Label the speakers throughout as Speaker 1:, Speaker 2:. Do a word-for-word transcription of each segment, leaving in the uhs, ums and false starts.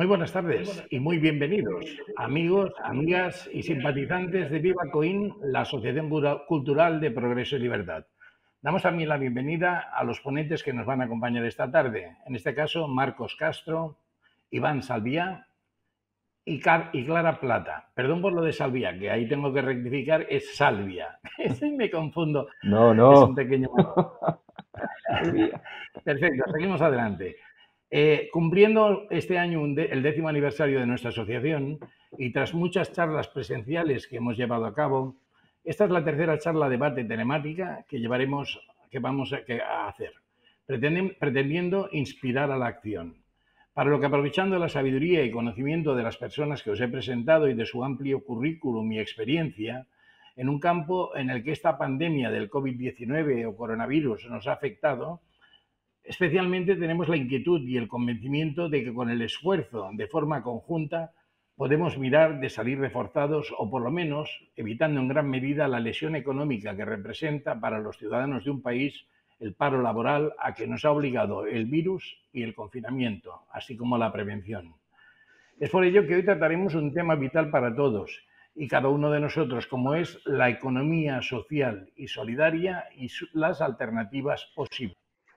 Speaker 1: Muy buenas tardes y muy bienvenidos, amigos, amigas y simpatizantes de Viva Coín, la Asociación Cura- Cultural de Progreso y Libertad. Damos también la bienvenida a los ponentes que nos van a acompañar esta tarde, en este caso Marcos Castro, Iván Salvía y, Car- y Clara Plata. Perdón por lo de Salvía, que ahí tengo que rectificar, es Salvia. Sí, me confundo,
Speaker 2: No,
Speaker 1: es un
Speaker 2: no.
Speaker 1: pequeño...
Speaker 2: Olvida.
Speaker 1: Perfecto, seguimos adelante. Eh, cumpliendo este año un de- el décimo aniversario de nuestra asociación y tras muchas charlas presenciales que hemos llevado a cabo, esta es la tercera charla debate telemática que llevaremos, que vamos a, que- a hacer, pretenden- pretendiendo inspirar a la acción. Para lo que, aprovechando la sabiduría y conocimiento de las personas que os he presentado y de su amplio currículum y experiencia, en un campo en el que esta pandemia del COVID diecinueve o coronavirus nos ha afectado, especialmente tenemos la inquietud y el convencimiento de que con el esfuerzo de forma conjunta podemos mirar de salir reforzados o por lo menos evitando en gran medida la lesión económica que representa para los ciudadanos de un país el paro laboral a que nos ha obligado el virus y el confinamiento, así como la prevención. Es por ello que hoy trataremos un tema vital para todos y cada uno de nosotros, como es la economía social y solidaria y las alternativas posibles.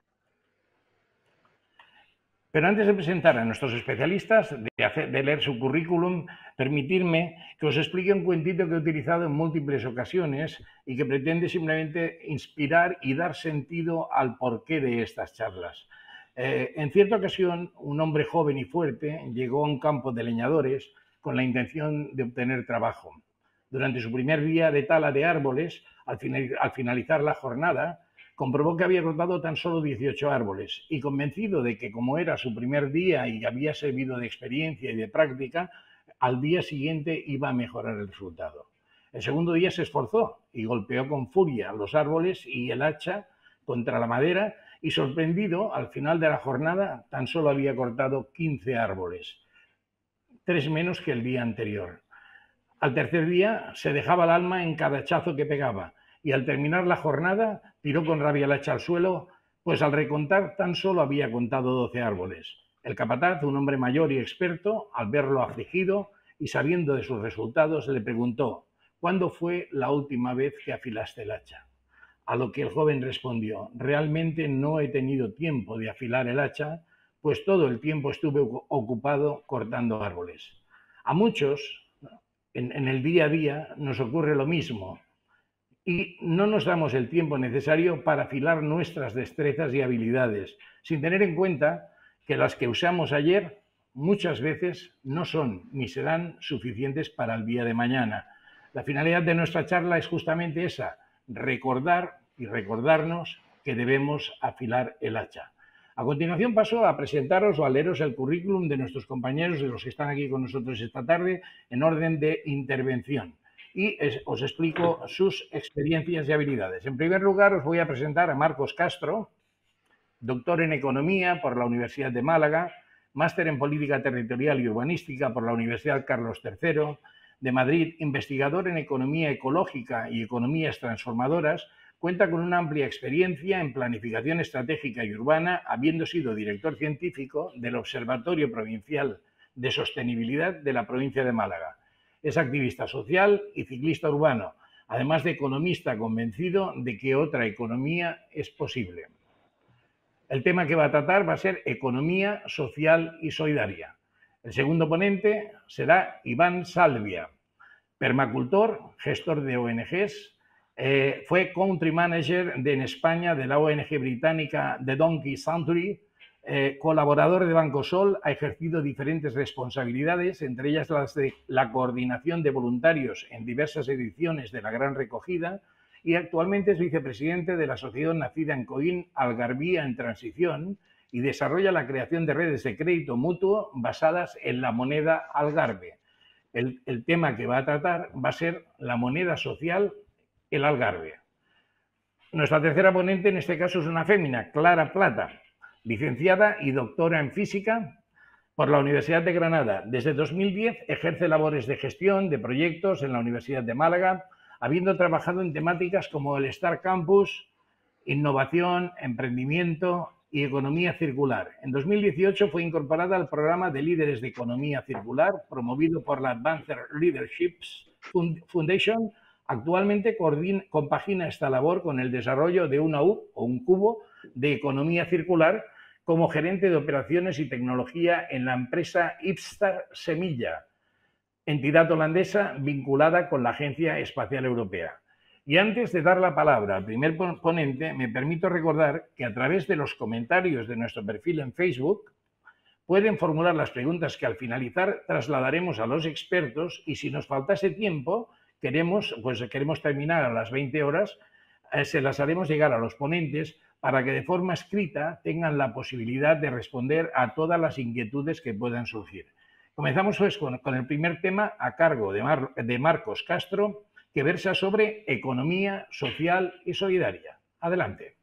Speaker 1: Pero antes de presentar a nuestros especialistas, de, hacer, de, leer su currículum, permitirme que os explique un cuentito que he utilizado en múltiples ocasiones y que pretende simplemente inspirar y dar sentido al porqué de estas charlas. Eh, en cierta ocasión, un hombre joven y fuerte llegó a un campo de leñadores con la intención de obtener trabajo. Durante su primer día de tala de árboles, al, final, al finalizar la jornada, comprobó que había cortado tan solo dieciocho árboles y, convencido de que como era su primer día y había servido de experiencia y de práctica, al día siguiente iba a mejorar el resultado. El segundo día se esforzó y golpeó con furia los árboles y el hacha contra la madera y, sorprendido, al final de la jornada tan solo había cortado quince árboles, tres menos que el día anterior. Al tercer día se dejaba el alma en cada hachazo que pegaba y, al terminar la jornada, tiró con rabia el hacha al suelo, pues al recontar tan solo había contado doce árboles. El capataz, un hombre mayor y experto, al verlo afligido y sabiendo de sus resultados, le preguntó: ¿cuándo fue la última vez que afilaste el hacha? A lo que el joven respondió: realmente no he tenido tiempo de afilar el hacha, pues todo el tiempo estuve ocupado cortando árboles. A muchos, en, en el día a día, nos ocurre lo mismo y no nos damos el tiempo necesario para afilar nuestras destrezas y habilidades, sin tener en cuenta que las que usamos ayer muchas veces no son ni serán suficientes para el día de mañana. La finalidad de nuestra charla es justamente esa: recordar y recordarnos que debemos afilar el hacha. A continuación paso a presentaros o a leeros el currículum de nuestros compañeros, de los que están aquí con nosotros esta tarde, en orden de intervención. Y es, os explico sus experiencias y habilidades. En primer lugar, os voy a presentar a Marcos Castro, doctor en Economía por la Universidad de Málaga, máster en Política Territorial y Urbanística por la Universidad Carlos tercero de Madrid, investigador en Economía Ecológica y Economías Transformadoras. Cuenta con una amplia experiencia en planificación estratégica y urbana, habiendo sido director científico del Observatorio Provincial de Sostenibilidad de la provincia de Málaga. Es activista social y ciclista urbano, además de economista convencido de que otra economía es posible. El tema que va a tratar va a ser economía social y solidaria. El segundo ponente será Iván Salvia, permacultor, gestor de O N Ges, eh, fue country manager de, en España de la O N G británica The Donkey Sanctuary, eh, colaborador de Banco Sol, ha ejercido diferentes responsabilidades, entre ellas las de la coordinación de voluntarios en diversas ediciones de la Gran Recogida, y actualmente es vicepresidente de la asociación nacida en Coín, Algarvía en Transición, y desarrolla la creación de redes de crédito mutuo basadas en la moneda Algarve. El, el tema que va a tratar va a ser la moneda social, el Algarve. Nuestra tercera ponente en este caso es una fémina, Clara Plata, licenciada y doctora en física por la Universidad de Granada. Desde dos mil diez ejerce labores de gestión de proyectos en la Universidad de Málaga, habiendo trabajado en temáticas como el Star Campus, innovación, emprendimiento y economía circular. En dos mil dieciocho fue incorporada al programa de líderes de economía circular promovido por la Advanced Leadership Foundation. Actualmente coordina, compagina esta labor con el desarrollo de una U o un cubo de economía circular como gerente de operaciones y tecnología en la empresa Ipstar Semilla, entidad holandesa vinculada con la Agencia Espacial Europea. Y antes de dar la palabra al primer ponente, me permito recordar que a través de los comentarios de nuestro perfil en Facebook pueden formular las preguntas que al finalizar trasladaremos a los expertos, y si nos faltase tiempo, queremos, pues queremos terminar a las veinte horas, eh, se las haremos llegar a los ponentes para que de forma escrita tengan la posibilidad de responder a todas las inquietudes que puedan surgir. Comenzamos pues con, con el primer tema a cargo de, Mar, de Marcos Castro, que versa sobre economía social y solidaria. Adelante.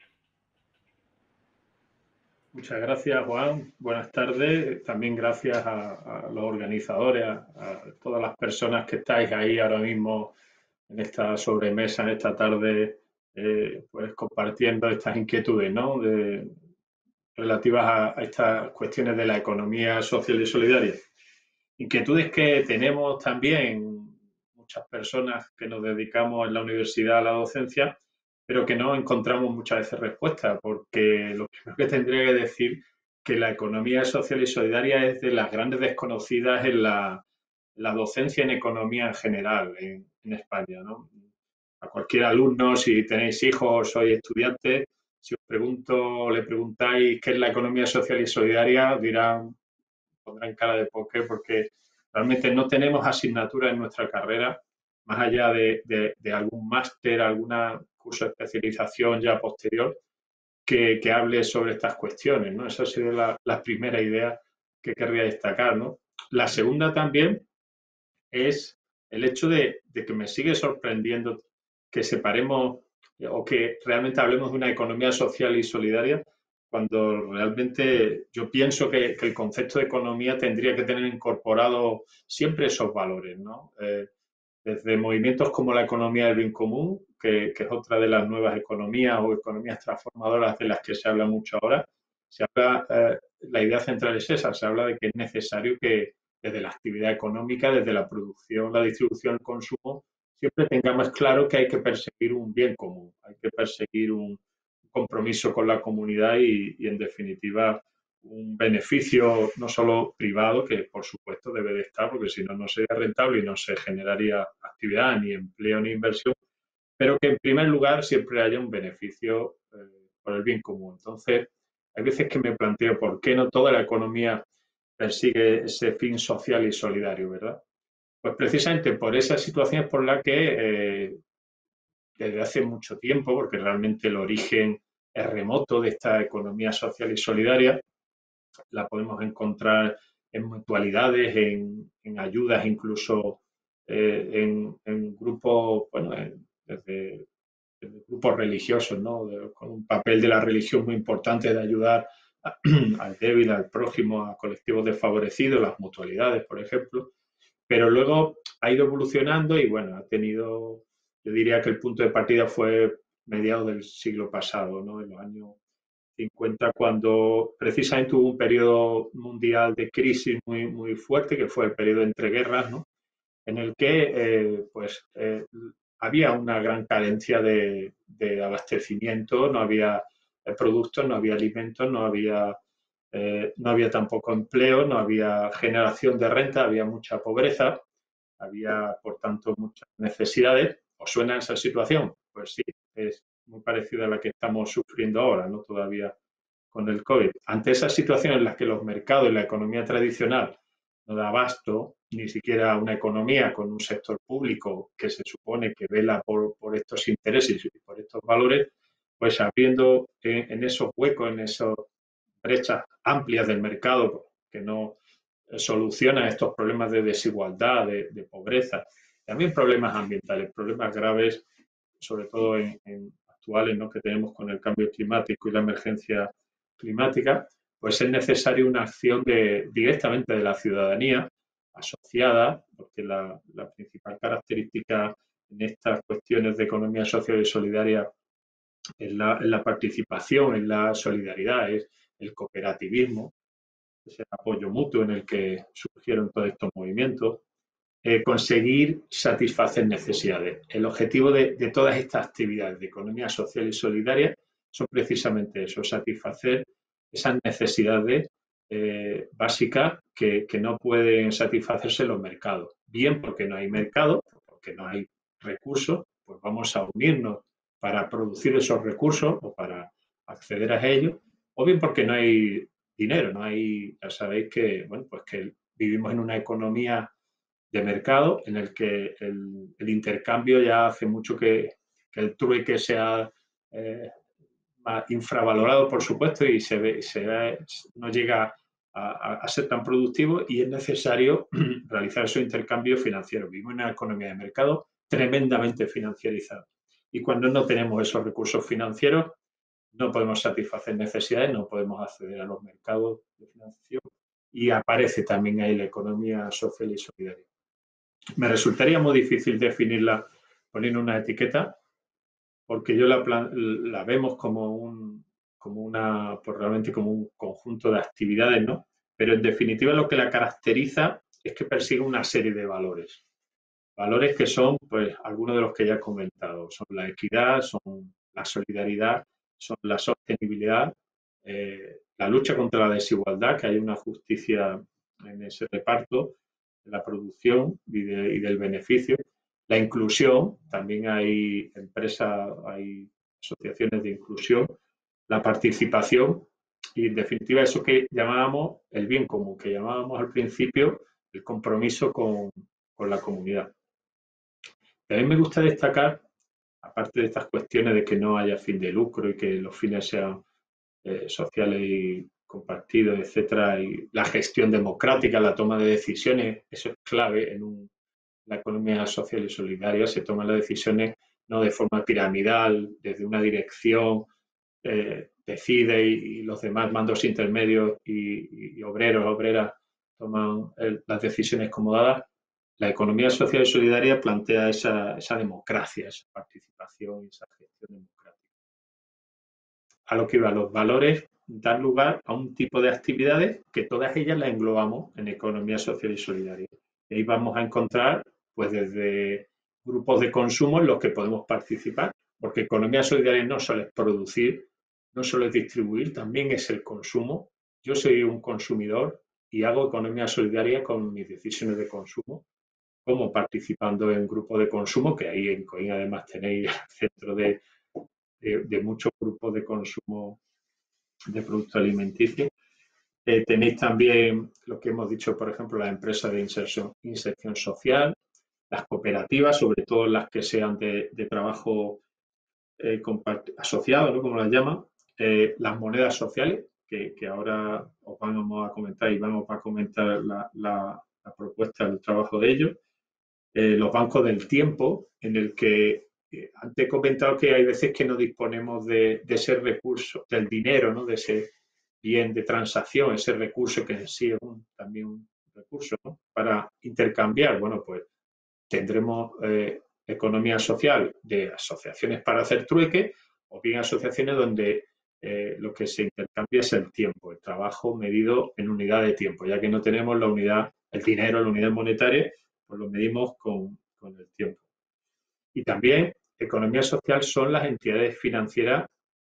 Speaker 3: Muchas gracias, Juan. Buenas tardes. También gracias a, a los organizadores, a, a todas las personas que estáis ahí ahora mismo en esta sobremesa, en esta tarde, eh, pues compartiendo estas inquietudes, ¿no? De, relativas a, a estas cuestiones de la economía social y solidaria. Inquietudes que tenemos también muchas personas que nos dedicamos en la universidad a la docencia, pero que no encontramos muchas veces respuesta, porque lo primero que tendría que decir que la economía social y solidaria es de las grandes desconocidas en la, la docencia en economía en general en, en España, ¿no? A cualquier alumno, si tenéis hijos o sois estudiantes, si os pregunto, le preguntáis qué es la economía social y solidaria, dirán, pondrán cara de póker, porque realmente no tenemos asignaturas en nuestra carrera, más allá de, de, de algún máster, algún curso de especialización ya posterior, que, que hable sobre estas cuestiones, ¿no? Esa sería la, la primera idea que querría destacar, ¿no? La segunda también es el hecho de, de que me sigue sorprendiendo que separemos o que realmente hablemos de una economía social y solidaria, cuando realmente yo pienso que, que el concepto de economía tendría que tener incorporado siempre esos valores, ¿no? Eh, desde movimientos como la economía del bien común, que, que es otra de las nuevas economías o economías transformadoras de las que se habla mucho ahora, se habla, eh, la idea central es esa, se habla de que es necesario que desde la actividad económica, desde la producción, la distribución, el consumo, siempre tengamos claro que hay que perseguir un bien común, hay que perseguir un compromiso con la comunidad y, y, en definitiva, un beneficio no solo privado, que por supuesto debe de estar, porque si no, no sería rentable y no se generaría actividad, ni empleo, ni inversión, pero que en primer lugar siempre haya un beneficio eh, por el bien común. Entonces, hay veces que me planteo por qué no toda la economía persigue ese fin social y solidario, ¿verdad? Pues precisamente por esas situaciones por las que eh, desde hace mucho tiempo, porque realmente el origen es remoto de esta economía social y solidaria, la podemos encontrar en mutualidades, en, en ayudas, incluso eh, en, en grupos, bueno, en, desde, desde grupos religiosos, ¿no? De, con un papel de la religión muy importante de ayudar a, al débil, al prójimo, a colectivos desfavorecidos, las mutualidades, por ejemplo. Pero luego ha ido evolucionando y, bueno, ha tenido, yo diría que el punto de partida fue mediados del siglo pasado, ¿no? En los años cincuenta, cuando precisamente hubo un periodo mundial de crisis muy, muy fuerte, que fue el periodo entre guerras, ¿no? En el que eh, pues, eh, había una gran carencia de, de abastecimiento, no había eh, productos, no había alimentos, no había, eh, no había tampoco empleo, no había generación de renta, había mucha pobreza, había, por tanto, muchas necesidades. ¿Os suena esa situación? Pues sí, es muy parecida a la que estamos sufriendo ahora, ¿no? Todavía con el COVID. Ante esas situaciones en las que los mercados y la economía tradicional no da abasto, ni siquiera una economía con un sector público que se supone que vela por, por estos intereses y por estos valores, pues abriendo en, en esos huecos, en esas brechas amplias del mercado que no solucionan estos problemas de desigualdad, de, de pobreza, también problemas ambientales, problemas graves, sobre todo en, en actuales, ¿no? Que tenemos con el cambio climático y la emergencia climática, pues es necesaria una acción de, directamente de la ciudadanía asociada, porque la, la principal característica en estas cuestiones de economía social y solidaria es la, es la participación, es la solidaridad, es el cooperativismo, ese apoyo mutuo en el que surgieron todos estos movimientos. Eh, conseguir satisfacer necesidades. El objetivo de, de todas estas actividades de economía social y solidaria son precisamente eso, satisfacer esas necesidades eh, básicas que, que no pueden satisfacerse en los mercados. Bien porque no hay mercado, porque no hay recursos, pues vamos a unirnos para producir esos recursos o para acceder a ellos, o bien porque no hay dinero, no hay, ya sabéis que, bueno, pues que vivimos en una economía de mercado en el que el, el intercambio ya hace mucho que, que el trueque sea eh, más infravalorado, por supuesto, y se ve, se ve, no llega a, a, ser tan productivo y es necesario realizar esos intercambios financieros. Vivimos en una economía de mercado tremendamente financierizada y cuando no tenemos esos recursos financieros no podemos satisfacer necesidades, no podemos acceder a los mercados de financiación y aparece también ahí la economía social y solidaria. Me resultaría muy difícil definirla poniendo una etiqueta, porque yo la, la vemos como un, como una, pues realmente como un conjunto de actividades, ¿no? Pero en definitiva lo que la caracteriza es que persigue una serie de valores. Valores que son, pues, algunos de los que ya he comentado. Son la equidad, son la solidaridad, son la sostenibilidad, eh, la lucha contra la desigualdad, que hay una justicia en ese reparto, de la producción y, de, y del beneficio. La inclusión, también hay empresas, hay asociaciones de inclusión. La participación y, en definitiva, eso que llamábamos el bien común, que llamábamos al principio el compromiso con, con la comunidad. También me gusta destacar, aparte de estas cuestiones de que no haya fin de lucro y que los fines sean eh, sociales y compartidos, etcétera, y la gestión democrática, la toma de decisiones, eso es clave en un, la economía social y solidaria, se toman las decisiones no de forma piramidal, desde una dirección, eh, decide y, y los demás mandos intermedios y, y obreros, obreras toman el, las decisiones como dadas. La economía social y solidaria plantea esa, esa democracia, esa participación y esa gestión democrática. A lo que iba, los valores dan lugar a un tipo de actividades que todas ellas las englobamos en economía social y solidaria. Y ahí vamos a encontrar, pues, desde grupos de consumo en los que podemos participar, porque economía solidaria no solo es producir, no solo es distribuir, también es el consumo. Yo soy un consumidor y hago economía solidaria con mis decisiones de consumo, como participando en grupos de consumo, que ahí en Coín además tenéis el centro de, de, de muchos grupos de consumo de productos alimenticios. Eh, tenéis también lo que hemos dicho, por ejemplo, las empresas de inserción, inserción social, las cooperativas, sobre todo las que sean de, de trabajo eh, asociado, ¿no? Como las llaman, eh, las monedas sociales, que, que ahora os vamos a comentar y vamos a comentar la, la, la propuesta del trabajo de ellos. Eh, los bancos del tiempo, en el que eh, antes he comentado que hay veces que no disponemos de, de ese recurso, del dinero, ¿no? De ese bien de transacción, ese recurso que en sí es un, también un recurso, ¿no? Para intercambiar. Bueno, pues tendremos eh, economía social de asociaciones para hacer trueque o bien asociaciones donde eh, lo que se intercambia es el tiempo, el trabajo medido en unidad de tiempo, ya que no tenemos la unidad, el dinero, la unidad monetaria, pues lo medimos con, con el tiempo. Y también economía social son las entidades financieras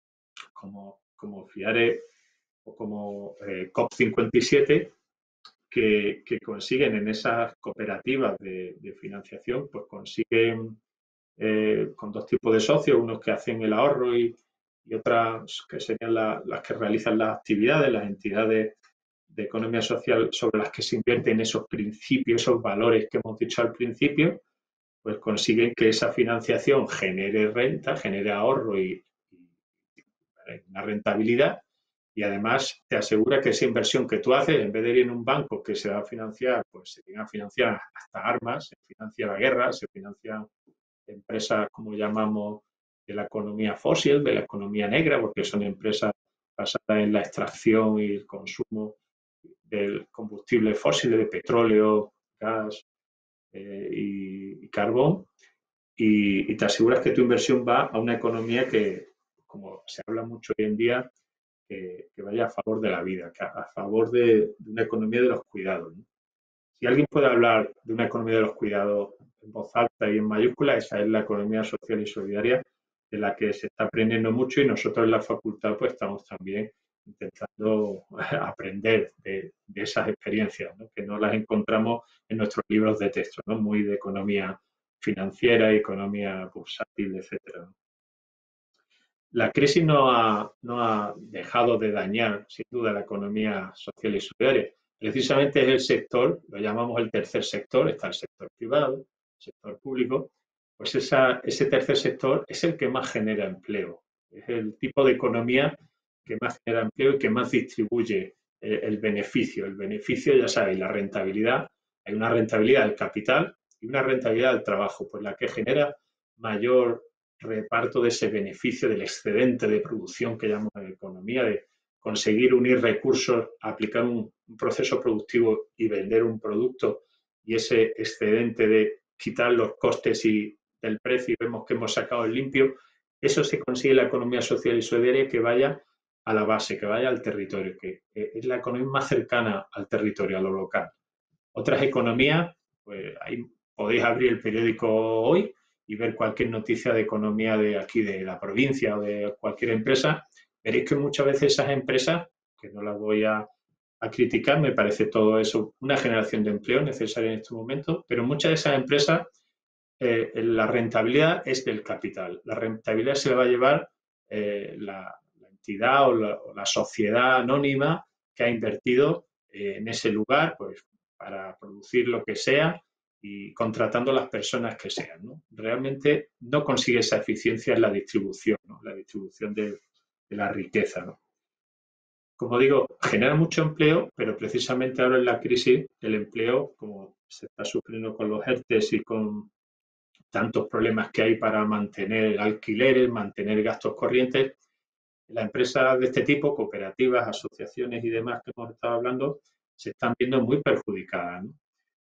Speaker 3: como, como FIARE o como eh, COP cincuenta y siete, que, que consiguen en esas cooperativas de, de financiación, pues consiguen eh, con dos tipos de socios, unos que hacen el ahorro y, y otras que serían la, las que realizan las actividades, las entidades de economía social sobre las que se invierten esos principios, esos valores que hemos dicho al principio, pues consiguen que esa financiación genere renta, genere ahorro y, y una rentabilidad. Y además te asegura que esa inversión que tú haces, en vez de ir en un banco que se va a financiar, pues se viene a financiar hasta armas, se financia la guerra, se financian empresas, como llamamos, de la economía fósil, de la economía negra, porque son empresas basadas en la extracción y el consumo del combustible fósil, de petróleo, gas eh, y, y carbón. Y, y te aseguras que tu inversión va a una economía que, como se habla mucho hoy en día, que, que vaya a favor de la vida, que a, a favor de, de una economía de los cuidados, ¿no? Si alguien puede hablar de una economía de los cuidados en voz alta y en mayúscula, esa es la economía social y solidaria, de la que se está aprendiendo mucho, y nosotros en la facultad pues estamos también intentando aprender de, de esas experiencias, ¿no? Que no las encontramos en nuestros libros de texto, ¿no? Muy de economía financiera, economía bursátil, etcétera. La crisis no ha, no ha dejado de dañar, sin duda, la economía social y solidaria. Precisamente es el sector, lo llamamos el tercer sector, está el sector privado, el sector público, pues esa, ese tercer sector es el que más genera empleo. Es el tipo de economía que más genera empleo y que más distribuye eh, el beneficio. El beneficio, ya sabéis, la rentabilidad. Hay una rentabilidad del capital y una rentabilidad del trabajo, pues la que genera mayor reparto de ese beneficio, del excedente de producción que llamamos en economía, de conseguir unir recursos, aplicar un, un proceso productivo y vender un producto, y ese excedente de quitar los costes y del precio y vemos que hemos sacado el limpio, eso se consigue en la economía social y solidaria, que vaya a la base, que vaya al territorio, que es la economía más cercana al territorio, a lo local. Otras economías, pues ahí podéis abrir el periódico hoy y ver cualquier noticia de economía de aquí, de la provincia o de cualquier empresa. Veréis que muchas veces esas empresas, que no las voy a, a criticar, me parece todo eso una generación de empleo necesaria en este momento, pero muchas de esas empresas, eh, la rentabilidad es del capital. La rentabilidad se la va a llevar eh, la, la entidad o la, o la sociedad anónima que ha invertido eh, en ese lugar, pues para producir lo que sea y contratando a las personas que sean, ¿no? Realmente no consigue esa eficiencia en la distribución, ¿no? La distribución de, de la riqueza, ¿no? Como digo, genera mucho empleo, pero precisamente ahora en la crisis el empleo, como se está sufriendo con los ERTEs y con tantos problemas que hay para mantener alquileres, mantener gastos corrientes, las empresas de este tipo, cooperativas, asociaciones y demás que hemos estado hablando, se están viendo muy perjudicadas, ¿no?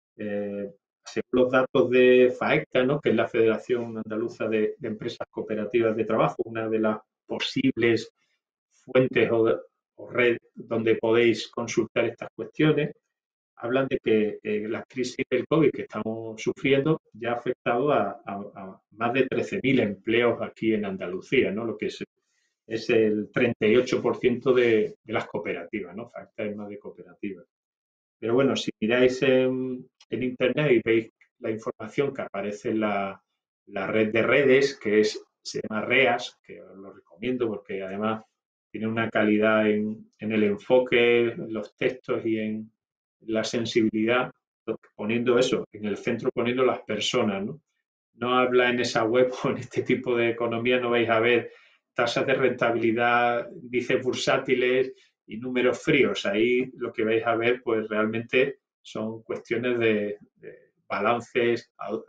Speaker 3: Eh, según los datos de FAECTA, ¿no? Que es la Federación Andaluza de, de Empresas Cooperativas de Trabajo, una de las posibles fuentes o, o red donde podéis consultar estas cuestiones, hablan de que eh, la crisis del COVID que estamos sufriendo ya ha afectado a, a, a más de trece mil empleos aquí en Andalucía, ¿no? Lo que es, es el treinta y ocho por ciento de, de las cooperativas, ¿no? FAECTA es más de cooperativas. Pero bueno, si miráis en, en Internet y veis la información que aparece en la, la red de redes, que es, se llama REAS, que os lo recomiendo porque además tiene una calidad en, en el enfoque, en los textos y en la sensibilidad, poniendo eso, en el centro poniendo las personas, ¿no? No habla en esa web o en este tipo de economía, no vais a ver tasas de rentabilidad, índices bursátiles y números fríos. Ahí lo que vais a ver, pues realmente son cuestiones de, de balances,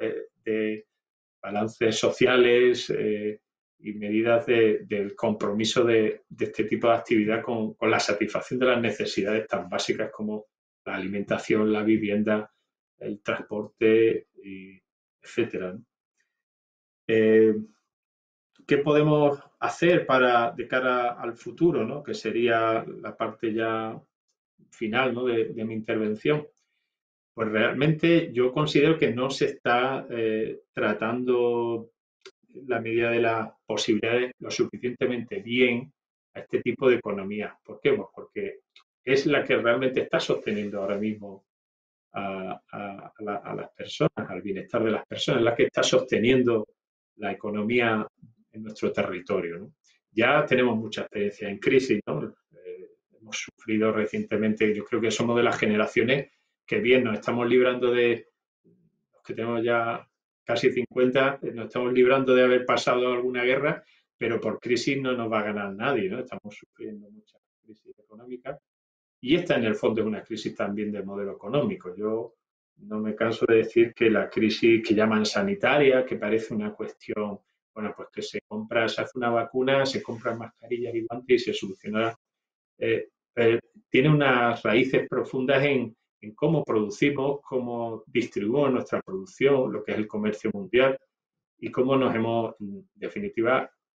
Speaker 3: de balances sociales eh, y medidas de, del compromiso de, de este tipo de actividad con, con la satisfacción de las necesidades tan básicas como la alimentación, la vivienda, el transporte, y etcétera, ¿no? Eh, ¿Qué podemos hacer para, de cara al futuro, ¿no? Que sería la parte ya final, ¿no? de, de mi intervención? Pues realmente yo considero que no se está eh, tratando en la medida de las posibilidades lo suficientemente bien a este tipo de economía. ¿Por qué? Pues porque es la que realmente está sosteniendo ahora mismo a, a, a, la, a las personas, al bienestar de las personas, la que está sosteniendo la economía en nuestro territorio, ¿no? Ya tenemos mucha experiencia en crisis, ¿no? Eh, hemos sufrido recientemente, yo creo que somos de las generaciones que bien nos estamos librando de, los que tenemos ya casi cincuenta, nos estamos librando de haber pasado alguna guerra, pero por crisis no nos va a ganar nadie, ¿no? Estamos sufriendo muchas crisis económicas y esta en el fondo es una crisis también del modelo económico. Yo no me canso de decir que la crisis que llaman sanitaria, que parece una cuestión, bueno, pues que se compra, se hace una vacuna, se compran mascarillas y guantes y se solucionará. Eh, eh, tiene unas raíces profundas en, en cómo producimos, cómo distribuimos nuestra producción, lo que es el comercio mundial y cómo nos hemos, en definitiva,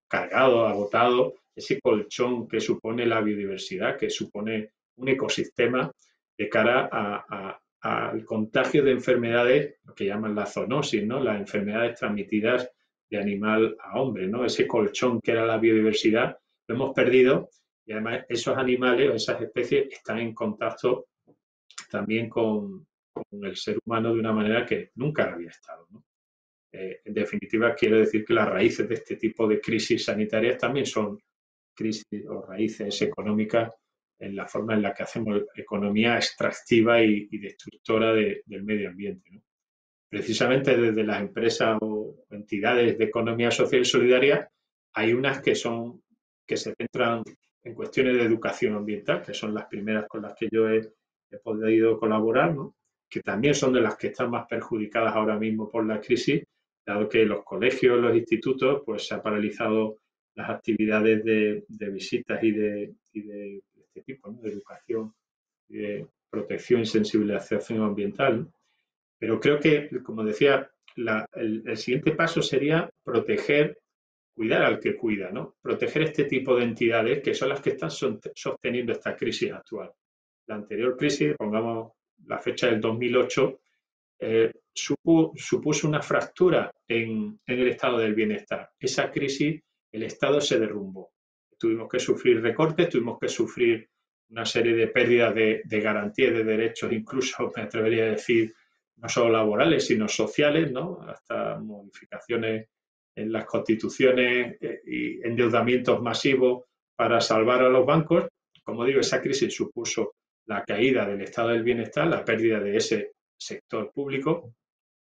Speaker 3: cargado, agotado, ese colchón que supone la biodiversidad, que supone un ecosistema de cara a, a, al contagio de enfermedades, lo que llaman la zoonosis, ¿no? Las enfermedades transmitidas de animal a hombre, ¿no? Ese colchón que era la biodiversidad lo hemos perdido y además esos animales o esas especies están en contacto también con, con el ser humano de una manera que nunca había estado, ¿no? Eh, en definitiva, quiero decir que las raíces de este tipo de crisis sanitarias también son crisis o raíces económicas en la forma en la que hacemos economía extractiva y, y destructora de, del medio ambiente, ¿no? Precisamente desde las empresas o entidades de economía social y solidaria hay unas que son que se centran en cuestiones de educación ambiental, que son las primeras con las que yo he, he podido colaborar, ¿no? Que también son de las que están más perjudicadas ahora mismo por la crisis, dado que los colegios, los institutos, pues se ha paralizado las actividades de, de visitas y de, y de este tipo, ¿no? De educación, de protección y sensibilización ambiental, ¿no? Pero creo que, como decía, la, el, el siguiente paso sería proteger, cuidar al que cuida, ¿no? Proteger este tipo de entidades que son las que están sosteniendo esta crisis actual. La anterior crisis, pongamos la fecha del dos mil ocho, eh, supu, supuso una fractura en, en el estado del bienestar. Esa crisis, el Estado se derrumbó. Tuvimos que sufrir recortes, tuvimos que sufrir una serie de pérdidas de, de garantías de derechos, incluso me atrevería a decir, no solo laborales, sino sociales, ¿no? Hasta modificaciones en las constituciones y endeudamientos masivos para salvar a los bancos. Como digo, esa crisis supuso la caída del estado del bienestar, la pérdida de ese sector público,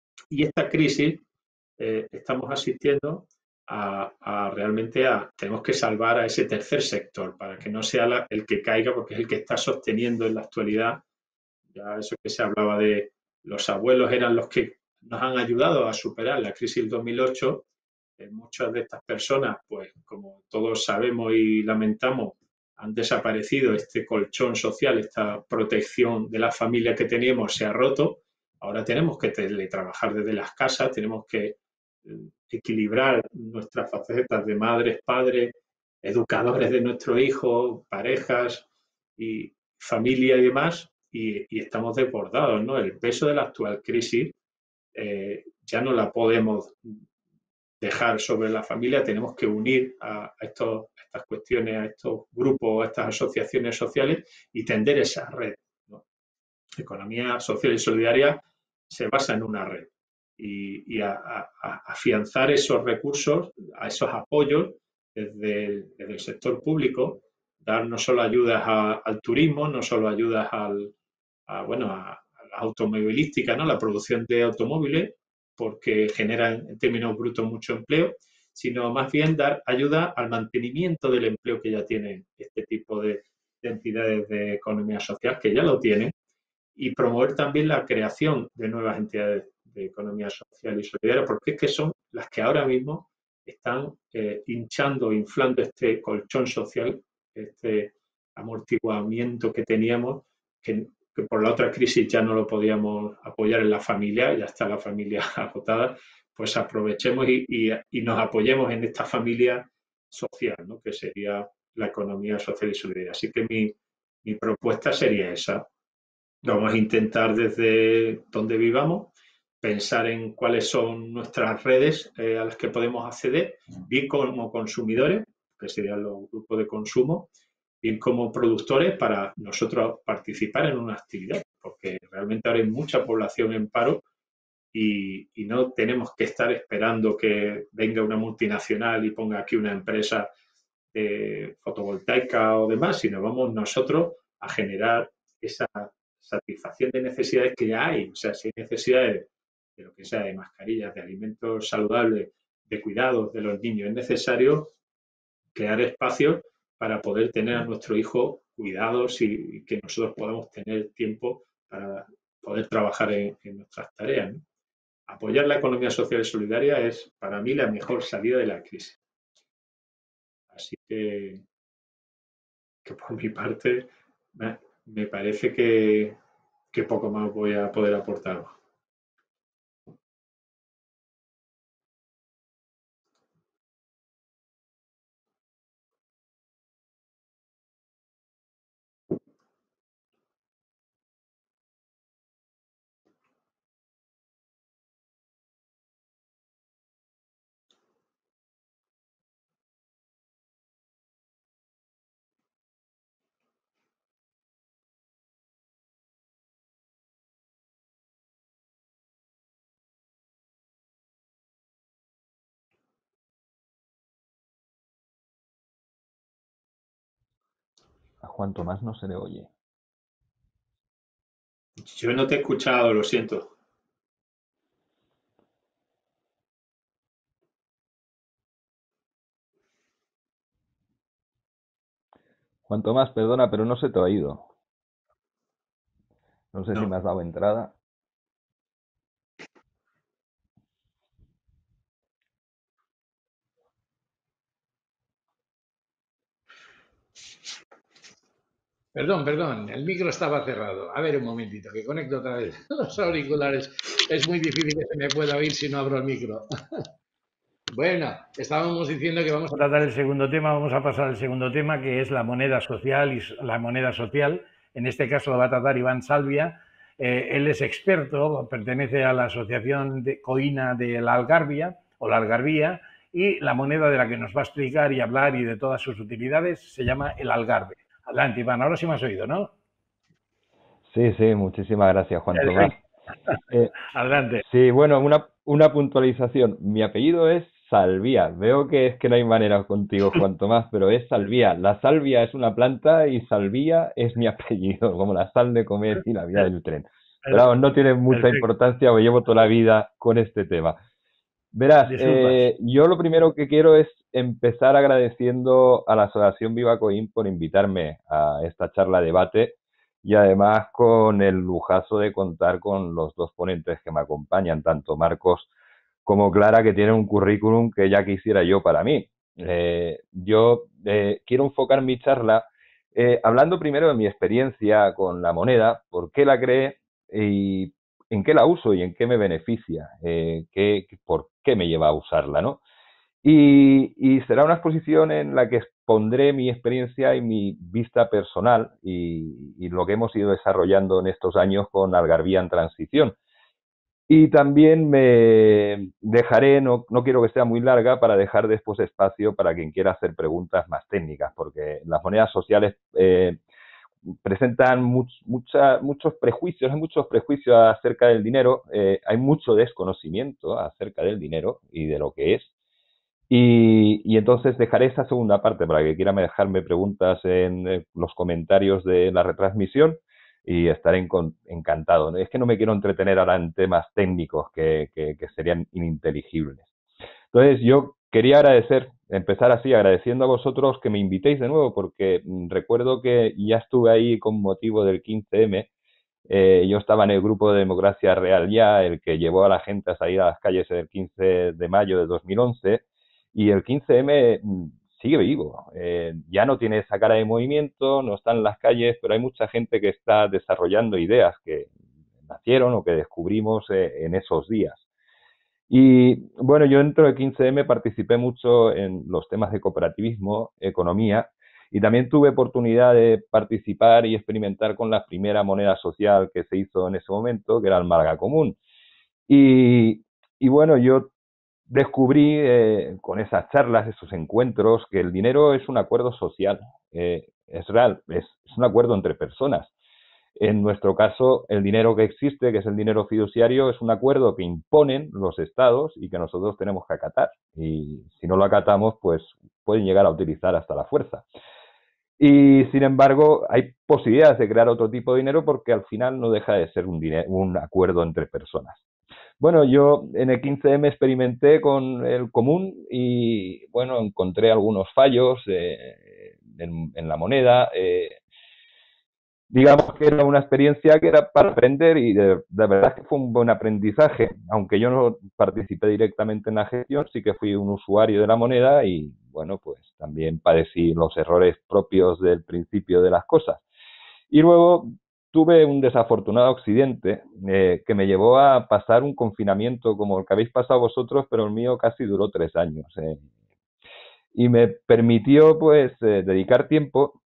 Speaker 3: y esta crisis eh, estamos asistiendo a, a realmente a, tenemos que salvar a ese tercer sector para que no sea la, el que caiga, porque es el que está sosteniendo en la actualidad, ya eso que se hablaba de los abuelos eran los que nos han ayudado a superar la crisis del dos mil ocho. Eh, muchas de estas personas, pues como todos sabemos y lamentamos, han desaparecido. Este colchón social, esta protección de la familia que teníamos se ha roto. Ahora tenemos que teletrabajar desde las casas, tenemos que equilibrar nuestras facetas de madres, padres, educadores de nuestros hijos, parejas y familia y demás, y, y estamos desbordados, ¿no? El peso de la actual crisis eh, ya no la podemos dejar sobre la familia, tenemos que unir a, a, estos, a estas cuestiones, a estos grupos, a estas asociaciones sociales y tender esa red, ¿no? Economía social y solidaria se basa en una red y, y a, a, a afianzar esos recursos, a esos apoyos desde el, desde el sector público, dar no solo ayudas a, al turismo, no solo ayudas al, a, bueno, a, a la automovilística, ¿no? La producción de automóviles, porque generan en términos brutos mucho empleo, sino más bien dar ayuda al mantenimiento del empleo que ya tienen este tipo de, de entidades de economía social, que ya lo tienen, y promover también la creación de nuevas entidades de economía social y solidaria, porque es que son las que ahora mismo están eh, hinchando, inflando este colchón social, este amortiguamiento que teníamos, que, que por la otra crisis ya no lo podíamos apoyar en la familia, ya está la familia agotada, pues aprovechemos y, y, y nos apoyemos en esta familia social, ¿no? Que sería la economía social y solidaria. Así que mi, mi propuesta sería esa. Vamos a intentar desde donde vivamos pensar en cuáles son nuestras redes eh, a las que podemos acceder, bien como consumidores, que serían los grupos de consumo, bien como productores para nosotros participar en una actividad, porque realmente ahora hay mucha población en paro y, y no tenemos que estar esperando que venga una multinacional y ponga aquí una empresa de fotovoltaica o demás, sino vamos nosotros a generar esa satisfacción de necesidades que ya hay. O sea, si hay necesidades de lo que sea, de mascarillas, de alimentos saludables, de cuidados de los niños, es necesario crear espacios para poder tener a nuestro hijo cuidados y, y que nosotros podamos tener tiempo para poder trabajar en, en nuestras tareas, ¿no? Apoyar la economía social y solidaria es, para mí, la mejor salida de la crisis. Así que, que por mi parte, me, me parece que, que poco más voy a poder aportar.
Speaker 2: A Juan Tomás no se le oye.
Speaker 3: Yo no te he escuchado, lo siento.
Speaker 2: Juan Tomás, perdona, pero no se te ha oído. No sé si me
Speaker 3: No.
Speaker 2: has dado entrada.
Speaker 1: Perdón, perdón, el micro estaba cerrado. A ver un momentito, que conecto otra vez los auriculares. Es muy difícil que se me pueda oír si no abro el micro. Bueno, estábamos diciendo que vamos a tratar el segundo tema, vamos a pasar al segundo tema, que es la moneda social y la moneda social. En este caso lo va a tratar Iván Salvia. Eh, él es experto, pertenece a la asociación de Coina de la Algarvia o la Algarvía, y la moneda de la que nos va a explicar y hablar y de todas sus utilidades se llama el algarve. Adelante, Iván, ahora sí me has oído, ¿no?
Speaker 2: Sí, sí, muchísimas gracias, Juan Tomás. Eh,
Speaker 1: Adelante.
Speaker 2: sí, bueno, una, una puntualización. Mi apellido es Salvia. Veo que es que no hay manera contigo, Juan Tomás, pero es Salvia. La salvia es una planta y Salvia es mi apellido, como la sal de comer y la vía del tren. Pero vamos, no tiene mucha
Speaker 1: Perfecto.
Speaker 2: importancia, me llevo toda la vida con este tema. Verás, eh, yo lo primero que quiero es empezar agradeciendo a la Asociación Viva Coín por invitarme a esta charla debate y además con el lujazo de contar con los dos ponentes que me acompañan, tanto Marcos como Clara, que tienen un currículum que ya quisiera yo para mí. Eh, yo eh, quiero enfocar mi charla eh, hablando primero de mi experiencia con la moneda, por qué la creé y en qué la uso y en qué me beneficia, eh, qué, por qué me lleva a usarla, ¿no? Y, y será una exposición en la que expondré mi experiencia y mi vista personal y, y lo que hemos ido desarrollando en estos años con Algarvía en Transición. Y también me dejaré, no, no quiero que sea muy larga, para dejar después espacio para quien quiera hacer preguntas más técnicas, porque las monedas sociales eh, presentan much, mucha, muchos prejuicios, hay muchos prejuicios acerca del dinero, eh, hay mucho desconocimiento acerca del dinero y de lo que es. Y, y entonces dejaré esa segunda parte para que quiera dejarme preguntas en eh, los comentarios de la retransmisión y estaré en, encantado. Es que no me quiero entretener ahora en temas técnicos que, que, que serían ininteligibles. Entonces yo quería agradecer, empezar así agradeciendo a vosotros que me invitéis de nuevo, porque recuerdo que ya estuve ahí con motivo del quince eme. Eh, yo estaba en el grupo de Democracia Real Ya, el que llevó a la gente a salir a las calles el quince de mayo de dos mil once, y el quince eme sigue vivo. Eh, ya no tiene esa cara de movimiento, no está en las calles, pero hay mucha gente que está desarrollando ideas que nacieron o que descubrimos eh, en esos días. Y bueno, yo dentro del quince eme participé mucho en los temas de cooperativismo, economía, y también tuve oportunidad de participar y experimentar con la primera moneda social que se hizo en ese momento, que era el Marga Común. Y, y bueno, yo descubrí eh, con esas charlas, esos encuentros, que el dinero es un acuerdo social, eh, es real, es, es un acuerdo entre personas. En nuestro caso, el dinero que existe, que es el dinero fiduciario, es un acuerdo que imponen los estados y que nosotros tenemos que acatar. Y si no lo acatamos, pues pueden llegar a utilizar hasta la fuerza. Y sin embargo, hay posibilidades de crear otro tipo de dinero porque al final no deja de ser un, dinero, un acuerdo entre personas. Bueno, yo en el quince eme experimenté con el común y, bueno, encontré algunos fallos eh, en, en la moneda. Eh, digamos que era una experiencia que era para aprender y de, de verdad que fue un buen aprendizaje. Aunque yo no participé directamente en la gestión, sí que fui un usuario de la moneda y, bueno, pues también padecí los errores propios del principio de las cosas. Y luego tuve un desafortunado accidente eh, que me llevó a pasar un confinamiento como el que habéis pasado vosotros, pero el mío casi duró tres años. Eh. Y me permitió, pues, eh, dedicar tiempo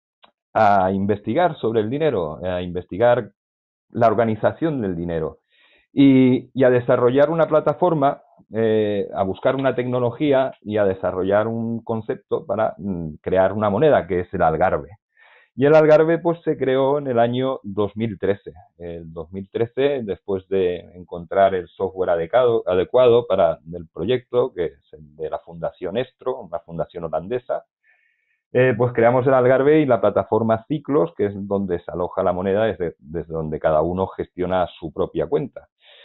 Speaker 2: a investigar sobre el dinero, a investigar la organización del dinero y, y a desarrollar una plataforma, eh, a buscar una tecnología y a desarrollar un concepto para mm, crear una moneda que es el algarve. Y el algarve pues se creó en el año dos mil trece. El dos mil trece, después de encontrar el software adecuado, adecuado para el proyecto, que es el de la Fundación Estro, una fundación holandesa, eh, pues creamos el Algarve y la plataforma Ciclos, que es donde se aloja la moneda, desde, desde donde cada uno gestiona su propia cuenta.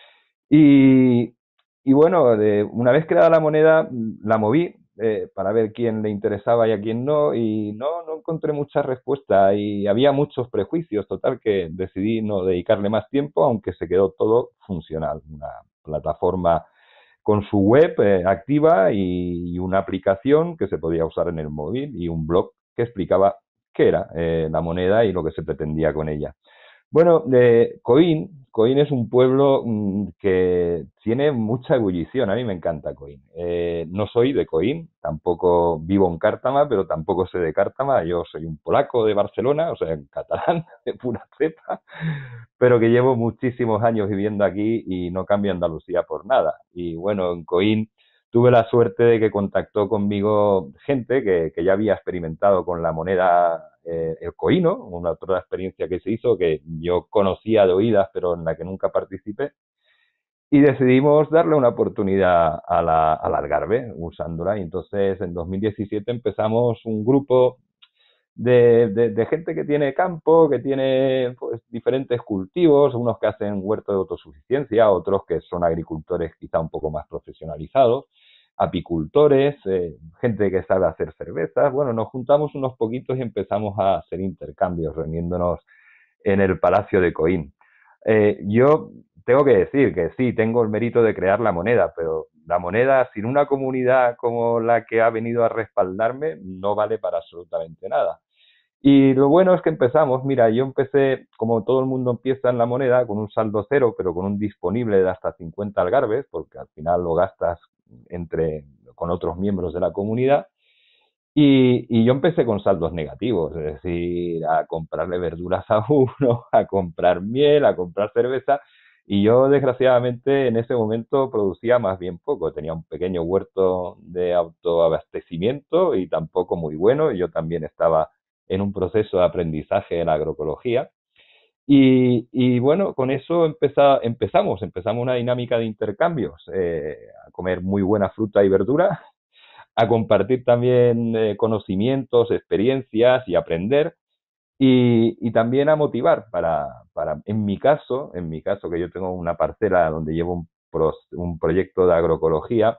Speaker 2: Y, y bueno, de, una vez creada la moneda, la moví eh, para ver quién le interesaba y a quién no, y no, no encontré mucha respuesta y había muchos prejuicios, total que decidí no dedicarle más tiempo, aunque se quedó todo funcional. Una plataforma con su web eh, activa y, y una aplicación que se podía usar en el móvil y un blog que explicaba qué era eh, la moneda y lo que se pretendía con ella. Bueno, eh, Coín, Coín es un pueblo mm, que tiene mucha ebullición. A mí me encanta Coín. Eh, no soy de Coín, tampoco vivo en Cártama, pero tampoco soy de Cártama. Yo soy un polaco de Barcelona, o sea, en catalán, de pura cepa, pero que llevo muchísimos años viviendo aquí y no cambio Andalucía por nada. Y bueno, en Coín tuve la suerte de que contactó conmigo gente que, que ya había experimentado con la moneda eh, el coíno, una otra experiencia que se hizo que yo conocía de oídas pero en la que nunca participé, y decidimos darle una oportunidad a la, al Algarve usándola. Y entonces en dos mil diecisiete empezamos un grupo de, de, de gente que tiene campo, que tiene pues, diferentes cultivos, unos que hacen huerto de autosuficiencia, otros que son agricultores quizá un poco más profesionalizados, apicultores, eh, gente que sabe hacer cervezas. Bueno, nos juntamos unos poquitos y empezamos a hacer intercambios, reuniéndonos en el Palacio de Coín. Eh, yo tengo que decir que sí, tengo el mérito de crear la moneda, pero la moneda sin una comunidad como la que ha venido a respaldarme no vale para absolutamente nada. Y lo bueno es que empezamos, mira, yo empecé, como todo el mundo empieza en la moneda, con un saldo cero, pero con un disponible de hasta cincuenta algarves, porque al final lo gastas entre, con otros miembros de la comunidad. Y, y yo empecé con saldos negativos, es decir, a comprarle verduras a uno, a comprar miel, a comprar cerveza. Y yo, desgraciadamente, en ese momento producía más bien poco. Tenía un pequeño huerto de autoabastecimiento y tampoco muy bueno. Y yo también estaba en un proceso de aprendizaje en la agroecología. Y, y bueno, con eso empeza, empezamos, empezamos una dinámica de intercambios, eh, a comer muy buena fruta y verdura, a compartir también eh, conocimientos, experiencias y aprender, y, y también a motivar para, para, en mi caso, en mi caso que yo tengo una parcela donde llevo un, pro, un proyecto de agroecología,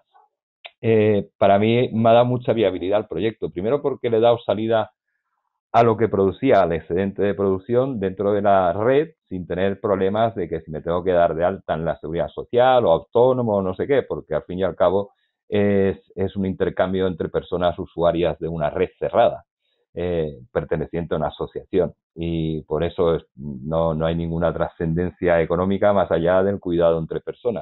Speaker 2: eh, para mí me ha dado mucha viabilidad al proyecto. Primero porque le he dado salida a lo que producía, al excedente de producción dentro de la red, sin tener problemas de que si me tengo que dar de alta en la seguridad social o autónomo o no sé qué, porque al fin y al cabo es, es un intercambio entre personas usuarias de una red cerrada, eh, perteneciente a una asociación. Y por eso es, no, no hay ninguna trascendencia económica más allá del cuidado entre personas.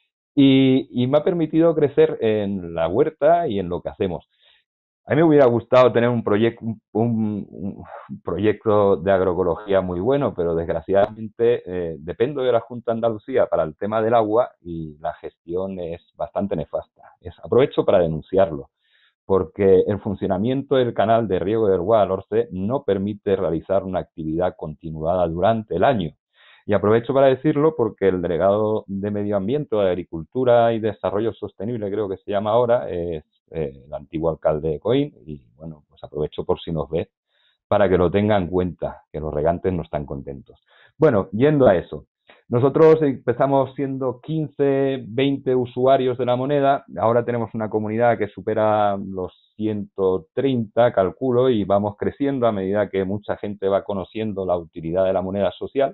Speaker 2: Y, y me ha permitido crecer en la huerta y en lo que hacemos. A mí me hubiera gustado tener un, proyecto un, un, un proyecto de agroecología muy bueno, pero desgraciadamente eh, dependo de la Junta de Andalucía para el tema del agua y la gestión es bastante nefasta. Es, aprovecho para denunciarlo, porque el funcionamiento del canal de riego del Guadalhorce no permite realizar una actividad continuada durante el año. Y aprovecho para decirlo porque el delegado de Medio Ambiente, de Agricultura y Desarrollo Sostenible, creo que se llama ahora, es eh, el antiguo alcalde de Coín, y bueno, pues aprovecho por si nos ve para que lo tenga en cuenta, que los regantes no están contentos. Bueno, yendo a eso. Nosotros empezamos siendo quince, veinte usuarios de la moneda, ahora tenemos una comunidad que supera los ciento treinta, calculo, y vamos creciendo a medida que mucha gente va conociendo la utilidad de la moneda social.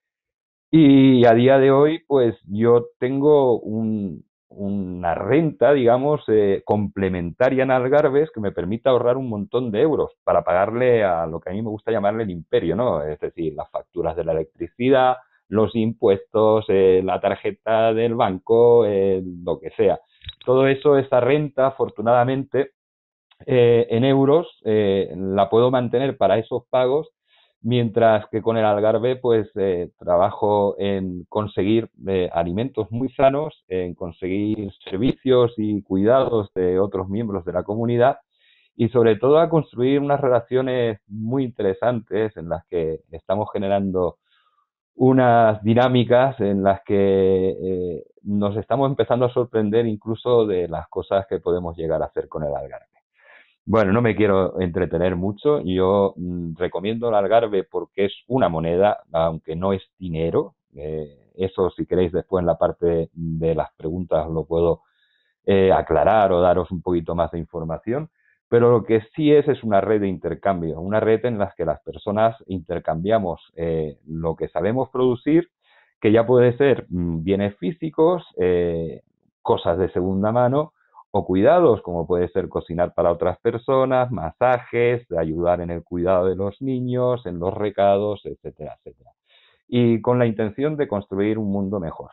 Speaker 2: Y a día de hoy, pues yo tengo un, una renta, digamos, eh, complementaria en Algarves que me permite ahorrar un montón de euros para pagarle a lo que a mí me gusta llamarle el imperio, ¿no? Es decir, las facturas de la electricidad, los impuestos, eh, la tarjeta del banco, eh, lo que sea. Todo eso, esa renta, afortunadamente, eh, en euros, eh, la puedo mantener para esos pagos, mientras que con el Algarve pues eh, trabajo en conseguir eh, alimentos muy sanos, en conseguir servicios y cuidados de otros miembros de la comunidad y sobre todo a construir unas relaciones muy interesantes en las que estamos generando unas dinámicas en las que eh, nos estamos empezando a sorprender incluso de las cosas que podemos llegar a hacer con el Algarve. Bueno, no me quiero entretener mucho. Yo mm, recomiendo el Algarve porque es una moneda, aunque no es dinero. Eh, eso, si queréis, después en la parte de las preguntas lo puedo eh, aclarar o daros un poquito más de información. Pero lo que sí es es una red de intercambio, una red en la que las personas intercambiamos eh, lo que sabemos producir, que ya puede ser mm, bienes físicos, eh, cosas de segunda mano o cuidados, como puede ser cocinar para otras personas, masajes, ayudar en el cuidado de los niños, en los recados, etcétera, etcétera. Y con la intención de construir un mundo mejor.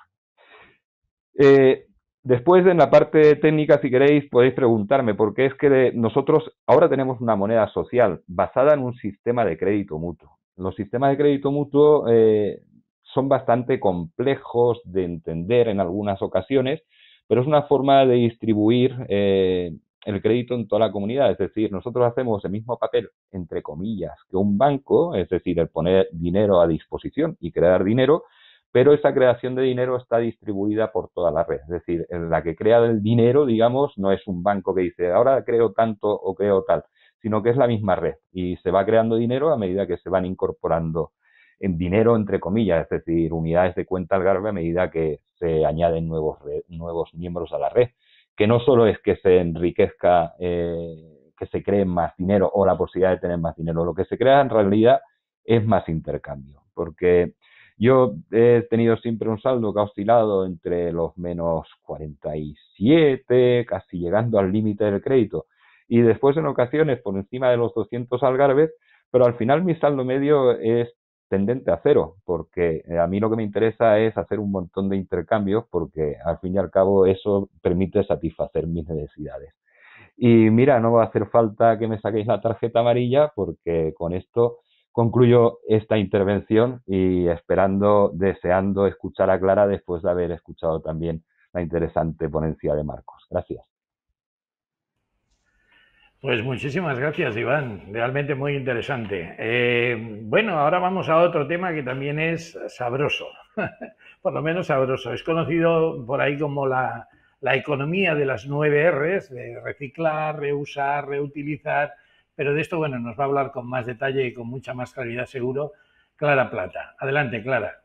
Speaker 2: Eh, Después, en la parte técnica, si queréis, podéis preguntarme, porque es que nosotros ahora tenemos una moneda social basada en un sistema de crédito mutuo. Los sistemas de crédito mutuo eh, son bastante complejos de entender en algunas ocasiones, pero es una forma de distribuir eh, el crédito en toda la comunidad. Es decir, nosotros hacemos el mismo papel, entre comillas, que un banco, es decir, el poner dinero a disposición y crear dinero, pero esa creación de dinero está distribuida por toda la red. Es decir, la que crea el dinero, digamos, no es un banco que dice, ahora creo tanto o creo tal, sino que es la misma red y se va creando dinero a medida que se van incorporando en dinero, entre comillas, es decir, unidades de cuenta Algarve a medida que se añaden nuevos, red, nuevos miembros a la red. Que no solo es que se enriquezca, eh, que se cree más dinero o la posibilidad de tener más dinero, lo que se crea en realidad es más intercambio, porque yo he tenido siempre un saldo que ha oscilado entre los menos cuarenta y siete, casi llegando al límite del crédito, y después en ocasiones por encima de los doscientos algarves, pero al final mi saldo medio es tendente a cero, porque a mí lo que me interesa es hacer un montón de intercambios, porque al fin y al cabo eso permite satisfacer mis necesidades. Y mira, no va a hacer falta que me saquéis la tarjeta amarilla, porque con esto concluyo esta intervención y esperando, deseando escuchar a Clara después de haber escuchado también la interesante ponencia de Marcos. Gracias.
Speaker 1: Pues muchísimas gracias, Iván. Realmente muy interesante. Eh, bueno, ahora vamos a otro tema que también es sabroso, por lo menos sabroso. Es conocido por ahí como la, la economía de las nueve R's, de reciclar, reusar, reutilizar, pero de esto, bueno, nos va a hablar con más detalle y con mucha más claridad seguro Clara Plata. Adelante, Clara.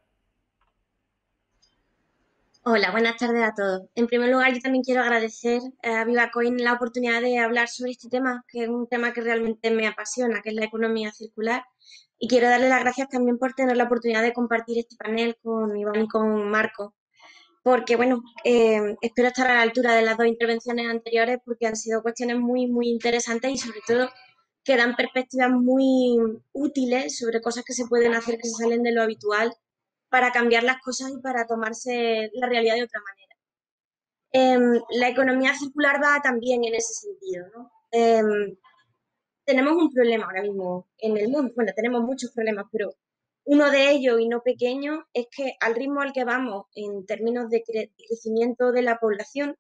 Speaker 4: Hola, buenas tardes a todos. En primer lugar, yo también quiero agradecer a VivaCoin la oportunidad de hablar sobre este tema, que es un tema que realmente me apasiona, que es la economía circular. Y quiero darle las gracias también por tener la oportunidad de compartir este panel con Iván y con Marco, porque, bueno, eh, espero estar a la altura de las dos intervenciones anteriores porque han sido cuestiones muy, muy interesantes y sobre todo que dan perspectivas muy útiles sobre cosas que se pueden hacer que se salen de lo habitual para cambiar las cosas y para tomarse la realidad de otra manera. Eh, la economía circular va también en ese sentido, ¿no? Eh, tenemos un problema ahora mismo en el mundo, bueno, tenemos muchos problemas, pero uno de ellos, y no pequeño, es que al ritmo al que vamos en términos de cre crecimiento de la población,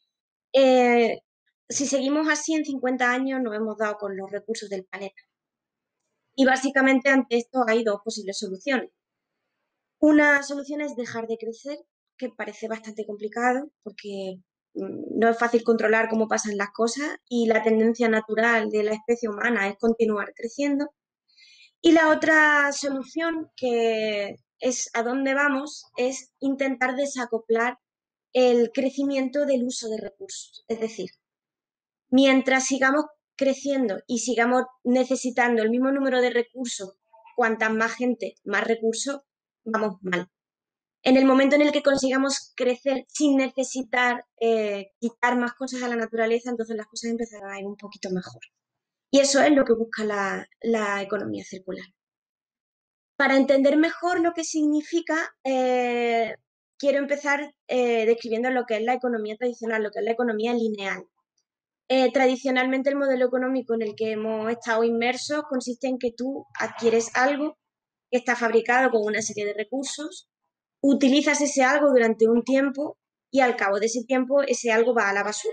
Speaker 4: eh, si seguimos así en cincuenta años nos hemos dado con los recursos del planeta. Y básicamente ante esto hay dos posibles soluciones. Una solución es dejar de crecer, que parece bastante complicado porque no es fácil controlar cómo pasan las cosas y la tendencia natural de la especie humana es continuar creciendo. Y la otra solución, que es a dónde vamos, es intentar desacoplar el crecimiento del uso de recursos. Es decir, mientras sigamos creciendo y sigamos necesitando el mismo número de recursos, cuanta más gente, más recursos, vamos mal. En el momento en el que consigamos crecer sin necesitar eh, quitar más cosas a la naturaleza, entonces las cosas empezarán a ir un poquito mejor. Y eso es lo que busca la, la economía circular. Para entender mejor lo que significa, eh, quiero empezar eh, describiendo lo que es la economía tradicional, lo que es la economía lineal. Eh, tradicionalmente el modelo económico en el que hemos estado inmersos consiste en que tú adquieres algo que está fabricado con una serie de recursos, utilizas ese algo durante un tiempo y al cabo de ese tiempo ese algo va a la basura.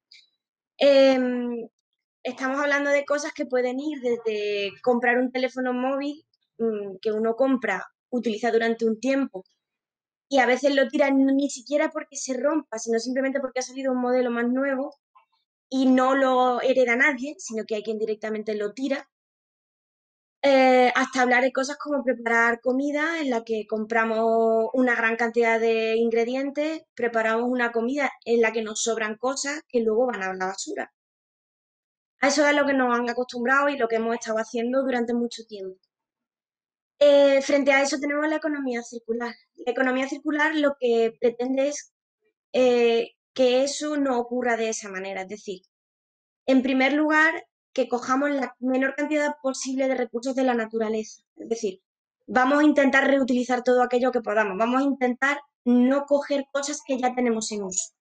Speaker 4: Eh, estamos hablando de cosas que pueden ir desde comprar un teléfono móvil mmm, que uno compra, utiliza durante un tiempo y a veces lo tira ni siquiera porque se rompa, sino simplemente porque ha salido un modelo más nuevo y no lo hereda nadie, sino que hay quien directamente lo tira, eh, hasta hablar de cosas como preparar comida en la que compramos una gran cantidad de ingredientes, preparamos una comida en la que nos sobran cosas que luego van a la basura. A eso es lo que nos han acostumbrado y lo que hemos estado haciendo durante mucho tiempo. Eh, frente a eso tenemos la economía circular. La economía circular lo que pretende es eh, que eso no ocurra de esa manera. Es decir, en primer lugar, que cojamos la menor cantidad posible de recursos de la naturaleza. Es decir, vamos a intentar reutilizar todo aquello que podamos. Vamos a intentar no coger cosas que ya tenemos en uso.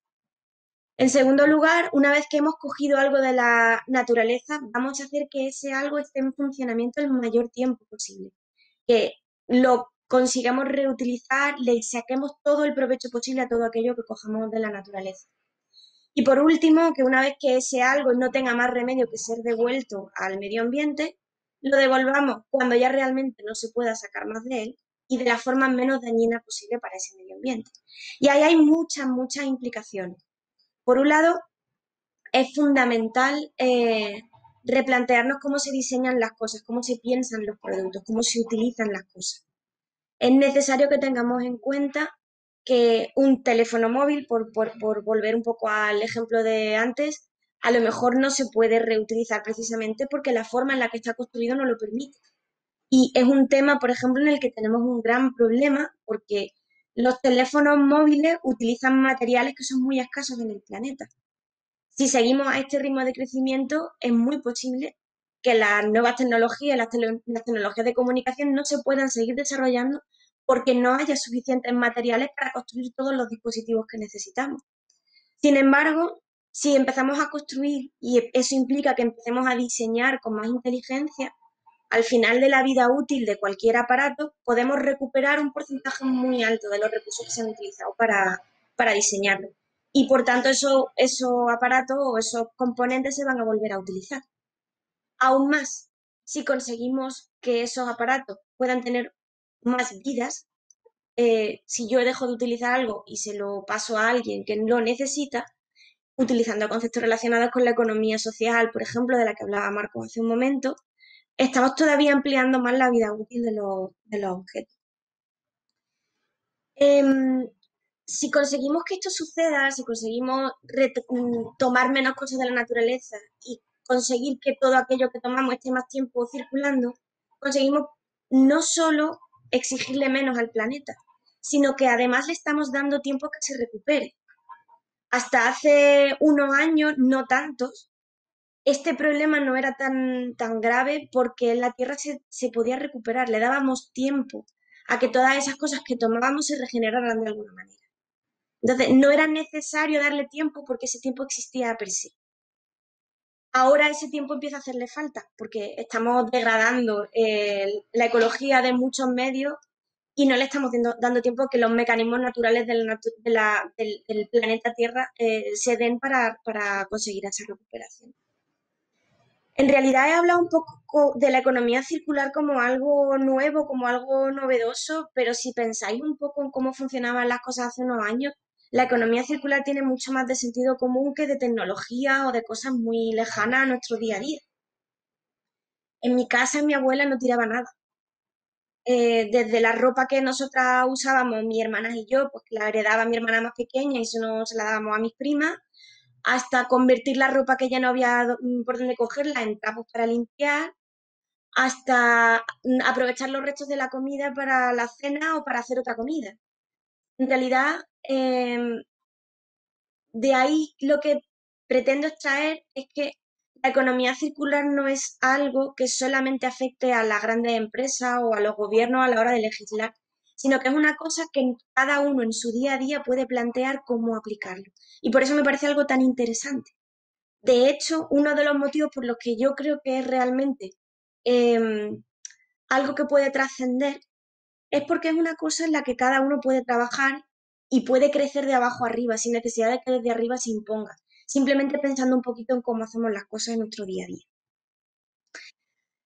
Speaker 4: En segundo lugar, una vez que hemos cogido algo de la naturaleza, vamos a hacer que ese algo esté en funcionamiento el mayor tiempo posible. Que lo consigamos reutilizar, le saquemos todo el provecho posible a todo aquello que cojamos de la naturaleza. Y por último, que una vez que ese algo no tenga más remedio que ser devuelto al medio ambiente, lo devolvamos cuando ya realmente no se pueda sacar más de él y de la forma menos dañina posible para ese medio ambiente. Y ahí hay muchas, muchas implicaciones. Por un lado, es fundamental eh, replantearnos cómo se diseñan las cosas, cómo se piensan los productos, cómo se utilizan las cosas. Es necesario que tengamos en cuenta que un teléfono móvil, por, por, por volver un poco al ejemplo de antes, a lo mejor no se puede reutilizar precisamente porque la forma en la que está construido no lo permite. Y es un tema, por ejemplo, en el que tenemos un gran problema porque los teléfonos móviles utilizan materiales que son muy escasos en el planeta. Si seguimos a este ritmo de crecimiento, es muy posible que las nuevas tecnologías, las, te las tecnologías de comunicación no se puedan seguir desarrollando porque no haya suficientes materiales para construir todos los dispositivos que necesitamos. Sin embargo, si empezamos a construir, y eso implica que empecemos a diseñar con más inteligencia, al final de la vida útil de cualquier aparato, podemos recuperar un porcentaje muy alto de los recursos que se han utilizado para, para diseñarlo. Y por tanto, esos, esos aparatos o esos componentes se van a volver a utilizar. Aún más, si conseguimos que esos aparatos puedan tener más vidas, eh, si yo dejo de utilizar algo y se lo paso a alguien que lo necesita, utilizando conceptos relacionados con la economía social, por ejemplo, de la que hablaba Marco hace un momento, estamos todavía ampliando más la vida útil de los, de los objetos. Eh, si conseguimos que esto suceda, si conseguimos tomar menos cosas de la naturaleza y conseguir que todo aquello que tomamos esté más tiempo circulando, conseguimos no solo exigirle menos al planeta, sino que además le estamos dando tiempo a que se recupere. Hasta hace unos años, no tantos, este problema no era tan, tan grave porque la Tierra se, se podía recuperar, le dábamos tiempo a que todas esas cosas que tomábamos se regeneraran de alguna manera. Entonces, no era necesario darle tiempo porque ese tiempo existía per se. Ahora ese tiempo empieza a hacerle falta porque estamos degradando eh, la ecología de muchos medios y no le estamos dando, dando tiempo a que los mecanismos naturales de la, de la, del, del planeta Tierra eh, se den para, para conseguir esa recuperación. En realidad he hablado un poco de la economía circular como algo nuevo, como algo novedoso, pero si pensáis un poco en cómo funcionaban las cosas hace unos años, la economía circular tiene mucho más de sentido común que de tecnología o de cosas muy lejanas a nuestro día a día. En mi casa mi abuela no tiraba nada. Eh, desde la ropa que nosotras usábamos, mi hermana y yo, pues la heredaba a mi hermana más pequeña y eso no se la dábamos a mis primas, hasta convertir la ropa que ya no había por dónde cogerla en trapos para limpiar, hasta aprovechar los restos de la comida para la cena o para hacer otra comida. En realidad, eh, de ahí lo que pretendo extraer es que la economía circular no es algo que solamente afecte a las grandes empresas o a los gobiernos a la hora de legislar, sino que es una cosa que cada uno en su día a día puede plantear cómo aplicarlo. Y por eso me parece algo tan interesante. De hecho, uno de los motivos por los que yo creo que es realmente eh, algo que puede trascender es porque es una cosa en la que cada uno puede trabajar y puede crecer de abajo arriba, sin necesidad de que desde arriba se imponga, simplemente pensando un poquito en cómo hacemos las cosas en nuestro día a día.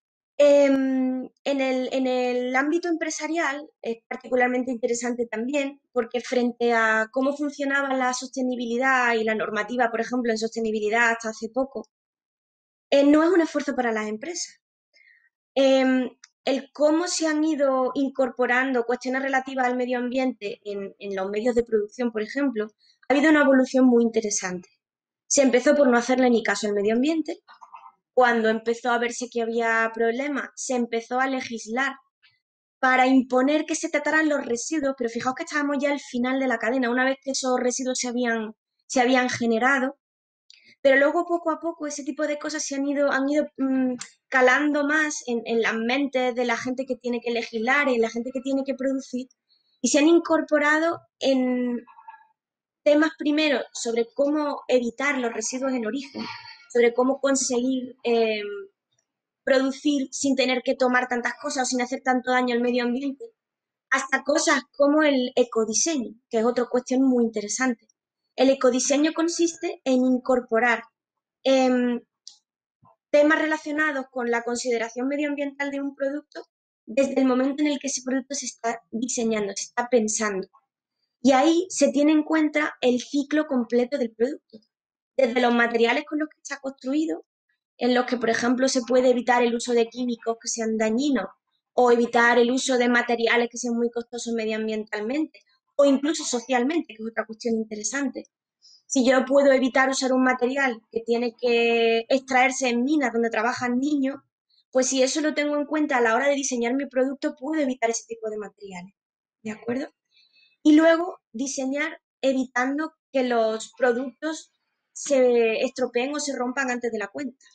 Speaker 4: En el, en el ámbito empresarial es particularmente interesante también porque frente a cómo funcionaba la sostenibilidad y la normativa, por ejemplo, en sostenibilidad hasta hace poco, eh, no es un esfuerzo para las empresas. Eh, el cómo se han ido incorporando cuestiones relativas al medio ambiente en, en los medios de producción, por ejemplo, ha habido una evolución muy interesante. Se empezó por no hacerle ni caso al medio ambiente. Cuando empezó a verse que había problemas, se empezó a legislar para imponer que se trataran los residuos, pero fijaos que estábamos ya al final de la cadena, una vez que esos residuos se habían, se habían generado, pero luego poco a poco ese tipo de cosas se han ido, han ido mmm, calando más en, en las mentes de la gente que tiene que legislar y la gente que tiene que producir, y se han incorporado en temas primero sobre cómo evitar los residuos en origen, sobre cómo conseguir eh, producir sin tener que tomar tantas cosas o sin hacer tanto daño al medio ambiente, hasta cosas como el ecodiseño, que es otra cuestión muy interesante. El ecodiseño consiste en incorporar eh, temas relacionados con la consideración medioambiental de un producto desde el momento en el que ese producto se está diseñando, se está pensando. Y ahí se tiene en cuenta el ciclo completo del producto, desde los materiales con los que está construido, en los que, por ejemplo, se puede evitar el uso de químicos que sean dañinos o evitar el uso de materiales que sean muy costosos medioambientalmente o incluso socialmente, que es otra cuestión interesante. Si yo puedo evitar usar un material que tiene que extraerse en minas donde trabajan niños, pues si eso lo tengo en cuenta a la hora de diseñar mi producto, puedo evitar ese tipo de materiales. ¿De acuerdo? Y luego diseñar evitando que los productos se estropeen o se rompan antes de la cuenta.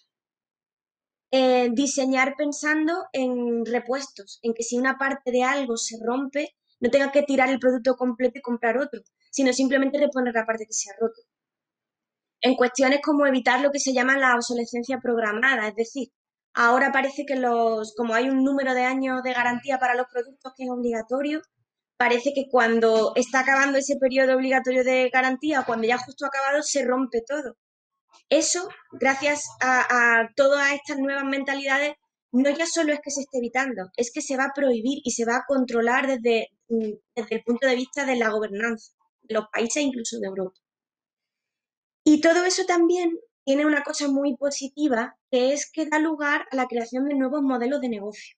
Speaker 4: Eh, diseñar pensando en repuestos, en que si una parte de algo se rompe, no tenga que tirar el producto completo y comprar otro, sino simplemente reponer la parte que se ha roto. En cuestiones como evitar lo que se llama la obsolescencia programada, es decir, ahora parece que los, como hay un número de años de garantía para los productos que es obligatorio, parece que cuando está acabando ese periodo obligatorio de garantía, cuando ya justo ha acabado, se rompe todo. Eso, gracias a, a todas estas nuevas mentalidades, no ya solo es que se esté evitando, es que se va a prohibir y se va a controlar desde, desde el punto de vista de la gobernanza de los países, incluso de Europa. Y todo eso también tiene una cosa muy positiva, que es que da lugar a la creación de nuevos modelos de negocio.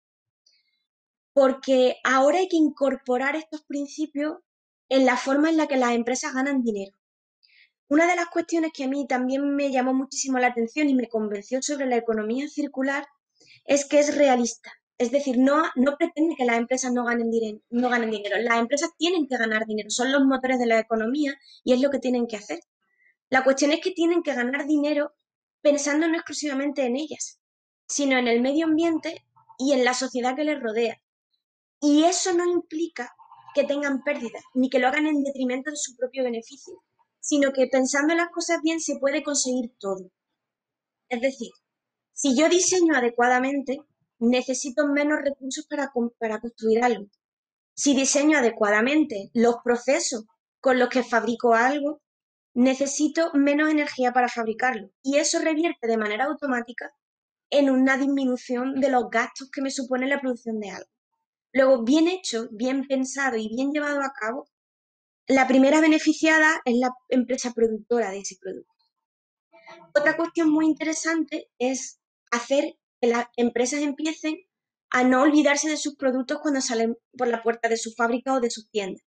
Speaker 4: Porque ahora hay que incorporar estos principios en la forma en la que las empresas ganan dinero. Una de las cuestiones que a mí también me llamó muchísimo la atención y me convenció sobre la economía circular es que es realista. Es decir, no, no pretende que las empresas no ganen, dinero, no ganen dinero. Las empresas tienen que ganar dinero, son los motores de la economía y es lo que tienen que hacer. La cuestión es que tienen que ganar dinero pensando no exclusivamente en ellas, sino en el medio ambiente y en la sociedad que les rodea. Y eso no implica que tengan pérdidas, ni que lo hagan en detrimento de su propio beneficio, sino que pensando en las cosas bien se puede conseguir todo. Es decir, si yo diseño adecuadamente, necesito menos recursos para, para construir algo. Si diseño adecuadamente los procesos con los que fabrico algo, necesito menos energía para fabricarlo. Y eso revierte de manera automática en una disminución de los gastos que me supone la producción de algo. Luego, bien hecho, bien pensado y bien llevado a cabo, la primera beneficiada es la empresa productora de ese producto. Otra cuestión muy interesante es hacer que las empresas empiecen a no olvidarse de sus productos cuando salen por la puerta de su fábrica o de sus tiendas.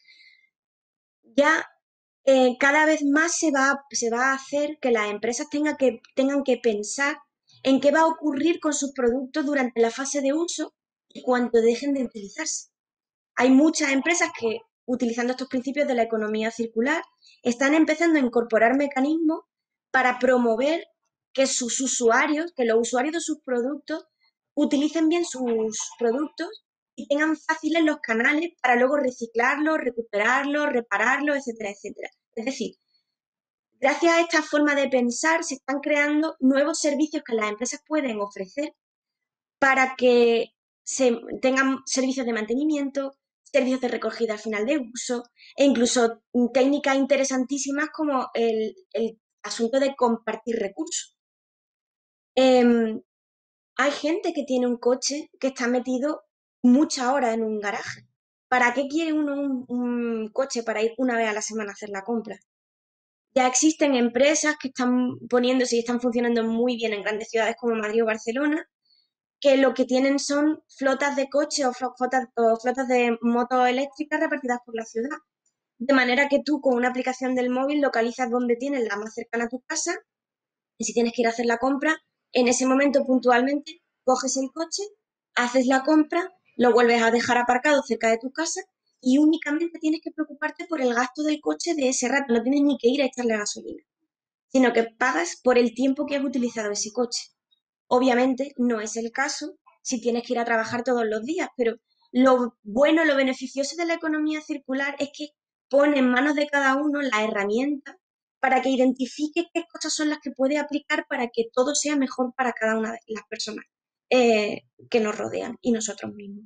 Speaker 4: Ya eh, cada vez más se va, se va a hacer que las empresas tengan que, tengan que pensar en qué va a ocurrir con sus productos durante la fase de uso y cuando dejen de utilizarse. Hay muchas empresas que, utilizando estos principios de la economía circular, están empezando a incorporar mecanismos para promover que sus usuarios, que los usuarios de sus productos, utilicen bien sus productos y tengan fáciles los canales para luego reciclarlos, recuperarlos, repararlos, etcétera, etcétera. Es decir, gracias a esta forma de pensar se están creando nuevos servicios que las empresas pueden ofrecer para que se tengan servicios de mantenimiento, servicios de recogida al final de uso e incluso técnicas interesantísimas como el, el asunto de compartir recursos. Eh, Hay gente que tiene un coche que está metido muchas horas en un garaje. ¿Para qué quiere uno un, un coche para ir una vez a la semana a hacer la compra? Ya existen empresas que están poniéndose y están funcionando muy bien en grandes ciudades como Madrid o Barcelona, que lo que tienen son flotas de coches o flotas, o flotas de motos eléctricas repartidas por la ciudad. De manera que tú con una aplicación del móvil localizas dónde tienes la más cercana a tu casa y si tienes que ir a hacer la compra, en ese momento puntualmente coges el coche, haces la compra, lo vuelves a dejar aparcado cerca de tu casa y únicamente tienes que preocuparte por el gasto del coche de ese rato. No tienes ni que ir a echarle gasolina, sino que pagas por el tiempo que has utilizado ese coche. Obviamente no es el caso si tienes que ir a trabajar todos los días, pero lo bueno, lo beneficioso de la economía circular es que pone en manos de cada uno la herramienta para que identifique qué cosas son las que puede aplicar para que todo sea mejor para cada una de las personas eh, que nos rodean y nosotros mismos.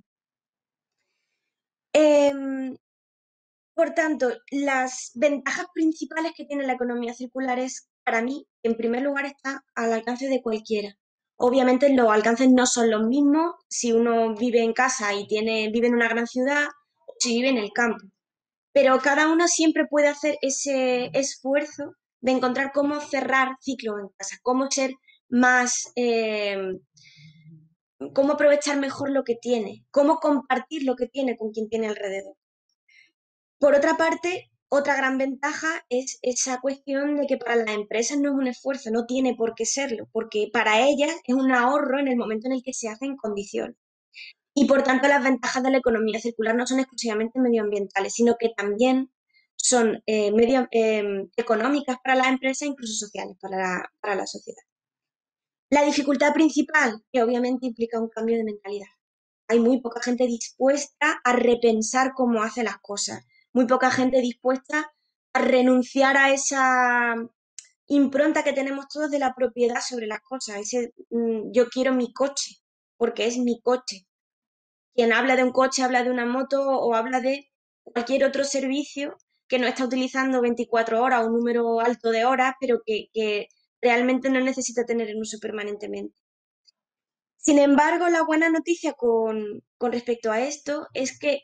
Speaker 4: Eh, por tanto, las ventajas principales que tiene la economía circular es, para mí, en primer lugar, está al alcance de cualquiera. Obviamente los alcances no son los mismos si uno vive en casa y tiene, vive en una gran ciudad o si vive en el campo. Pero cada uno siempre puede hacer ese esfuerzo de encontrar cómo cerrar ciclos en casa, cómo ser más, eh, cómo aprovechar mejor lo que tiene, cómo compartir lo que tiene con quien tiene alrededor. Por otra parte, otra gran ventaja es esa cuestión de que para las empresas no es un esfuerzo, no tiene por qué serlo, porque para ellas es un ahorro en el momento en el que se hace en condiciones. Y por tanto, las ventajas de la economía circular no son exclusivamente medioambientales, sino que también son eh, medio, eh, económicas para las empresas e incluso sociales para la, para la sociedad. La dificultad principal, que obviamente implica un cambio de mentalidad. Hay muy poca gente dispuesta a repensar cómo hace las cosas, muy poca gente dispuesta a renunciar a esa impronta que tenemos todos de la propiedad sobre las cosas, ese mm, yo quiero mi coche, porque es mi coche. Quien habla de un coche habla de una moto o habla de cualquier otro servicio que no está utilizando veinticuatro horas o un número alto de horas, pero que, que realmente no necesita tener en uso permanentemente. Sin embargo, la buena noticia con, con respecto a esto es que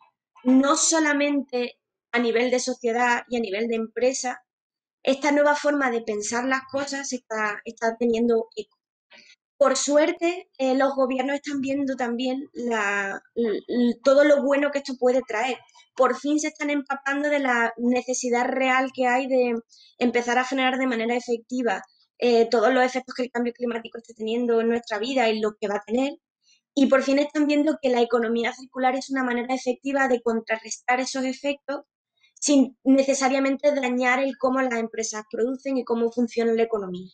Speaker 4: no solamente a nivel de sociedad y a nivel de empresa, esta nueva forma de pensar las cosas está, está teniendo eco. Por suerte, eh, los gobiernos están viendo también la, l, todo lo bueno que esto puede traer. Por fin se están empapando de la necesidad real que hay de empezar a generar de manera efectiva eh, todos los efectos que el cambio climático está teniendo en nuestra vida y lo que va a tener. Y por fin están viendo que la economía circular es una manera efectiva de contrarrestar esos efectos sin necesariamente dañar el cómo las empresas producen y cómo funciona la economía.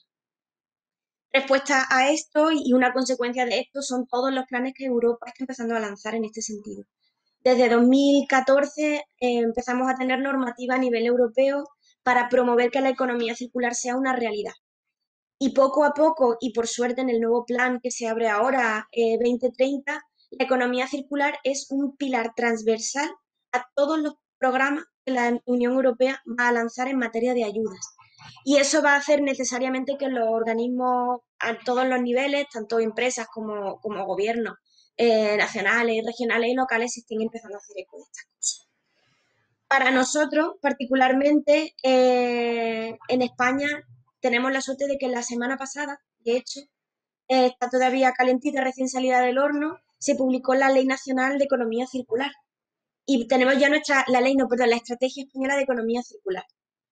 Speaker 4: Respuesta a esto y una consecuencia de esto son todos los planes que Europa está empezando a lanzar en este sentido. Desde dos mil catorce eh, empezamos a tener normativa a nivel europeo para promover que la economía circular sea una realidad. Y poco a poco, y por suerte en el nuevo plan que se abre ahora, eh, veinte treinta, la economía circular es un pilar transversal a todos los programas que la Unión Europea va a lanzar en materia de ayudas. Y eso va a hacer necesariamente que los organismos a todos los niveles, tanto empresas como, como gobiernos eh, nacionales, regionales y locales, se estén empezando a hacer eco de estas cosas. Para nosotros, particularmente, eh, en España, tenemos la suerte de que la semana pasada, de hecho, eh, está todavía calentita, recién salida del horno, se publicó la Ley Nacional de Economía Circular. Y tenemos ya nuestra, la ley, no, perdón, la Estrategia Española de Economía Circular.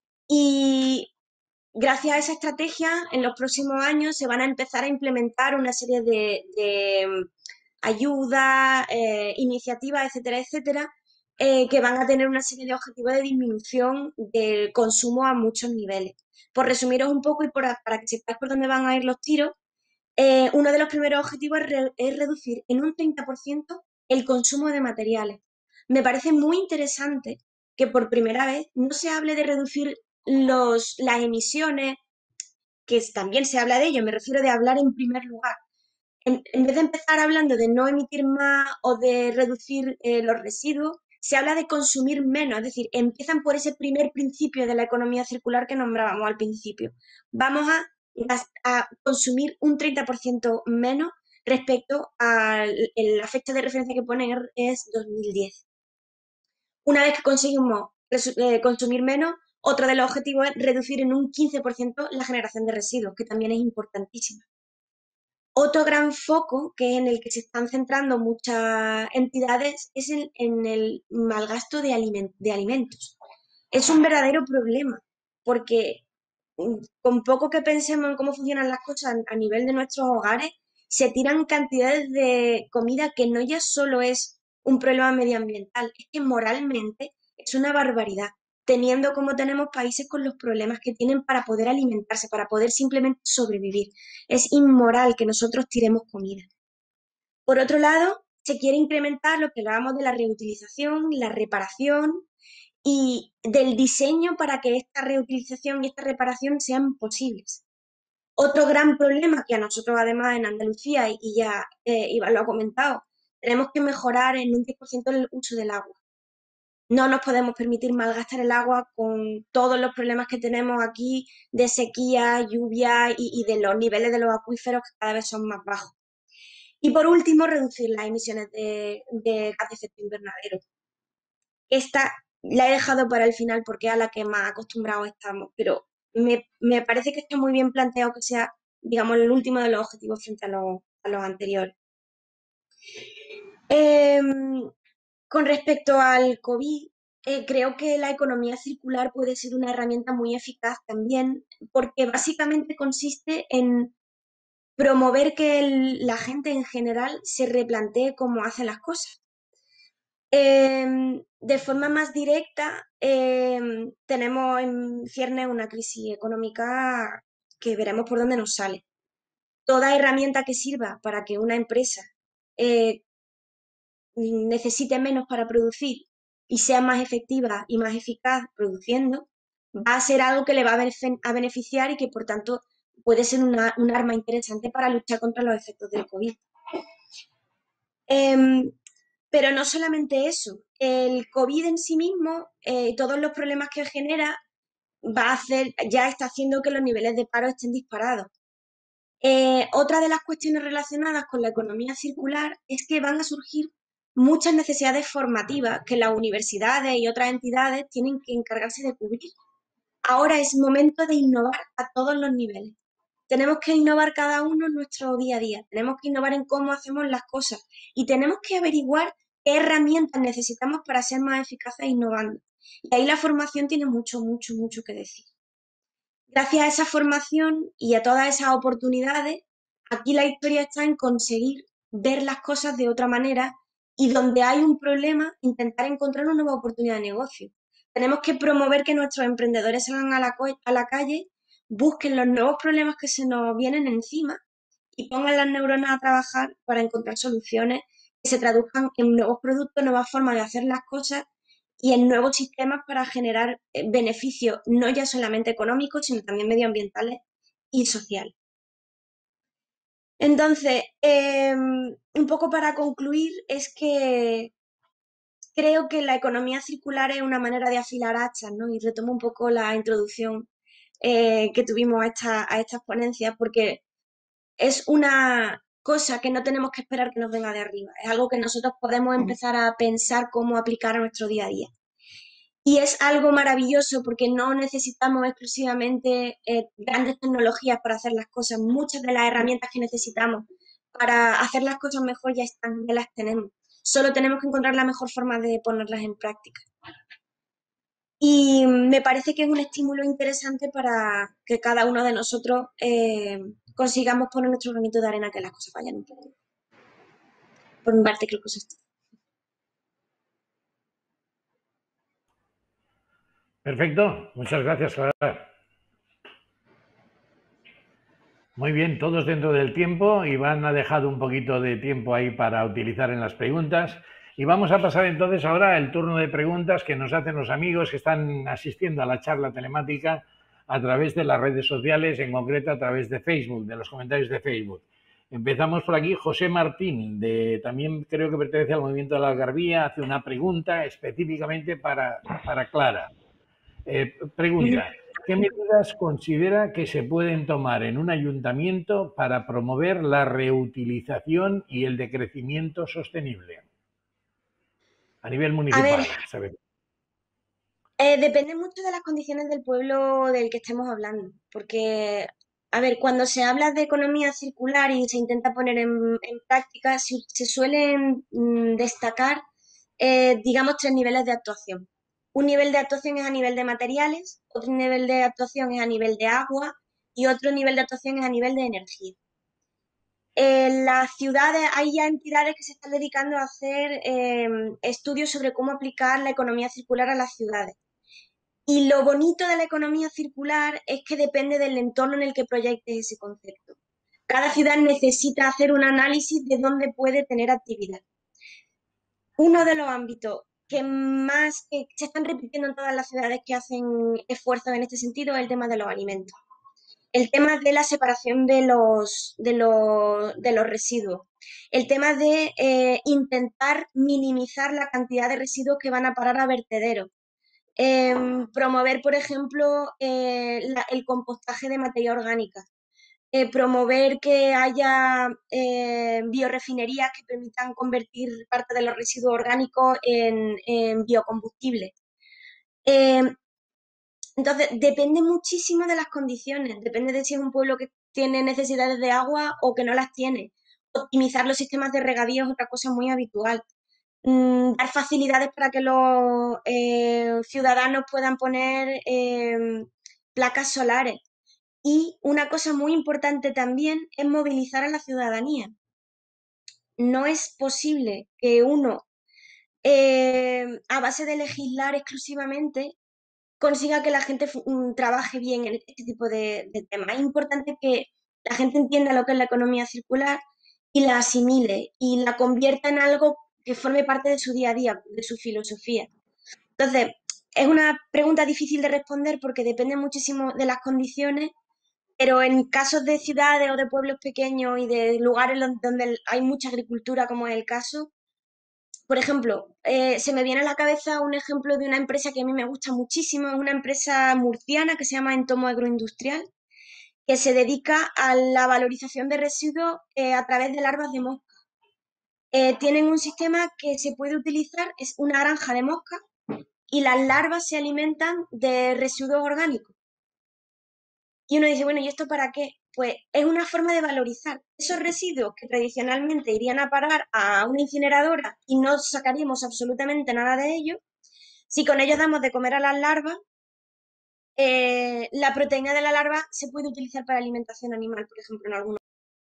Speaker 4: Y gracias a esa estrategia, en los próximos años se van a empezar a implementar una serie de, de ayudas, eh, iniciativas, etcétera, etcétera, eh, que van a tener una serie de objetivos de disminución del consumo a muchos niveles. Por resumiros un poco y por, para que sepáis por dónde van a ir los tiros, eh, uno de los primeros objetivos es, re, es reducir en un treinta por ciento el consumo de materiales. Me parece muy interesante que por primera vez no se hable de reducir los, las emisiones, que también se habla de ello, me refiero de hablar en primer lugar. En, en vez de empezar hablando de no emitir más o de reducir eh, los residuos, se habla de consumir menos, es decir, empiezan por ese primer principio de la economía circular que nombrábamos al principio. Vamos a, a consumir un treinta por ciento menos respecto a la fecha de referencia que ponen es dos mil diez. Una vez que conseguimos eh, consumir menos, otro de los objetivos es reducir en un quince por ciento la generación de residuos, que también es importantísima. Otro gran foco que en el que se están centrando muchas entidades es en, en el malgasto de, aliment de alimentos. Es un verdadero problema, porque con poco que pensemos en cómo funcionan las cosas a nivel de nuestros hogares, se tiran cantidades de comida que no ya solo es un problema medioambiental, es que moralmente es una barbaridad, teniendo como tenemos países con los problemas que tienen para poder alimentarse, para poder simplemente sobrevivir. Es inmoral que nosotros tiremos comida. Por otro lado, se quiere incrementar lo que hablábamos de la reutilización, la reparación y del diseño para que esta reutilización y esta reparación sean posibles. Otro gran problema que a nosotros además en Andalucía, y ya eh, Iván lo ha comentado, tenemos que mejorar en un diez por ciento el uso del agua. No nos podemos permitir malgastar el agua con todos los problemas que tenemos aquí de sequía, lluvia y, y de los niveles de los acuíferos que cada vez son más bajos. Y por último, reducir las emisiones de, de gas de efecto invernadero. Esta la he dejado para el final porque es a la que más acostumbrados estamos, pero me, me parece que está muy bien planteado que sea, digamos, el último de los objetivos frente a los, a los anteriores. Eh, con respecto al COVID, eh, creo que la economía circular puede ser una herramienta muy eficaz también, porque básicamente consiste en promover que el, la gente en general se replantee cómo hace las cosas. Eh, de forma más directa, eh, tenemos en ciernes una crisis económica que veremos por dónde nos sale. Toda herramienta que sirva para que una empresa eh, necesite menos para producir y sea más efectiva y más eficaz produciendo, va a ser algo que le va a beneficiar y que, por tanto, puede ser una, un arma interesante para luchar contra los efectos del COVID. Eh, pero no solamente eso, el COVID en sí mismo, eh, todos los problemas que genera, va a hacer, ya está haciendo que los niveles de paro estén disparados. Eh, otra de las cuestiones relacionadas con la economía circular es que van a surgir muchas necesidades formativas que las universidades y otras entidades tienen que encargarse de cubrir. Ahora es momento de innovar a todos los niveles. Tenemos que innovar cada uno en nuestro día a día, tenemos que innovar en cómo hacemos las cosas y tenemos que averiguar qué herramientas necesitamos para ser más eficaces innovando. Y ahí la formación tiene mucho, mucho, mucho que decir. Gracias a esa formación y a todas esas oportunidades, aquí la historia está en conseguir ver las cosas de otra manera y donde hay un problema, intentar encontrar una nueva oportunidad de negocio. Tenemos que promover que nuestros emprendedores salgan a la, a la calle, busquen los nuevos problemas que se nos vienen encima y pongan las neuronas a trabajar para encontrar soluciones que se traduzcan en nuevos productos, nuevas formas de hacer las cosas y en nuevos sistemas para generar beneficios no ya solamente económicos, sino también medioambientales y sociales. Entonces, eh, un poco para concluir, es que creo que la economía circular es una manera de afilar hachas, ¿no? Y retomo un poco la introducción eh, que tuvimos a, esta, a estas ponencias, porque es una cosa que no tenemos que esperar que nos venga de arriba, es algo que nosotros podemos empezar a pensar cómo aplicar a nuestro día a día. Y es algo maravilloso porque no necesitamos exclusivamente eh, grandes tecnologías para hacer las cosas. Muchas de las herramientas que necesitamos para hacer las cosas mejor ya están, ya las tenemos. Solo tenemos que encontrar la mejor forma de ponerlas en práctica. Y me parece que es un estímulo interesante para que cada uno de nosotros eh, consigamos poner nuestro granito de arena a que las cosas vayan un poco. Por mi parte, creo que eso es todo.
Speaker 1: Perfecto, muchas gracias, Clara. Muy bien, todos dentro del tiempo. Iván ha dejado un poquito de tiempo ahí para utilizar en las preguntas. Y vamos a pasar entonces ahora el turno de preguntas que nos hacen los amigos que están asistiendo a la charla telemática a través de las redes sociales, en concreto a través de Facebook, de los comentarios de Facebook. Empezamos por aquí. José Martín, de, también creo que pertenece al movimiento de la Algarvía, hace una pregunta específicamente para, para Clara. Eh, pregunta, ¿qué medidas considera que se pueden tomar en un ayuntamiento para promover la reutilización y el decrecimiento sostenible? A nivel
Speaker 4: A ver,
Speaker 1: municipal, ¿sabes?
Speaker 4: eh, depende mucho de las condiciones del pueblo del que estemos hablando, porque, a ver, cuando se habla de economía circular y se intenta poner en, en práctica, se, se suelen mm, destacar, eh, digamos, tres niveles de actuación. Un nivel de actuación es a nivel de materiales, otro nivel de actuación es a nivel de agua y otro nivel de actuación es a nivel de energía. En las ciudades hay ya entidades que se están dedicando a hacer eh, estudios sobre cómo aplicar la economía circular a las ciudades. Y lo bonito de la economía circular es que depende del entorno en el que proyectes ese concepto. Cada ciudad necesita hacer un análisis de dónde puede tener actividad. Uno de los ámbitos que más que se están repitiendo en todas las ciudades que hacen esfuerzos en este sentido es el tema de los alimentos. El tema de la separación de los, de los, de los residuos. El tema de eh, intentar minimizar la cantidad de residuos que van a parar a vertederos. Eh, promover, por ejemplo, eh, la, el compostaje de materia orgánica. Eh, promover que haya eh, biorefinerías que permitan convertir parte de los residuos orgánicos en, en biocombustible. Eh, entonces, depende muchísimo de las condiciones, depende de si es un pueblo que tiene necesidades de agua o que no las tiene. Optimizar los sistemas de regadío es otra cosa muy habitual. Mm, dar facilidades para que los eh, ciudadanos puedan poner eh, placas solares. Y una cosa muy importante también es movilizar a la ciudadanía. No es posible que uno, eh, a base de legislar exclusivamente, consiga que la gente um, trabaje bien en este tipo de, de temas. Es importante que la gente entienda lo que es la economía circular y la asimile y la convierta en algo que forme parte de su día a día, de su filosofía. Entonces, es una pregunta difícil de responder porque depende muchísimo de las condiciones, pero en casos de ciudades o de pueblos pequeños y de lugares donde hay mucha agricultura, como es el caso, por ejemplo, eh, se me viene a la cabeza un ejemplo de una empresa que a mí me gusta muchísimo, es una empresa murciana que se llama Entomo Agroindustrial, que se dedica a la valorización de residuos eh, a través de larvas de mosca. Eh, tienen un sistema que se puede utilizar, es una granja de mosca, y las larvas se alimentan de residuos orgánicos. Y uno dice, bueno, ¿y esto para qué? Pues es una forma de valorizar esos residuos que tradicionalmente irían a parar a una incineradora y no sacaríamos absolutamente nada de ellos. Si con ellos damos de comer a las larvas, eh, la proteína de la larva se puede utilizar para alimentación animal, por ejemplo, en algunos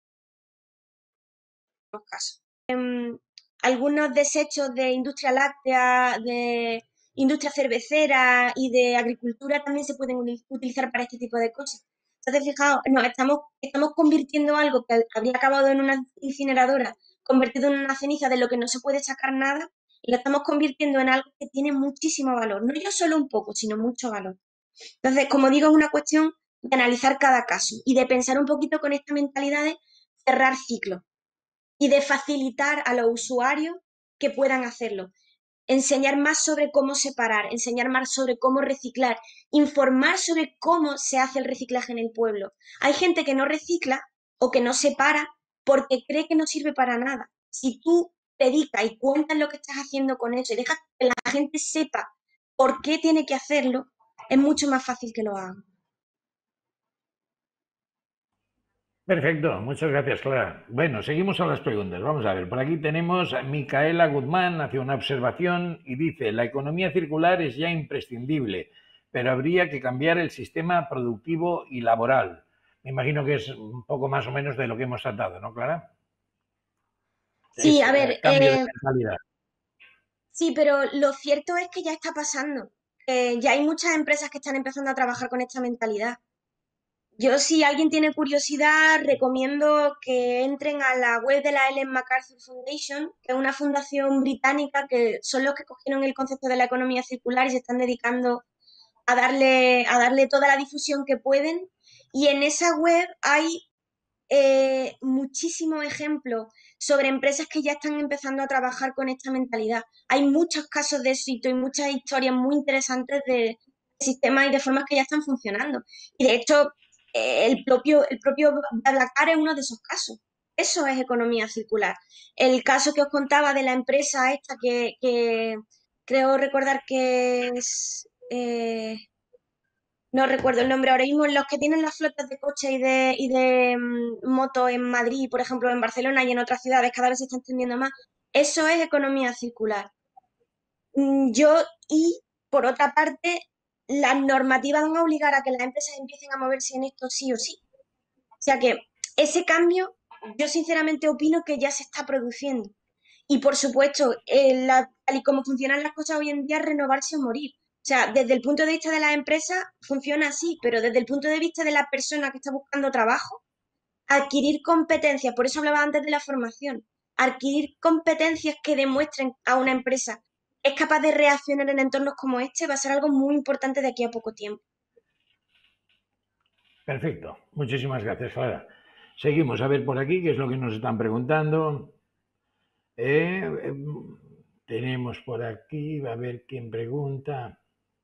Speaker 4: casos. Eh, algunos desechos de industria láctea, de industria cervecera y de agricultura también se pueden utilizar para este tipo de cosas. Entonces, fijaos, no, estamos, estamos convirtiendo algo que habría acabado en una incineradora, convertido en una ceniza de lo que no se puede sacar nada, y lo estamos convirtiendo en algo que tiene muchísimo valor. No ya solo un poco, sino mucho valor. Entonces, como digo, es una cuestión de analizar cada caso y de pensar un poquito con esta mentalidad de cerrar ciclos y de facilitar a los usuarios que puedan hacerlo. Enseñar más sobre cómo separar, enseñar más sobre cómo reciclar, informar sobre cómo se hace el reciclaje en el pueblo. Hay gente que no recicla o que no separa porque cree que no sirve para nada. Si tú predicas y cuentas lo que estás haciendo con eso y dejas que la gente sepa por qué tiene que hacerlo, es mucho más fácil que lo hagan.
Speaker 1: Perfecto, muchas gracias, Clara. Bueno, seguimos a las preguntas. Vamos a ver, por aquí tenemos a Micaela Guzmán, hace una observación y dice, la economía circular es ya imprescindible, pero habría que cambiar el sistema productivo y laboral. Me imagino que es un poco más o menos de lo que hemos tratado, ¿no, Clara?
Speaker 4: Sí,
Speaker 1: Es,
Speaker 4: a ver,
Speaker 1: eh, cambio
Speaker 4: eh,
Speaker 1: de mentalidad.
Speaker 4: sí, pero lo cierto es que ya está pasando. Eh, ya hay muchas empresas que están empezando a trabajar con esta mentalidad. Yo, si alguien tiene curiosidad, recomiendo que entren a la web de la Ellen MacArthur Foundation, que es una fundación británica que son los que cogieron el concepto de la economía circular y se están dedicando a darle, a darle toda la difusión que pueden. Y en esa web hay eh, muchísimos ejemplos sobre empresas que ya están empezando a trabajar con esta mentalidad. Hay muchos casos de éxito y muchas historias muy interesantes de sistemas y de formas que ya están funcionando. Y de hecho, el propio, el propio BlaBlaCar es uno de esos casos. Eso es economía circular. El caso que os contaba de la empresa esta que, que creo recordar que es... Eh, no recuerdo el nombre ahora mismo, los que tienen las flotas de coches y de, y de mm, motos en Madrid, por ejemplo, en Barcelona y en otras ciudades, cada vez se está extendiendo más. Eso es economía circular. Mm, Yo, y por otra parte, las normativas van a obligar a que las empresas empiecen a moverse en esto sí o sí. O sea que ese cambio, yo sinceramente opino que ya se está produciendo. Y por supuesto, eh, la- tal y como funcionan las cosas hoy en día, renovarse o morir. O sea, desde el punto de vista de las empresas funciona así, pero desde el punto de vista de la persona que está buscando trabajo, adquirir competencias, por eso hablaba antes de la formación, adquirir competencias que demuestren a una empresa que es capaz de reaccionar en entornos como este va a ser algo muy importante de aquí a poco tiempo.
Speaker 1: Perfecto. Muchísimas gracias, Clara. Seguimos a ver por aquí qué es lo que nos están preguntando. Eh, eh, tenemos por aquí, a ver quién pregunta.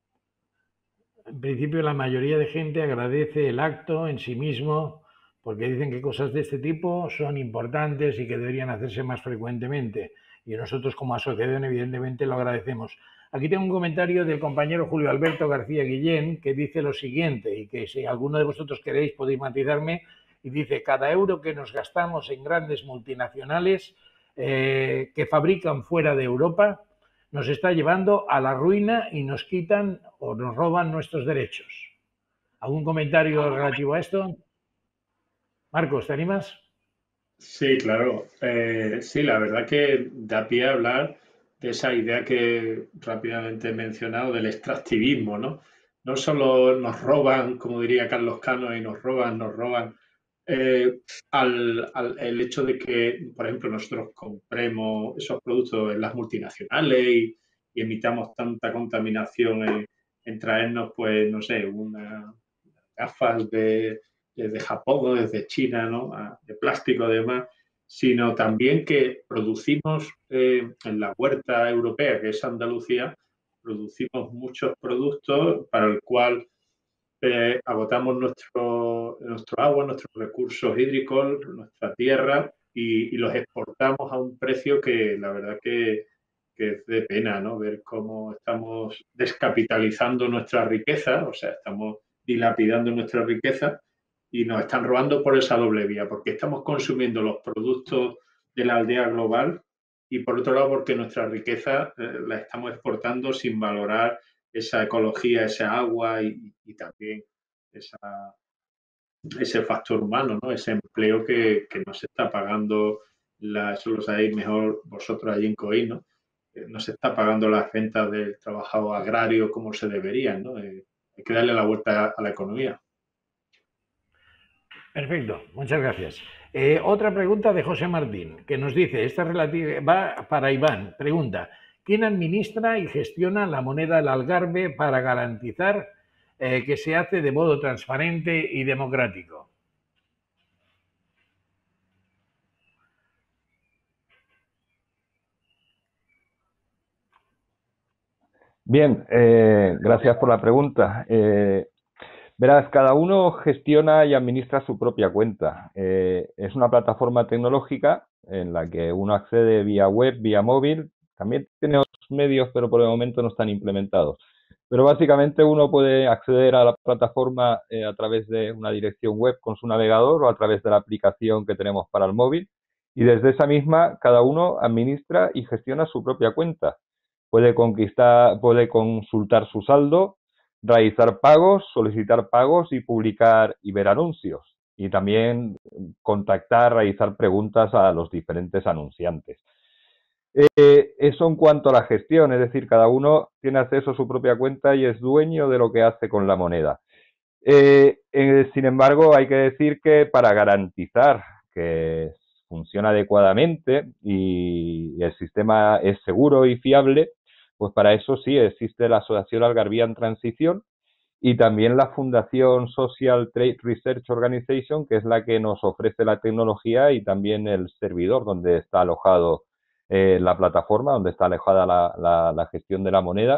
Speaker 1: En principio, la mayoría de gente agradece el acto en sí mismo porque dicen que cosas de este tipo son importantes y que deberían hacerse más frecuentemente. Y nosotros como asociación evidentemente lo agradecemos. Aquí tengo un comentario del compañero Julio Alberto García Guillén que dice lo siguiente, y que si alguno de vosotros queréis podéis matizarme, y dice: cada euro que nos gastamos en grandes multinacionales eh, que fabrican fuera de Europa nos está llevando a la ruina y nos quitan o nos roban nuestros derechos. ¿Algún comentario relativo a esto? Marcos, ¿te animas?
Speaker 3: Sí, claro. Eh, sí, la verdad que da pie a hablar de esa idea que rápidamente he mencionado del extractivismo, ¿no? No solo nos roban, como diría Carlos Cano, y nos roban, nos roban, eh, al, al- el hecho de que, por ejemplo, nosotros compremos esos productos en las multinacionales y, y emitamos tanta contaminación en, en traernos, pues, no sé, unas gafas de, desde Japón o desde China, ¿no? De plástico además, sino también que producimos eh, en la huerta europea, que es Andalucía, producimos muchos productos para el cual eh, agotamos nuestro, nuestro agua, nuestros recursos hídricos, nuestra tierra y, y, los exportamos a un precio que la verdad que, que es de pena, ¿no? Ver cómo estamos descapitalizando nuestra riqueza, o sea, estamos dilapidando nuestra riqueza y nos están robando por esa doble vía, porque estamos consumiendo los productos de la aldea global y por otro lado porque nuestra riqueza eh, la estamos exportando sin valorar esa ecología, esa agua y, y también esa, ese factor humano, ¿no? Ese empleo que, que no se está pagando, la, eso lo sabéis mejor vosotros allí en Coín, ¿no? Eh, no se está pagando las rentas del trabajo agrario como se deberían, ¿no? Eh, hay que darle la vuelta a la economía.
Speaker 1: Perfecto, muchas gracias. Eh, otra pregunta de José Martín, que nos dice, esta relativa, va para Iván, pregunta: ¿quién administra y gestiona la moneda del Algarve para garantizar eh, que se hace de modo transparente y democrático?
Speaker 2: Bien, eh, gracias por la pregunta. Eh, verás, cada uno gestiona y administra su propia cuenta. Eh, es una plataforma tecnológica en la que uno accede vía web, vía móvil. También tiene otros medios, pero por el momento no están implementados. Pero básicamente uno puede acceder a la plataforma eh, a través de una dirección web con su navegador o a través de la aplicación que tenemos para el móvil. Y desde esa misma, cada uno administra y gestiona su propia cuenta. Puede conquistar, puede consultar su saldo, realizar pagos, solicitar pagos y publicar y ver anuncios. Y también contactar, realizar preguntas a los diferentes anunciantes. Eh, eso en cuanto a la gestión, es decir, cada uno tiene acceso a su propia cuenta y es dueño de lo que hace con la moneda. Eh, eh, sin embargo, hay que decir que para garantizar que funciona adecuadamente y el sistema es seguro y fiable, pues para eso sí existe la Asociación Algarvía en Transición y también la Fundación Social Trade Research Organization, que es la que nos ofrece la tecnología y también el servidor donde está alojado eh, la plataforma, donde está alojada la, la, la gestión de la moneda.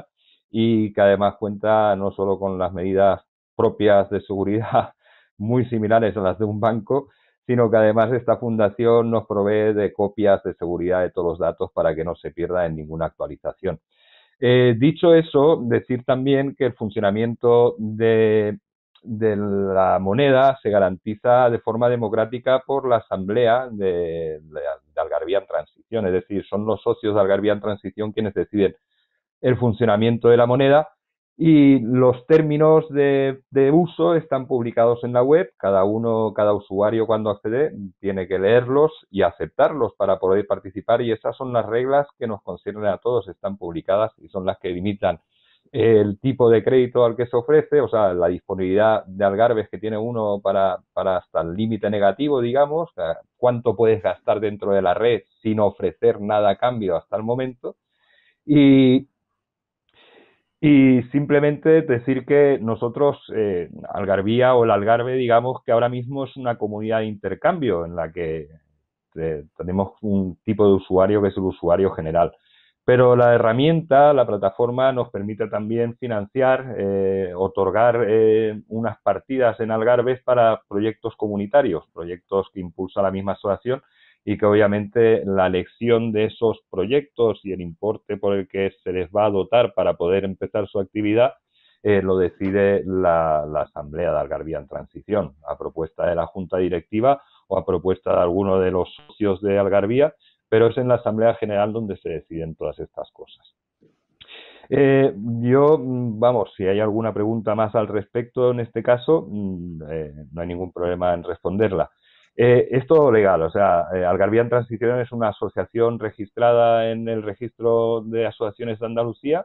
Speaker 2: y que además cuenta no solo con las medidas propias de seguridad muy similares a las de un banco, sino que además esta fundación nos provee de copias de seguridad de todos los datos para que no se pierda en ninguna actualización. Eh, dicho eso, decir también que el funcionamiento de, de la moneda se garantiza de forma democrática por la Asamblea de, de, de Algarvía en Transición, es decir, son los socios de Algarvía en Transición quienes deciden el funcionamiento de la moneda y los términos de, de uso están publicados en la web. Cada uno, cada usuario cuando accede tiene que leerlos y aceptarlos para poder participar, y esas son las reglas que nos conciernen a todos, están publicadas y son las que limitan el tipo de crédito al que se ofrece, o sea, la disponibilidad de algarves que tiene uno para, para hasta el límite negativo, digamos, o sea, cuánto puedes gastar dentro de la red sin ofrecer nada a cambio hasta el momento. Y Y simplemente decir que nosotros, eh, Algarvía o el Algarve, digamos que ahora mismo es una comunidad de intercambio en la que eh, tenemos un tipo de usuario que es el usuario general. Pero la herramienta, la plataforma, nos permite también financiar, eh, otorgar eh, unas partidas en Algarves para proyectos comunitarios, proyectos que impulsa la misma asociación, y que obviamente la elección de esos proyectos y el importe por el que se les va a dotar para poder empezar su actividad eh, lo decide la, la Asamblea de Algarvía en Transición, a propuesta de la Junta Directiva o a propuesta de alguno de los socios de Algarvía, pero es en la Asamblea General donde se deciden todas estas cosas. Eh, yo, vamos, si hay alguna pregunta más al respecto en este caso, eh, no hay ningún problema en responderla. Eh, es todo legal, o sea, eh, Algarvía en Transición es una asociación registrada en el registro de asociaciones de Andalucía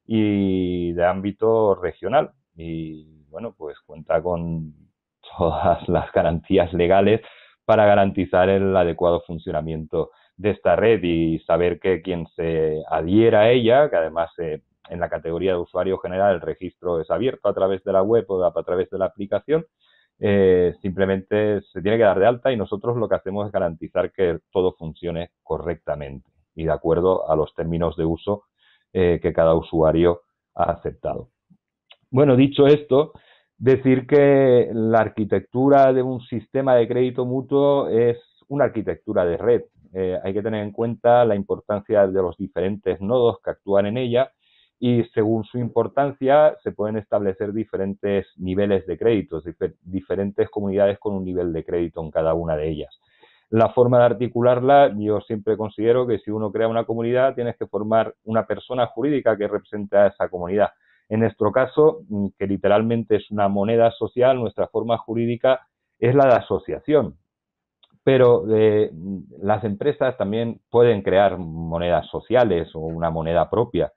Speaker 2: y de ámbito regional, y bueno, pues cuenta con todas las garantías legales para garantizar el adecuado funcionamiento de esta red y saber que quien se adhiera a ella, que además eh, en la categoría de usuario general el registro es abierto a través de la web o a través de la aplicación, Eh, simplemente se tiene que dar de alta y nosotros lo que hacemos es garantizar que todo funcione correctamente y de acuerdo a los términos de uso eh, que cada usuario ha aceptado. Bueno, dicho esto, decir que la arquitectura de un sistema de crédito mutuo es una arquitectura de red. Eh, hay que tener en cuenta la importancia de los diferentes nodos que actúan en ella, y según su importancia se pueden establecer diferentes niveles de créditos, dif diferentes comunidades con un nivel de crédito en cada una de ellas. La forma de articularla, yo siempre considero que si uno crea una comunidad tienes que formar una persona jurídica que represente a esa comunidad. En nuestro caso, que literalmente es una moneda social, nuestra forma jurídica es la de asociación. Pero eh, las empresas también pueden crear monedas sociales o una moneda propia.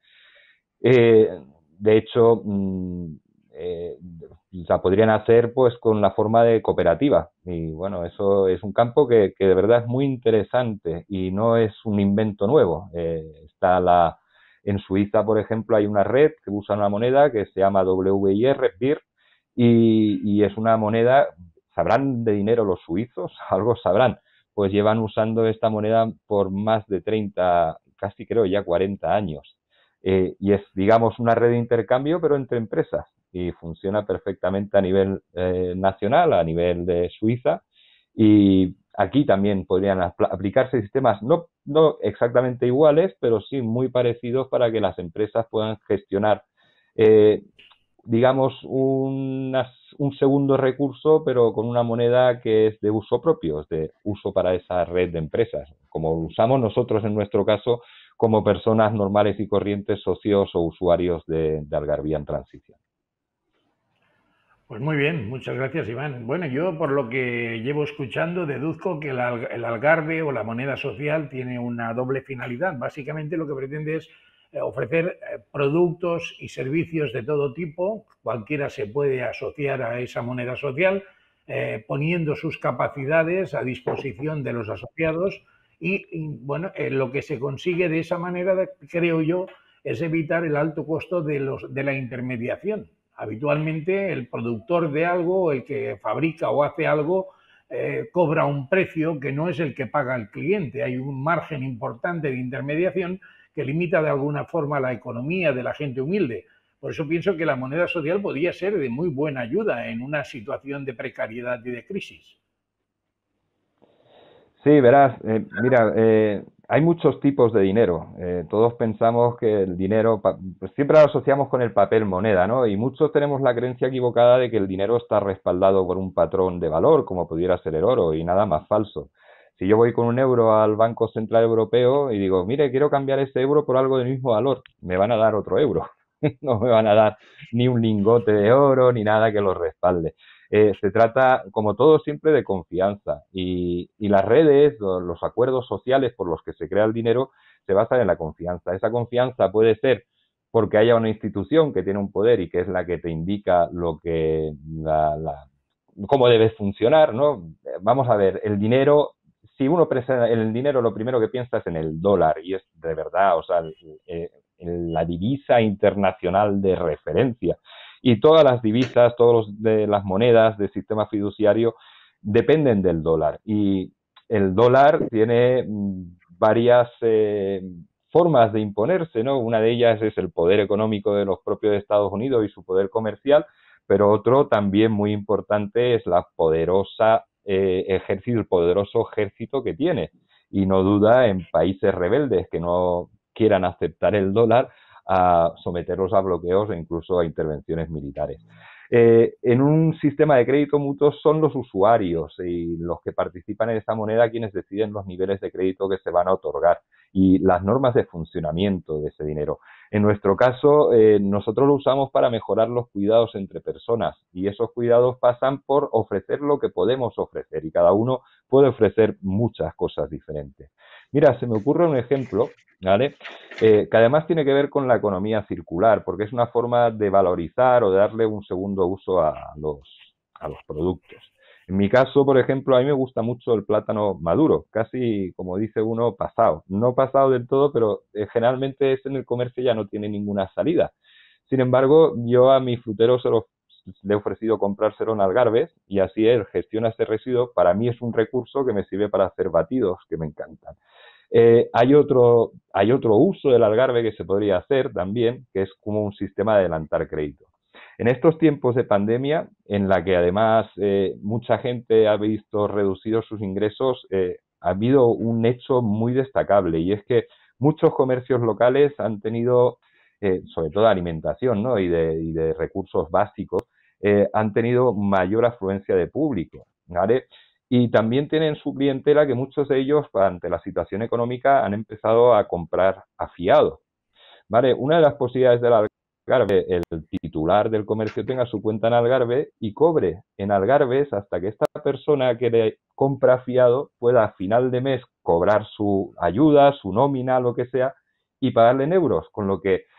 Speaker 2: Eh, de hecho, eh, la podrían hacer pues con la forma de cooperativa, y bueno, eso es un campo que, que de verdad es muy interesante y no es un invento nuevo. Eh, está la, en Suiza, por ejemplo, hay una red que usa una moneda que se llama W I R, B I R, y, y es una moneda, ¿sabrán de dinero los suizos? Algo sabrán, pues llevan usando esta moneda por más de treinta, casi creo ya cuarenta años. Eh, y es, digamos, una red de intercambio, pero entre empresas, y funciona perfectamente a nivel eh, nacional, a nivel de Suiza, y aquí también podrían aplicarse sistemas no, no exactamente iguales, pero sí muy parecidos para que las empresas puedan gestionar, eh, digamos, unas, un segundo recurso, pero con una moneda que es de uso propio, es de uso para esa red de empresas, como usamos nosotros en nuestro caso, como personas normales y corrientes, socios o usuarios de, de Algarvía en Transición.
Speaker 1: Pues muy bien, muchas gracias, Iván. Bueno, yo por lo que llevo escuchando deduzco que el, el Algarve o la moneda social tiene una doble finalidad. Básicamente lo que pretende es ofrecer productos y servicios de todo tipo. Cualquiera se puede asociar a esa moneda social eh, poniendo sus capacidades a disposición de los asociados. Y, y bueno, eh, lo que se consigue de esa manera, creo yo, es evitar el alto costo de, los, de la intermediación. Habitualmente el productor de algo, el que fabrica o hace algo, eh, cobra un precio que no es el que paga el cliente. Hay un margen importante de intermediación que limita de alguna forma la economía de la gente humilde. Por eso pienso que la moneda social podría ser de muy buena ayuda en una situación de precariedad y de crisis.
Speaker 2: Sí, verás, eh, mira, eh, hay muchos tipos de dinero. Eh, todos pensamos que el dinero, pues siempre lo asociamos con el papel moneda, ¿no? Y muchos tenemos la creencia equivocada de que el dinero está respaldado por un patrón de valor, como pudiera ser el oro, y nada más falso. Si yo voy con un euro al Banco Central Europeo y digo, mire, quiero cambiar ese euro por algo del mismo valor, me van a dar otro euro. No me van a dar ni un lingote de oro ni nada que lo respalde. Eh, se trata, como todo, siempre de confianza y, y las redes, los, los acuerdos sociales por los que se crea el dinero se basan en la confianza. Esa confianza puede ser porque haya una institución que tiene un poder y que es la que te indica lo que la, la, cómo debes funcionar, ¿no? Vamos a ver, el dinero, si uno piensa en el dinero, lo primero que piensa es en el dólar y es de verdad, o sea, eh, la divisa internacional de referencia. Y todas las divisas, todas de las monedas del sistema fiduciario dependen del dólar. Y el dólar tiene varias eh, formas de imponerse, ¿no? Una de ellas es el poder económico de los propios Estados Unidos y su poder comercial, pero otro también muy importante es la poderosa eh, ejército, el poderoso ejército que tiene. Y no duda en países rebeldes que no quieran aceptar el dólar, a someterlos a bloqueos e incluso a intervenciones militares. Eh, en un sistema de crédito mutuo son los usuarios y los que participan en esa moneda quienes deciden los niveles de crédito que se van a otorgar y las normas de funcionamiento de ese dinero. En nuestro caso, eh, nosotros lo usamos para mejorar los cuidados entre personas y esos cuidados pasan por ofrecer lo que podemos ofrecer y cada uno puede ofrecer muchas cosas diferentes. Mira, se me ocurre un ejemplo, ¿vale? Eh, que además tiene que ver con la economía circular, porque es una forma de valorizar o de darle un segundo uso a los, a los productos. En mi caso, por ejemplo, a mí me gusta mucho el plátano maduro, casi, como dice uno, pasado. No pasado del todo, pero eh, generalmente ese en el comercio ya no tiene ninguna salida. Sin embargo, yo a mi frutero se lo, le he ofrecido comprárselo en algarbes y así él gestiona ese residuo. Para mí es un recurso que me sirve para hacer batidos, que me encantan. Eh, hay otro, hay otro uso del algarve que se podría hacer también, que es como un sistema de adelantar crédito. En estos tiempos de pandemia, en la que además eh, mucha gente ha visto reducidos sus ingresos, eh, ha habido un hecho muy destacable y es que muchos comercios locales han tenido, eh, sobre todo de alimentación, ¿no? y, de, y de recursos básicos, eh, han tenido mayor afluencia de público, ¿vale? Y también tienen su clientela que muchos de ellos, ante la situación económica, han empezado a comprar a fiado. ¿Vale? Una de las posibilidades del algarve, el titular del comercio tenga su cuenta en algarve y cobre en algarves hasta que esta persona que le compra a fiado pueda a final de mes cobrar su ayuda, su nómina, lo que sea, y pagarle en euros, con lo que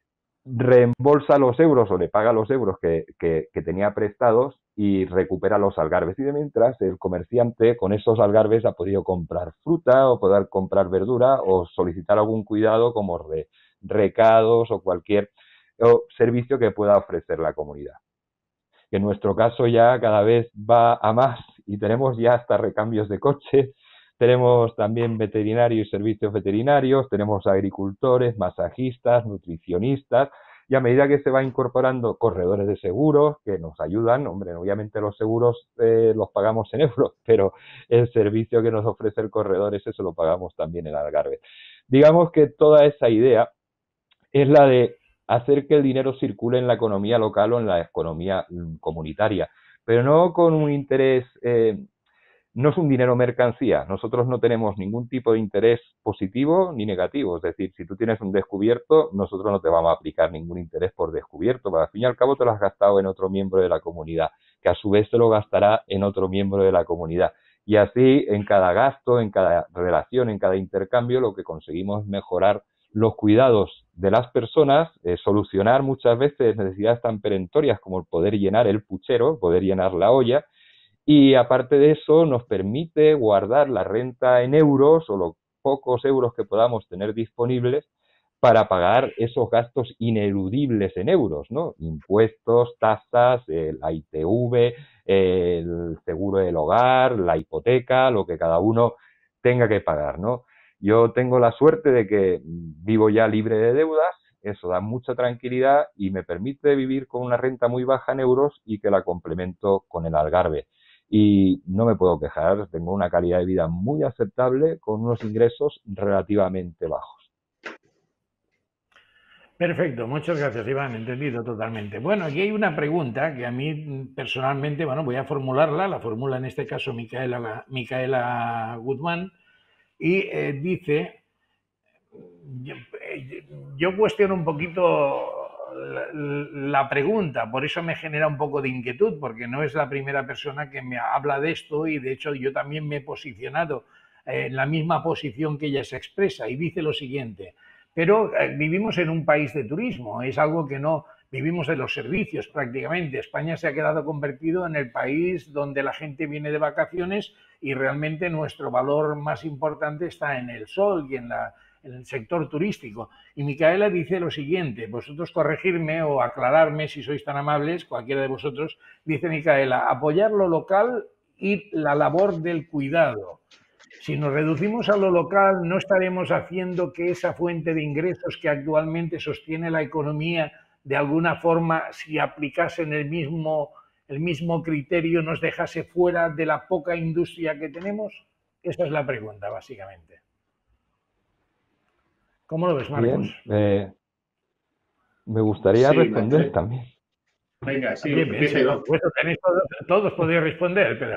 Speaker 2: reembolsa los euros o le paga los euros que, que, que tenía prestados y recupera los algarbes. Y de mientras el comerciante con esos algarbes ha podido comprar fruta o poder comprar verdura o solicitar algún cuidado como re, recados o cualquier o servicio que pueda ofrecer la comunidad. Que en nuestro caso ya cada vez va a más y tenemos ya hasta recambios de coches. Tenemos también veterinarios y servicios veterinarios, tenemos agricultores, masajistas, nutricionistas, y a medida que se va incorporando corredores de seguros que nos ayudan, hombre, obviamente los seguros eh, los pagamos en euros, pero el servicio que nos ofrece el corredor ese se lo pagamos también en algarve. Digamos que toda esa idea es la de hacer que el dinero circule en la economía local o en la economía comunitaria, pero no con un interés... Eh, No es un dinero mercancía, nosotros no tenemos ningún tipo de interés positivo ni negativo, es decir, si tú tienes un descubierto, nosotros no te vamos a aplicar ningún interés por descubierto, pero al fin y al cabo te lo has gastado en otro miembro de la comunidad, que a su vez te lo gastará en otro miembro de la comunidad. Y así, en cada gasto, en cada relación, en cada intercambio, lo que conseguimos es mejorar los cuidados de las personas, eh, solucionar muchas veces necesidades tan perentorias como el poder llenar el puchero, poder llenar la olla. Y aparte de eso nos permite guardar la renta en euros o los pocos euros que podamos tener disponibles para pagar esos gastos ineludibles en euros, ¿no? Impuestos, tasas, eh, la I T V, eh, el seguro del hogar, la hipoteca, lo que cada uno tenga que pagar, ¿no? Yo tengo la suerte de que vivo ya libre de deudas eso da mucha tranquilidad y me permite vivir con una renta muy baja en euros y que la complemento con el Algarve. Y no me puedo quejar, tengo una calidad de vida muy aceptable con unos ingresos relativamente bajos.
Speaker 1: Perfecto, muchas gracias, Iván, entendido totalmente. Bueno, aquí hay una pregunta que a mí personalmente, bueno, voy a formularla, la formula en este caso Micaela, Micaela Guzmán, y eh, dice, yo, yo cuestiono un poquito la, la pregunta, por eso me genera un poco de inquietud, porque no es la primera persona que me habla de esto y de hecho yo también me he posicionado en la misma posición que ella se expresa y dice lo siguiente: pero eh, vivimos en un país de turismo, es algo que no vivimos de los servicios prácticamente. España se ha quedado convertido en el país donde la gente viene de vacaciones y realmente nuestro valor más importante está en el sol y en, la, en el sector turístico. Y Micaela dice lo siguiente, vosotros corregirme o aclararme si sois tan amables, cualquiera de vosotros, dice Micaela, apoyar lo local y la labor del cuidado. Si nos reducimos a lo local, ¿no estaremos haciendo que esa fuente de ingresos que actualmente sostiene la economía, de alguna forma, si aplicasen el mismo, el mismo criterio, nos dejase fuera de la poca industria que tenemos? Esa es la pregunta, básicamente. ¿Cómo lo ves, Marcos?
Speaker 2: Bien, eh, me gustaría sí, responder me... también.
Speaker 3: Venga, sí,
Speaker 1: bien, bien, sí, por supuesto, tenéis todos, todos podéis responder, pero...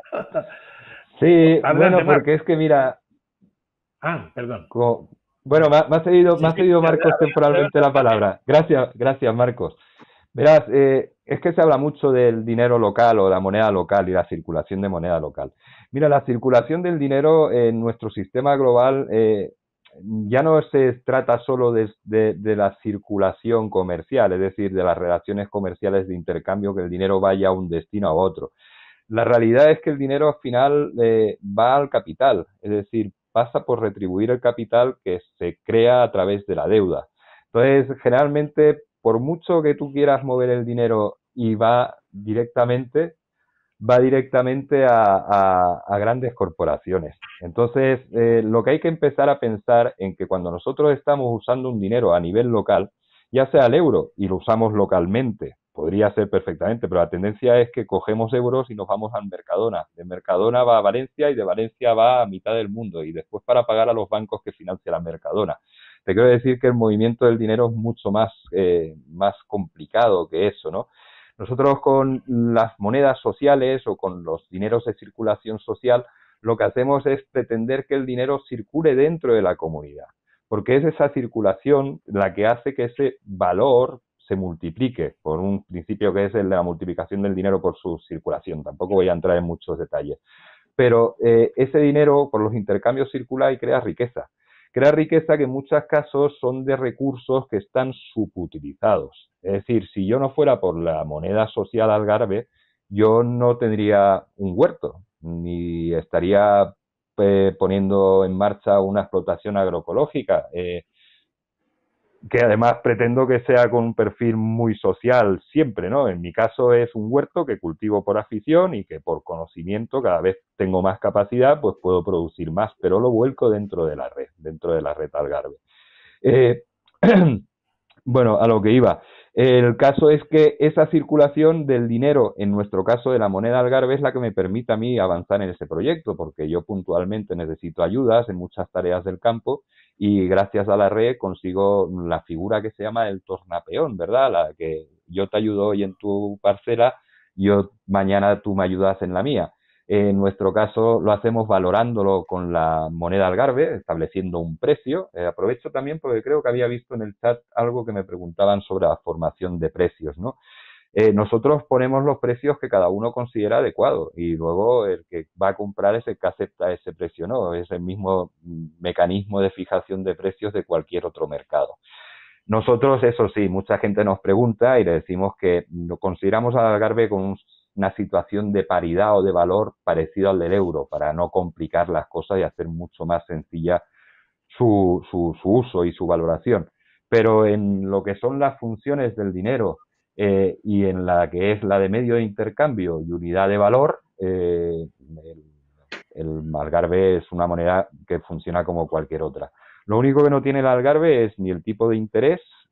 Speaker 2: Sí, Adelante, bueno, porque Mar... es que mira...
Speaker 1: Ah, perdón.
Speaker 2: Como, bueno, me, me ha cedido, sí, me ha cedido Marcos ya, temporalmente ya, ya, la palabra. Gracias, gracias Marcos. Verás, eh, es que se habla mucho del dinero local o la moneda local y la circulación de moneda local. Mira, la circulación del dinero en nuestro sistema global eh, ya no se trata solo de, de, de la circulación comercial, es decir, de las relaciones comerciales de intercambio, que el dinero vaya a un destino a otro. La realidad es que el dinero al final eh, va al capital, es decir, pasa por retribuir el capital que se crea a través de la deuda. Entonces, generalmente, por mucho que tú quieras mover el dinero y va directamente, va directamente a, a, a grandes corporaciones. Entonces, eh, lo que hay que empezar a pensar en que cuando nosotros estamos usando un dinero a nivel local, ya sea el euro y lo usamos localmente, podría ser perfectamente, pero la tendencia es que cogemos euros y nos vamos al Mercadona. De Mercadona va a Valencia y de Valencia va a mitad del mundo y después para pagar a los bancos que financia la Mercadona. Te quiero decir que el movimiento del dinero es mucho más, eh, más complicado que eso, ¿no? Nosotros con las monedas sociales o con los dineros de circulación social, lo que hacemos es pretender que el dinero circule dentro de la comunidad, porque es esa circulación la que hace que ese valor se multiplique por un principio que es el de la multiplicación del dinero por su circulación. Tampoco voy a entrar en muchos detalles. Pero eh, ese dinero, por los intercambios, circula y crea riqueza. Crea riqueza que en muchos casos son de recursos que están subutilizados. Es decir, si yo no fuera por la moneda social Algarve, yo no tendría un huerto, ni estaría eh, poniendo en marcha una explotación agroecológica, eh, que además pretendo que sea con un perfil muy social siempre, ¿no? En mi caso es un huerto que cultivo por afición y que por conocimiento cada vez tengo más capacidad, pues puedo producir más, pero lo vuelco dentro de la red, dentro de la red Algarve. Eh, bueno, a lo que iba. El caso es que esa circulación del dinero, en nuestro caso de la moneda Algarve, es la que me permite a mí avanzar en ese proyecto, porque yo puntualmente necesito ayudas en muchas tareas del campo y gracias a la red consigo la figura que se llama el tornapeón, ¿verdad? La que yo te ayudo hoy en tu parcela, yo mañana tú me ayudas en la mía. En nuestro caso lo hacemos valorándolo con la moneda Algarve, estableciendo un precio. Eh, aprovecho también porque creo que había visto en el chat algo que me preguntaban sobre la formación de precios, ¿no? Eh, nosotros ponemos los precios que cada uno considera adecuados y luego el que va a comprar es el que acepta ese precio, ¿no? Es el mismo mecanismo de fijación de precios de cualquier otro mercado. Nosotros, eso sí, mucha gente nos pregunta y le decimos que lo consideramos al Algarve con un una situación de paridad o de valor parecido al del euro, para no complicar las cosas y hacer mucho más sencilla su, su, su uso y su valoración. Pero en lo que son las funciones del dinero eh, y en la que es la de medio de intercambio y unidad de valor, eh, el, el Algarve es una moneda que funciona como cualquier otra. Lo único que no tiene el Algarve es ni el tipo de interés,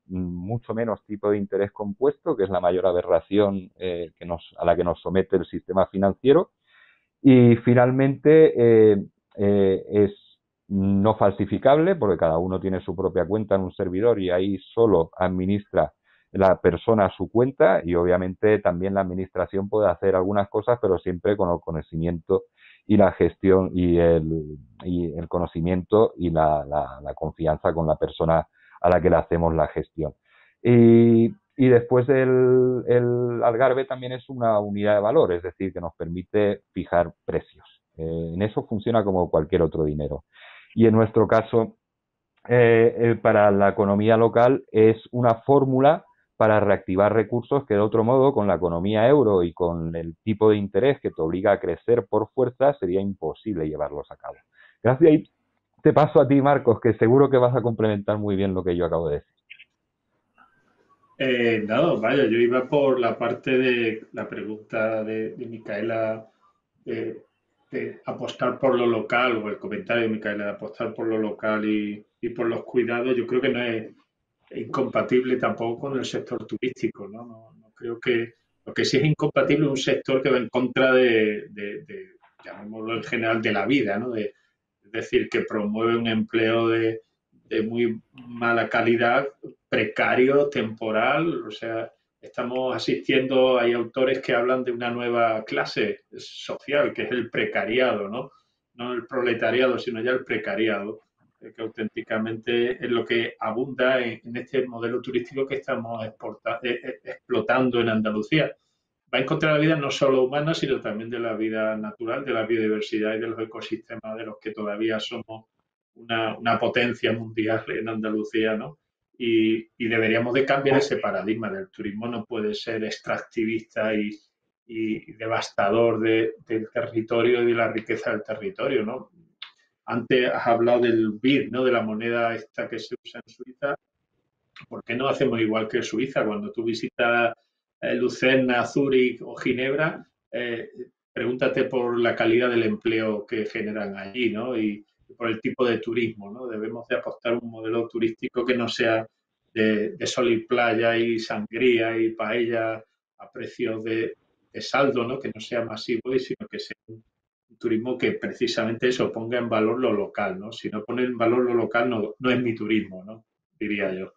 Speaker 2: mucho menos tipo de interés compuesto, que es la mayor aberración eh, que nos, a la que nos somete el sistema financiero. Y finalmente eh, eh, es no falsificable, porque cada uno tiene su propia cuenta en un servidor y ahí solo administra la persona su cuenta, y obviamente también la administración puede hacer algunas cosas, pero siempre con el conocimiento y la gestión y el, y el conocimiento y la, la, la confianza con la persona a la que le hacemos la gestión. Y, y después el, el Algarve también es una unidad de valor, es decir, que nos permite fijar precios. Eh, en eso funciona como cualquier otro dinero. Y en nuestro caso, eh, eh, para la economía local es una fórmula para reactivar recursos que de otro modo con la economía euro y con el tipo de interés que te obliga a crecer por fuerza sería imposible llevarlos a cabo. Gracias, y te paso a ti, Marcos, que seguro que vas a complementar muy bien lo que yo acabo de decir.
Speaker 3: Eh, no, vaya, yo iba por la parte de la pregunta de, de Micaela de, de apostar por lo local, o el comentario de Micaela de apostar por lo local y, y por los cuidados. Yo creo que no es incompatible tampoco con el sector turístico, ¿no? No, no creo que lo que sí es incompatible es un sector que va en contra de, de, de llamémoslo en general, de la vida, ¿no? De, es decir, que promueve un empleo de, de muy mala calidad, precario, temporal. O sea, estamos asistiendo, hay autores que hablan de una nueva clase social, que es el precariado, ¿no? No el proletariado, sino ya el precariado, que auténticamente es lo que abunda en, en este modelo turístico que estamos exporta, eh, explotando en Andalucía. Va en contra de la vida no solo humana, sino también de la vida natural, de la biodiversidad y de los ecosistemas de los que todavía somos una, una potencia mundial en Andalucía, ¿no? Y, y deberíamos de cambiar ese paradigma del turismo. No puede ser extractivista y, y devastador de, del territorio y de la riqueza del territorio, ¿no? Antes has hablado del B I R, ¿no? De la moneda esta que se usa en Suiza. ¿Por qué no hacemos igual que Suiza? Cuando tú visitas eh, Lucerna, Zúrich o Ginebra, eh, pregúntate por la calidad del empleo que generan allí, ¿no? Y por el tipo de turismo, ¿no? Debemos de apostar un modelo turístico que no sea de, de sol y playa y sangría y paella a precios de, de saldo, ¿no? Que no sea masivo, y sino que sea un turismo que precisamente eso, ponga en valor lo local, ¿no? Si no pone en valor lo local, no, no es mi turismo, ¿no? Diría yo.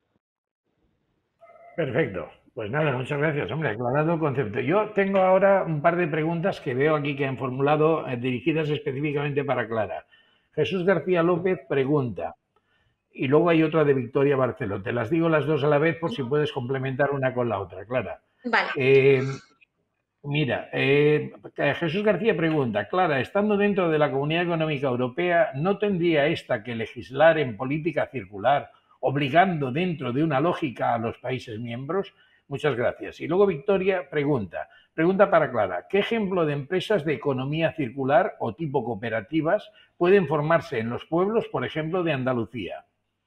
Speaker 1: Perfecto. Pues nada, muchas gracias, hombre, aclarado el concepto. Yo tengo ahora un par de preguntas que veo aquí que han formulado eh, dirigidas específicamente para Clara. Jesús García López pregunta, y luego hay otra de Victoria Barceló. Te las digo las dos a la vez por si puedes complementar una con la otra, Clara.
Speaker 4: Vale.
Speaker 1: Eh, Mira, eh, Jesús García pregunta, Clara, estando dentro de la Comunidad Económica Europea, ¿no tendría esta que legislar en política circular, obligando dentro de una lógica a los países miembros? Muchas gracias. Y luego Victoria pregunta, pregunta para Clara, ¿qué ejemplo de empresas de economía circular o tipo cooperativas pueden formarse en los pueblos, por ejemplo, de Andalucía?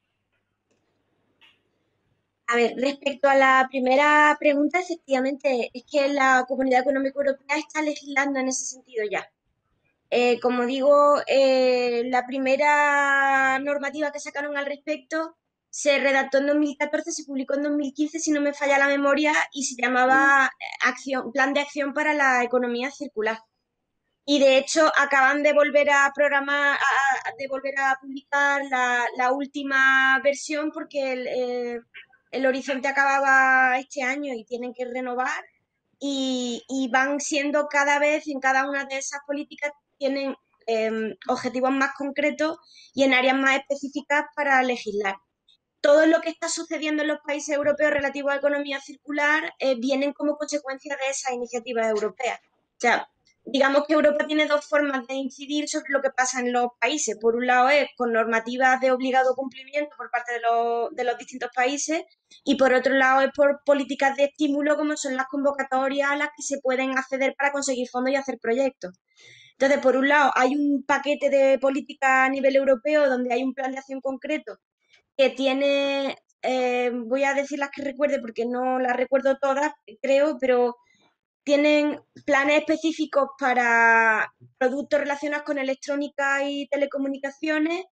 Speaker 4: A ver, respecto a la primera pregunta, efectivamente, es que la Comunidad Económica Europea está legislando en ese sentido ya. Eh, como digo, eh, la primera normativa que sacaron al respecto se redactó en dos mil catorce, se publicó en dos mil quince, si no me falla la memoria, y se llamaba acción, Plan de Acción para la Economía Circular. Y de hecho acaban de volver a programar, a, de volver a publicar la, la última versión porque el, eh, el horizonte acababa este año y tienen que renovar, y, y van siendo cada vez, en cada una de esas políticas tienen eh, objetivos más concretos y en áreas más específicas para legislar. Todo lo que está sucediendo en los países europeos relativo a economía circular eh, vienen como consecuencia de esas iniciativas europeas. O sea, digamos que Europa tiene dos formas de incidir sobre lo que pasa en los países. Por un lado es con normativas de obligado cumplimiento por parte de los, de los distintos países, y por otro lado es por políticas de estímulo como son las convocatorias a las que se pueden acceder para conseguir fondos y hacer proyectos. Entonces, por un lado hay un paquete de políticas a nivel europeo donde hay un plan de acción concreto que tiene, eh, voy a decir las que recuerde porque no las recuerdo todas, creo, pero tienen planes específicos para productos relacionados con electrónica y telecomunicaciones,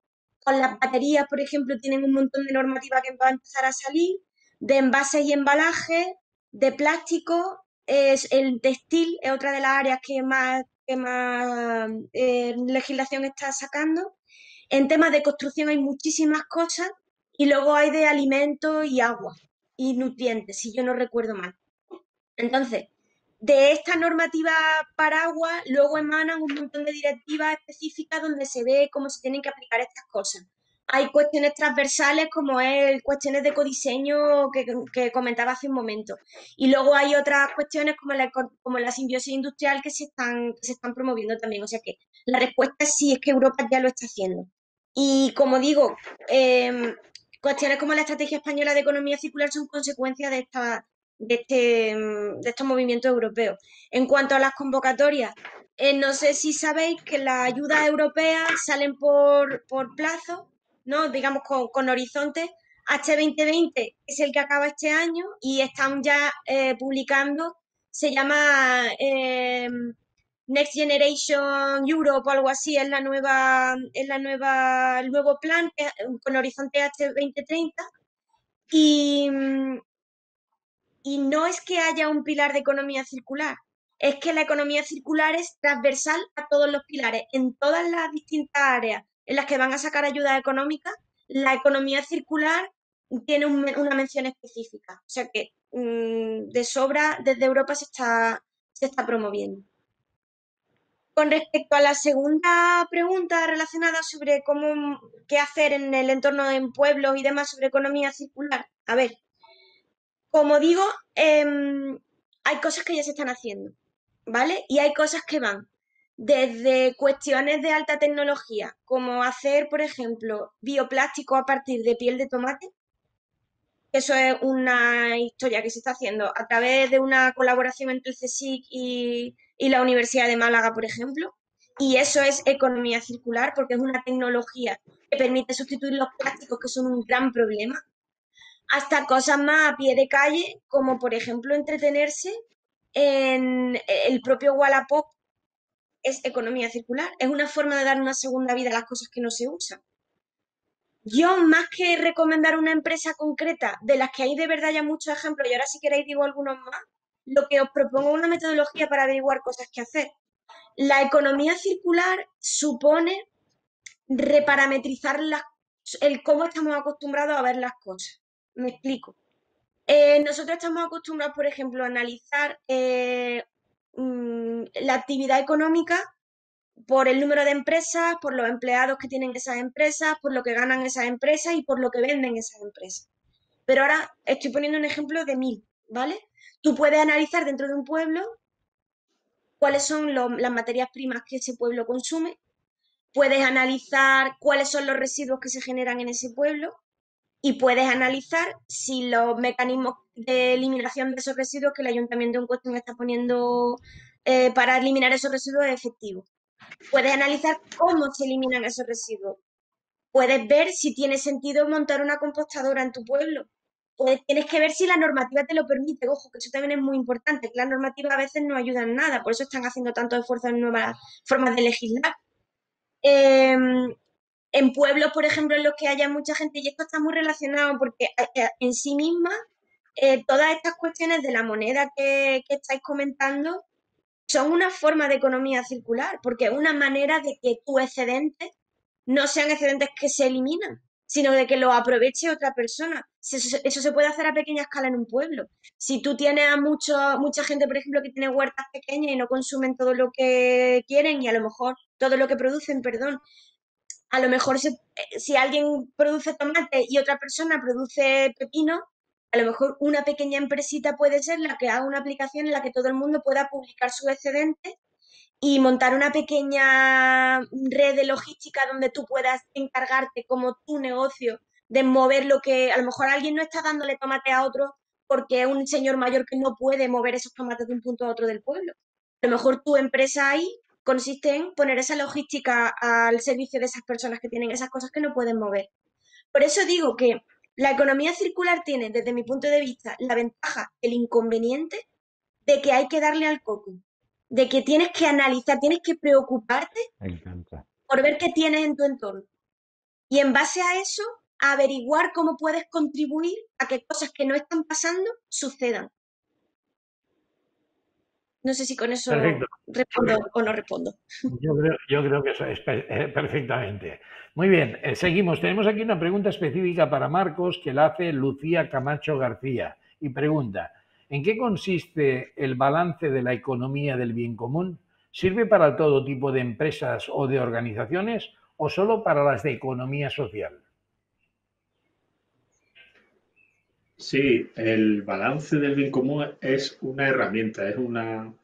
Speaker 4: con las baterías, por ejemplo, tienen un montón de normativa que va a empezar a salir, de envases y embalajes, de plástico, es el textil es otra de las áreas que más, que más eh, legislación está sacando. En temas de construcción hay muchísimas cosas y luego hay de alimentos y agua y nutrientes, si yo no recuerdo mal. Entonces, de esta normativa paraguas, luego emanan un montón de directivas específicas donde se ve cómo se tienen que aplicar estas cosas. Hay cuestiones transversales como es cuestiones de ecodiseño que, que comentaba hace un momento. Y luego hay otras cuestiones como la, como la simbiosis industrial que se, están, que se están promoviendo también. O sea que la respuesta es sí, es que Europa ya lo está haciendo. Y como digo, eh, cuestiones como la Estrategia Española de Economía Circular son consecuencia de esta, de, este, de estos movimientos europeos. En cuanto a las convocatorias, eh, no sé si sabéis que las ayudas europeas salen por, por plazo, ¿no? Digamos con, con horizontes. H veinte veinte es el que acaba este año y están ya eh, publicando, se llama eh, Next Generation Europe o algo así, es la nueva, es la nueva, el nuevo plan con horizonte H veinte treinta y Y no es que haya un pilar de economía circular, es que la economía circular es transversal a todos los pilares. En todas las distintas áreas en las que van a sacar ayuda económica, la economía circular tiene un, una mención específica. O sea que mmm, de sobra desde Europa se está, se está promoviendo. Con respecto a la segunda pregunta relacionada sobre cómo, qué hacer en el entorno de pueblos y demás sobre economía circular, a ver, como digo, eh, hay cosas que ya se están haciendo, ¿vale? Y hay cosas que van desde cuestiones de alta tecnología, como hacer, por ejemplo, bioplástico a partir de piel de tomate. Eso es una historia que se está haciendo a través de una colaboración entre el CSIC y, y la Universidad de Málaga, por ejemplo. Y eso es economía circular porque es una tecnología que permite sustituir los plásticos, que son un gran problema, hasta cosas más a pie de calle, como por ejemplo entretenerse en el propio Wallapop. Es economía circular, es una forma de dar una segunda vida a las cosas que no se usan. Yo, más que recomendar una empresa concreta, de las que hay de verdad ya muchos ejemplos, y ahora si queréis digo algunos más, lo que os propongo es una metodología para averiguar cosas que hacer. La economía circular supone reparametrizar las, el cómo estamos acostumbrados a ver las cosas. Me explico. Eh, nosotros estamos acostumbrados, por ejemplo, a analizar eh, mmm, la actividad económica por el número de empresas, por los empleados que tienen esas empresas, por lo que ganan esas empresas y por lo que venden esas empresas. Pero ahora estoy poniendo un ejemplo de mil, ¿vale? Tú puedes analizar dentro de un pueblo cuáles son lo, las materias primas que ese pueblo consume, puedes analizar cuáles son los residuos que se generan en ese pueblo, y puedes analizar si los mecanismos de eliminación de esos residuos que el ayuntamiento en cuestión está poniendo eh, para eliminar esos residuos es efectivo. Puedes analizar cómo se eliminan esos residuos. Puedes ver si tiene sentido montar una compostadora en tu pueblo. Puedes, tienes que ver si la normativa te lo permite. Ojo, que eso también es muy importante, que las normativas a veces no ayudan en nada, por eso están haciendo tanto esfuerzo en nuevas formas de legislar. Eh, En pueblos, por ejemplo, en los que haya mucha gente, y esto está muy relacionado porque en sí misma, eh, todas estas cuestiones de la moneda que, que estáis comentando son una forma de economía circular, porque es una manera de que tus excedentes no sean excedentes que se eliminan, sino de que los aproveche otra persona. Eso, eso se puede hacer a pequeña escala en un pueblo. Si tú tienes a mucho, mucha gente, por ejemplo, que tiene huertas pequeñas y no consumen todo lo que quieren y a lo mejor todo lo que producen, perdón, a lo mejor se, si alguien produce tomate y otra persona produce pepino, a lo mejor una pequeña empresita puede ser la que haga una aplicación en la que todo el mundo pueda publicar sus excedentes y montar una pequeña red de logística donde tú puedas encargarte como tu negocio de mover lo que a lo mejor alguien no está dándole tomate a otro porque es un señor mayor que no puede mover esos tomates de un punto a otro del pueblo. A lo mejor tu empresa ahí consiste en poner esa logística al servicio de esas personas que tienen esas cosas que no pueden mover. Por eso digo que la economía circular tiene, desde mi punto de vista, la ventaja, el inconveniente de que hay que darle al coco, de que tienes que analizar, tienes que preocuparte
Speaker 2: Me encanta.
Speaker 4: por ver qué tienes en tu entorno. y en base a eso averiguar cómo puedes contribuir a que cosas que no están pasando sucedan. No sé si con eso
Speaker 1: Perfecto.
Speaker 4: respondo o no respondo.
Speaker 1: Yo creo, yo creo que eso es perfectamente. Muy bien, eh, seguimos. Tenemos aquí una pregunta específica para Marcos que la hace Lucía Camacho García y pregunta: ¿en qué consiste el balance de la economía del bien común? ¿Sirve para todo tipo de empresas o de organizaciones o solo para las de economía social?
Speaker 3: Sí, el balance del bien común es una herramienta, es una,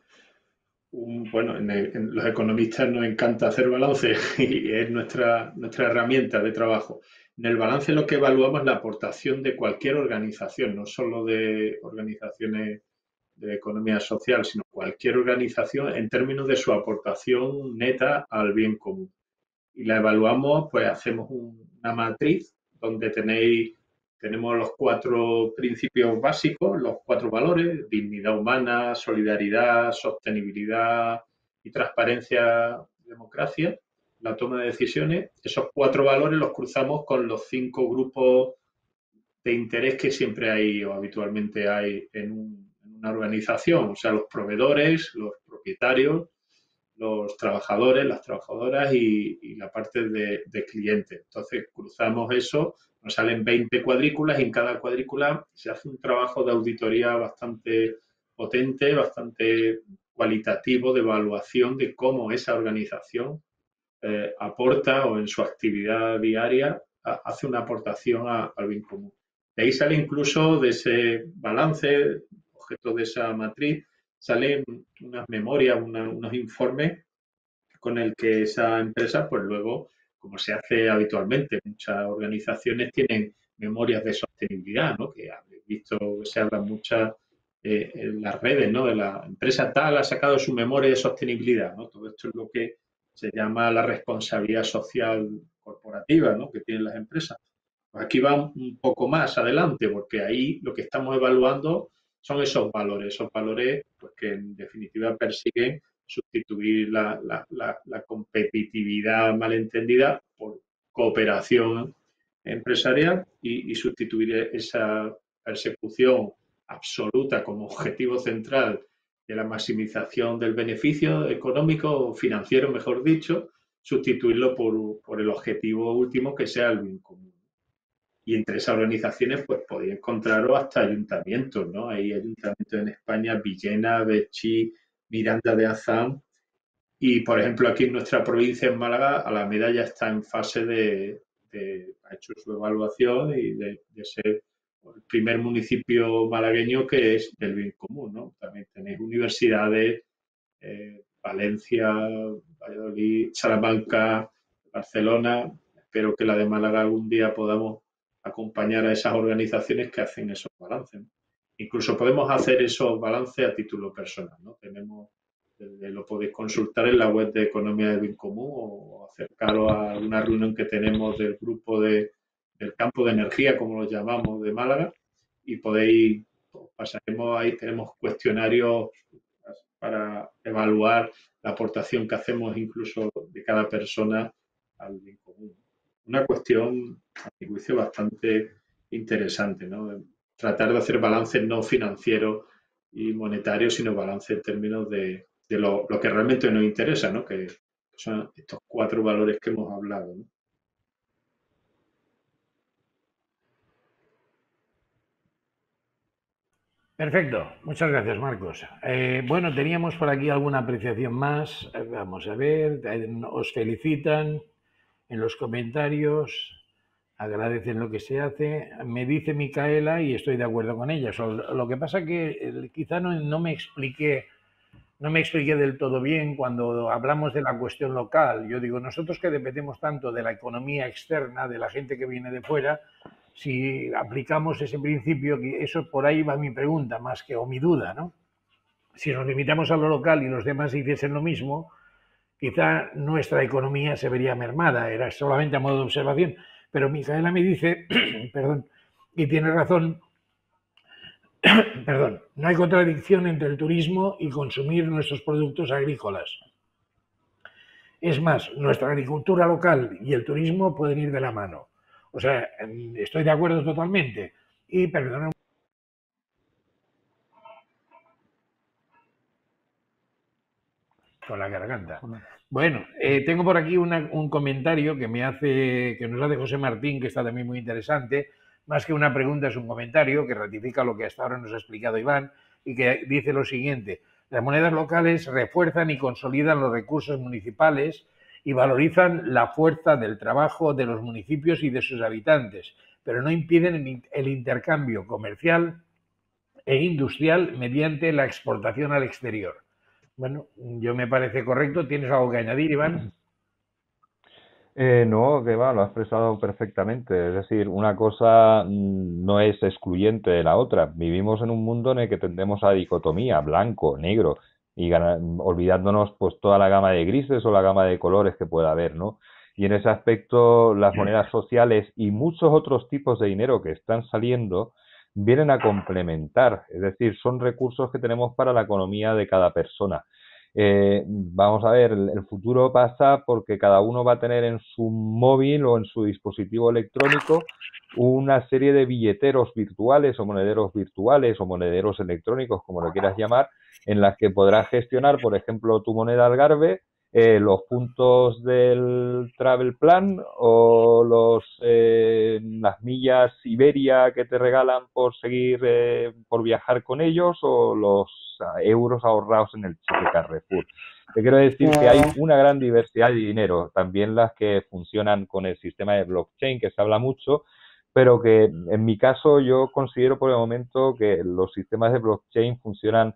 Speaker 3: un, bueno, en, el, en los economistas nos encanta hacer balance y es nuestra, nuestra herramienta de trabajo. En el balance lo que evaluamos es la aportación de cualquier organización, no solo de organizaciones de economía social, sino cualquier organización en términos de su aportación neta al bien común. Y la evaluamos, pues hacemos un, una matriz donde tenéis, tenemos los cuatro principios básicos, los cuatro valores: dignidad humana, solidaridad, sostenibilidad y transparencia, democracia, la toma de decisiones. Esos cuatro valores los cruzamos con los cinco grupos de interés que siempre hay o habitualmente hay en, un, en una organización, o sea, los proveedores, los propietarios, los trabajadores, las trabajadoras y, y la parte de, de clientes. Entonces, cruzamos eso, nos salen veinte cuadrículas y en cada cuadrícula se hace un trabajo de auditoría bastante potente, bastante cualitativo, de evaluación de cómo esa organización eh, aporta o en su actividad diaria a, hace una aportación a, al bien común. De ahí sale incluso de ese balance, objeto de esa matriz, salen unas memorias, una, unos informes con el que esa empresa, pues luego, como se hace habitualmente, muchas organizaciones tienen memorias de sostenibilidad, ¿no? Que habéis visto que se habla muchas eh, en las redes, ¿no? De la empresa tal ha sacado su memoria de sostenibilidad, ¿no? Todo esto es lo que se llama la responsabilidad social corporativa, ¿no? Que tienen las empresas. Pues aquí va un poco más adelante, porque ahí lo que estamos evaluando son esos valores, esos valores pues, que en definitiva persiguen sustituir la, la, la, la competitividad malentendida por cooperación empresarial y, y sustituir esa persecución absoluta como objetivo central de la maximización del beneficio económico o financiero, mejor dicho, sustituirlo por, por el objetivo último que sea el bien común. Y entre esas organizaciones, pues podéis encontraros hasta ayuntamientos, ¿no? Hay ayuntamientos en España: Villena, Betxí, Miranda de Azán. Y, por ejemplo, aquí en nuestra provincia, en Málaga, Alameda ya está en fase de, de ha hecho su evaluación y de, de ser el primer municipio malagueño que es del bien común, ¿no? También tenéis universidades, eh, Valencia, Valladolid, Salamanca, Barcelona. Espero que la de Málaga algún día podamos acompañar a esas organizaciones que hacen esos balances, ¿no? Incluso podemos hacer esos balances a título personal, ¿no? Tenemos, lo podéis consultar en la web de Economía del Bien Común o acercaros a alguna reunión que tenemos del grupo de, del campo de energía, como lo llamamos, de Málaga, y podéis, pues, pasaremos ahí, tenemos cuestionarios para evaluar la aportación que hacemos incluso de cada persona al bien común. Una cuestión, a mi juicio, bastante interesante, ¿no? Tratar de hacer balances no financieros y monetarios, sino balances en términos de, de lo, lo que realmente nos interesa, ¿no? Que son estos cuatro valores que hemos hablado, ¿no?
Speaker 1: Perfecto, muchas gracias, Marcos. Eh, bueno, teníamos por aquí alguna apreciación más. Eh, vamos a ver, eh, os felicitan en los comentarios, agradecen lo que se hace. Me dice Micaela, y estoy de acuerdo con ella, lo que pasa que eh, quizá no, no me expliqué no me expliqué del todo bien cuando hablamos de la cuestión local. Yo digo, nosotros que dependemos tanto de la economía externa, de la gente que viene de fuera, si aplicamos ese principio, eso por ahí va mi pregunta más que o mi duda, ¿no? Si nos limitamos a lo local y los demás hiciesen lo mismo, quizá nuestra economía se vería mermada. Era solamente a modo de observación. Pero Micaela me dice, perdón, y tiene razón, perdón, no hay contradicción entre el turismo y consumir nuestros productos agrícolas. Es más, nuestra agricultura local y el turismo pueden ir de la mano. O sea, estoy de acuerdo totalmente. Y perdona con la garganta. Bueno, eh, tengo por aquí una, un comentario que me hace, que nos hace José Martín, que está también muy interesante. Más que una pregunta, es un comentario que ratifica lo que hasta ahora nos ha explicado Iván y que dice lo siguiente: las monedas locales refuerzan y consolidan los recursos municipales y valorizan la fuerza del trabajo de los municipios y de sus habitantes, pero no impiden el intercambio comercial e industrial mediante la exportación al exterior. Bueno, yo me parece correcto. ¿Tienes algo que añadir, Iván?
Speaker 2: Eh, no, que va, lo has expresado perfectamente. Es decir, una cosa mm, no es excluyente de la otra. Vivimos en un mundo en el que tendemos a dicotomía, blanco, negro, y gana- olvidándonos pues toda la gama de grises o la gama de colores que pueda haber, ¿no? Y en ese aspecto, las monedas sociales y muchos otros tipos de dinero que están saliendo vienen a complementar. Es decir, son recursos que tenemos para la economía de cada persona. Eh, vamos a ver, el, el futuro pasa porque cada uno va a tener en su móvil o en su dispositivo electrónico una serie de billeteros virtuales o monederos virtuales o monederos electrónicos, como lo quieras llamar, en las que podrás gestionar, por ejemplo, tu moneda Algarve, eh, los puntos del Travel Plan o los eh, las millas Iberia que te regalan por seguir, eh, por viajar con ellos, o los euros ahorrados en el cheque Carrefour. Te quiero decir que hay una gran diversidad de dinero, también las que funcionan con el sistema de blockchain, que se habla mucho, pero que en mi caso yo considero por el momento que los sistemas de blockchain funcionan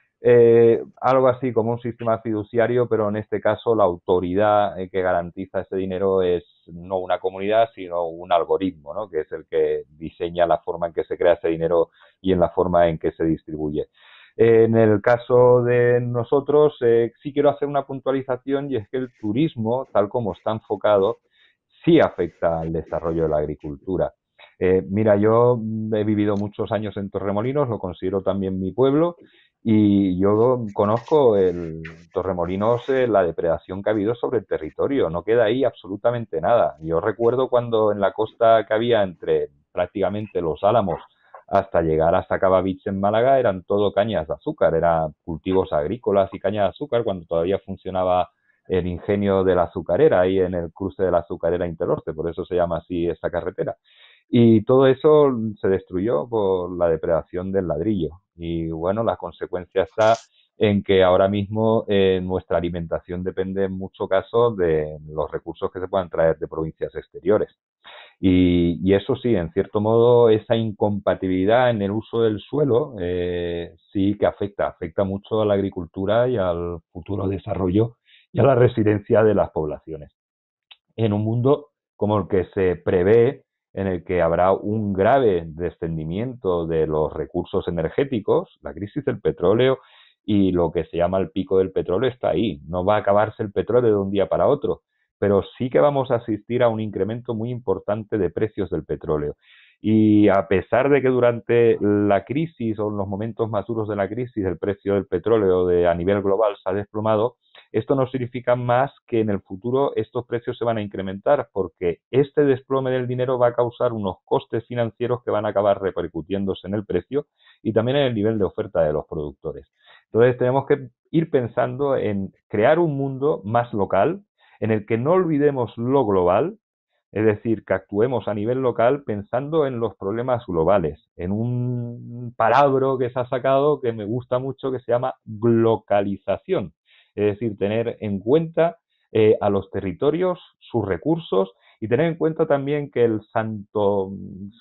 Speaker 2: eh, algo así como un sistema fiduciario, pero en este caso la autoridad eh, que garantiza ese dinero es no una comunidad, sino un algoritmo, ¿no? Que es el que diseña la forma en que se crea ese dinero y en la forma en que se distribuye. Eh, en el caso de nosotros, eh, sí quiero hacer una puntualización, y es que el turismo, tal como está enfocado, sí afecta al desarrollo de la agricultura. Eh, mira, yo he vivido muchos años en Torremolinos, lo considero también mi pueblo, y yo conozco el Torremolinos, eh, la depredación que ha habido sobre el territorio, no queda ahí absolutamente nada. Yo recuerdo cuando en la costa que había entre prácticamente Los Álamos hasta llegar a Sacaba Beach en Málaga eran todo cañas de azúcar, eran cultivos agrícolas y cañas de azúcar cuando todavía funcionaba el ingenio de la azucarera ahí en el cruce de la azucarera Interorte, por eso se llama así esta carretera. Y todo eso se destruyó por la depredación del ladrillo. Y bueno, la consecuencia está en que ahora mismo eh, nuestra alimentación depende en muchos casos de los recursos que se puedan traer de provincias exteriores. Y, y eso sí, en cierto modo, esa incompatibilidad en el uso del suelo eh, sí que afecta, afecta mucho a la agricultura y al futuro desarrollo y a la residencia de las poblaciones. En un mundo como el que se prevé, en el que habrá un grave descendimiento de los recursos energéticos, la crisis del petróleo y lo que se llama el pico del petróleo está ahí. No va a acabarse el petróleo de un día para otro, pero sí que vamos a asistir a un incremento muy importante de precios del petróleo. Y a pesar de que durante la crisis o en los momentos más duros de la crisis el precio del petróleo de, a nivel global se ha desplomado, esto no significa más que en el futuro estos precios se van a incrementar, porque este desplome del dinero va a causar unos costes financieros que van a acabar repercutiéndose en el precio y también en el nivel de oferta de los productores. Entonces tenemos que ir pensando en crear un mundo más local, en el que no olvidemos lo global, es decir, que actuemos a nivel local pensando en los problemas globales, en un palabra que se ha sacado que me gusta mucho que se llama glocalización. Es decir, tener en cuenta eh, a los territorios, sus recursos, y tener en cuenta también que el santo,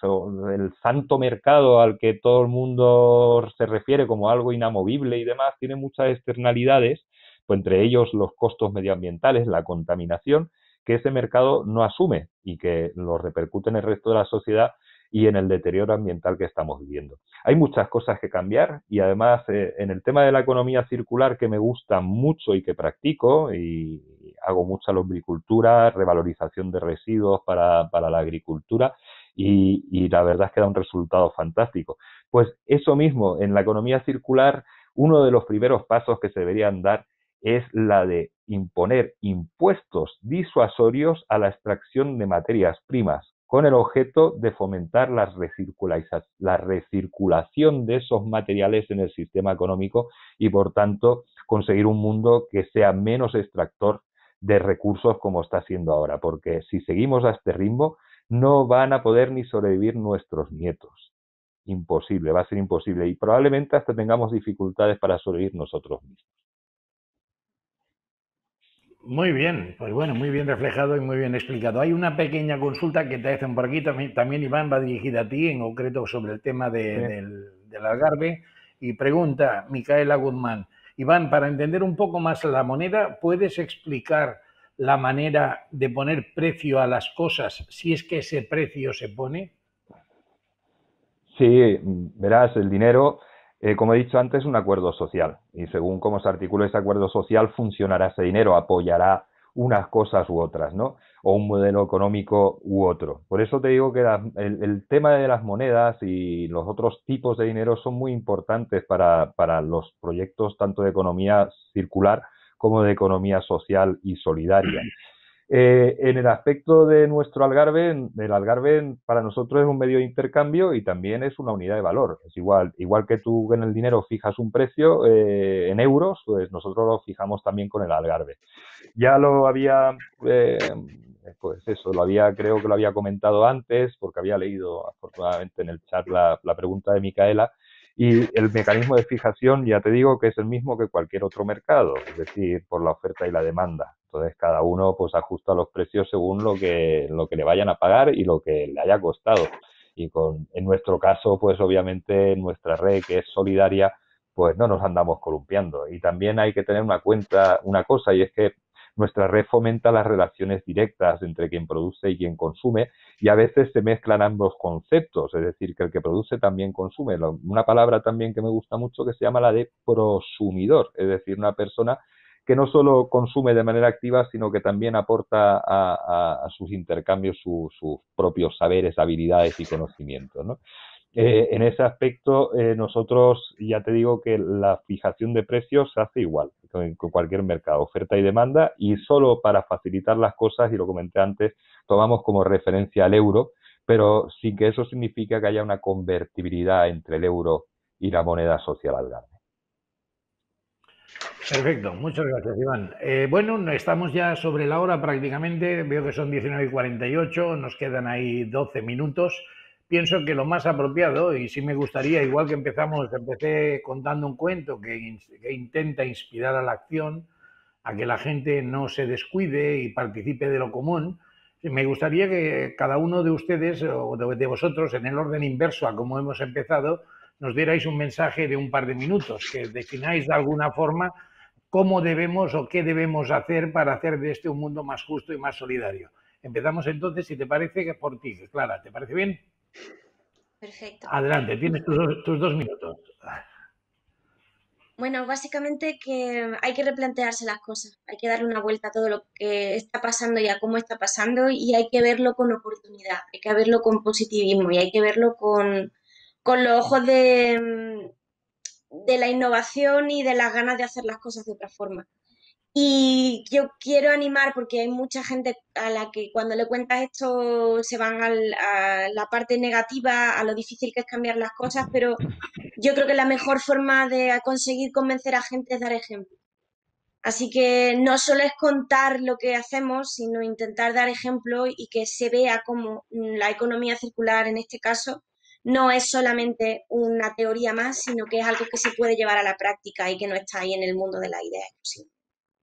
Speaker 2: el santo mercado al que todo el mundo se refiere como algo inamovible y demás, tiene muchas externalidades, pues entre ellos los costos medioambientales, la contaminación, que ese mercado no asume y que lo repercute en el resto de la sociedad y en el deterioro ambiental que estamos viviendo. Hay muchas cosas que cambiar y además eh, en el tema de la economía circular, que me gusta mucho y que practico, y hago mucha lombricultura, revalorización de residuos para, para la agricultura, y, y la verdad es que da un resultado fantástico. Pues eso mismo, en la economía circular, uno de los primeros pasos que se deberían dar es la de imponer impuestos disuasorios a la extracción de materias primas, con el objeto de fomentar la, la recirculación de esos materiales en el sistema económico y, por tanto, conseguir un mundo que sea menos extractor de recursos como está siendo ahora, porque si seguimos a este ritmo no van a poder ni sobrevivir nuestros nietos. Imposible, va a ser imposible y probablemente hasta tengamos dificultades para sobrevivir nosotros mismos.
Speaker 1: Muy bien, pues bueno, muy bien reflejado y muy bien explicado. Hay una pequeña consulta que te hacen por aquí, también, también Iván, va dirigida a ti, en concreto sobre el tema de, sí. del, del Algarve, y pregunta Micaela Guzmán: Iván, para entender un poco más la moneda, ¿puedes explicar la manera de poner precio a las cosas si es que ese precio se pone?
Speaker 2: Sí, verás, el dinero, eh, como he dicho antes, es un acuerdo social y según cómo se articule ese acuerdo social funcionará ese dinero, apoyará unas cosas u otras, ¿no? O un modelo económico u otro. Por eso te digo que la, el, el tema de las monedas y los otros tipos de dinero son muy importantes para, para los proyectos tanto de economía circular como de economía social y solidaria. Eh, en el aspecto de nuestro Algarve, el Algarve para nosotros es un medio de intercambio y también es una unidad de valor. Es igual, igual que tú en el dinero fijas un precio eh, en euros, pues nosotros lo fijamos también con el Algarve. Ya lo había, eh, pues eso, lo había, creo que lo había comentado antes, porque había leído afortunadamente en el chat la, la pregunta de Micaela. Y el mecanismo de fijación, ya te digo que es el mismo que cualquier otro mercado, es decir, por la oferta y la demanda. Entonces, cada uno pues ajusta los precios según lo que, lo que le vayan a pagar y lo que le haya costado. Y con, en nuestro caso, pues obviamente nuestra red, que es solidaria, pues no nos andamos columpiando. Y también hay que tener una cuenta, una cosa, y es que nuestra red fomenta las relaciones directas entre quien produce y quien consume, y a veces se mezclan ambos conceptos, es decir, que el que produce también consume. Una palabra también que me gusta mucho que se llama la de prosumidor, es decir, una persona que no solo consume de manera activa, sino que también aporta a, a, a sus intercambios su, sus propios saberes, habilidades y conocimientos, ¿no? Eh, en ese aspecto, eh, nosotros, ya te digo que la fijación de precios se hace igual con, con cualquier mercado, oferta y demanda, y solo para facilitar las cosas, y lo comenté antes, tomamos como referencia al euro, pero sin que eso signifique que haya una convertibilidad entre el euro y la moneda social Algarve.
Speaker 1: Perfecto, muchas gracias, Iván. Eh, bueno, estamos ya sobre la hora prácticamente, veo que son diecinueve y cuarenta y ocho, nos quedan ahí doce minutos. Pienso que lo más apropiado, y sí me gustaría, igual que empezamos, empecé contando un cuento que, que intenta inspirar a la acción, a que la gente no se descuide y participe de lo común, me gustaría que cada uno de ustedes o de, de vosotros, en el orden inverso a como hemos empezado, nos dierais un mensaje de un par de minutos, que defináis de alguna forma cómo debemos o qué debemos hacer para hacer de este un mundo más justo y más solidario. Empezamos entonces, si te parece, que por ti, Clara, ¿te parece bien?
Speaker 4: Perfecto.
Speaker 1: Adelante, tienes tus dos, tus dos minutos.
Speaker 4: Bueno, básicamente que hay que replantearse las cosas, hay que darle una vuelta a todo lo que está pasando y a cómo está pasando y hay que verlo con oportunidad, hay que verlo con positivismo y hay que verlo con, con los ojos de, de la innovación y de las ganas de hacer las cosas de otra forma. Y yo quiero animar, porque hay mucha gente a la que cuando le cuentas esto se van al, a la parte negativa, a lo difícil que es cambiar las cosas, pero yo creo que la mejor forma de conseguir convencer a gente es dar ejemplo. Así que no solo es contar lo que hacemos, sino intentar dar ejemplo y que se vea como la economía circular, en este caso, no es solamente una teoría más, sino que es algo que se puede llevar a la práctica y que no está ahí en el mundo de las ideas exclusivas.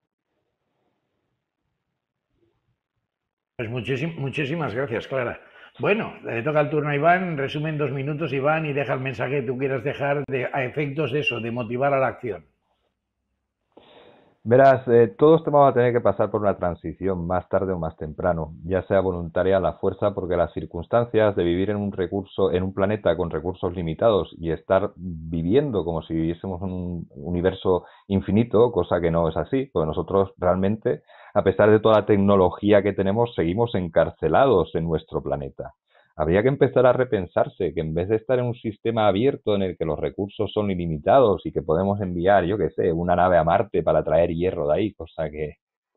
Speaker 1: Pues muchísim, muchísimas gracias, Clara. Bueno, le toca el turno a Iván. Resume en dos minutos, Iván, y deja el mensaje que tú quieras dejar de, a efectos de eso, de motivar a la acción.
Speaker 2: Verás, eh, todos vamos a tener que pasar por una transición más tarde o más temprano, ya sea voluntaria a la fuerza, porque las circunstancias de vivir en un recurso, en un planeta con recursos limitados y estar viviendo como si viviésemos en un universo infinito, cosa que no es así, porque nosotros realmente, a pesar de toda la tecnología que tenemos, seguimos encarcelados en nuestro planeta. habría que empezar a repensarse que en vez de estar en un sistema abierto en el que los recursos son ilimitados y que podemos enviar, yo qué sé, una nave a Marte para traer hierro de ahí, cosa que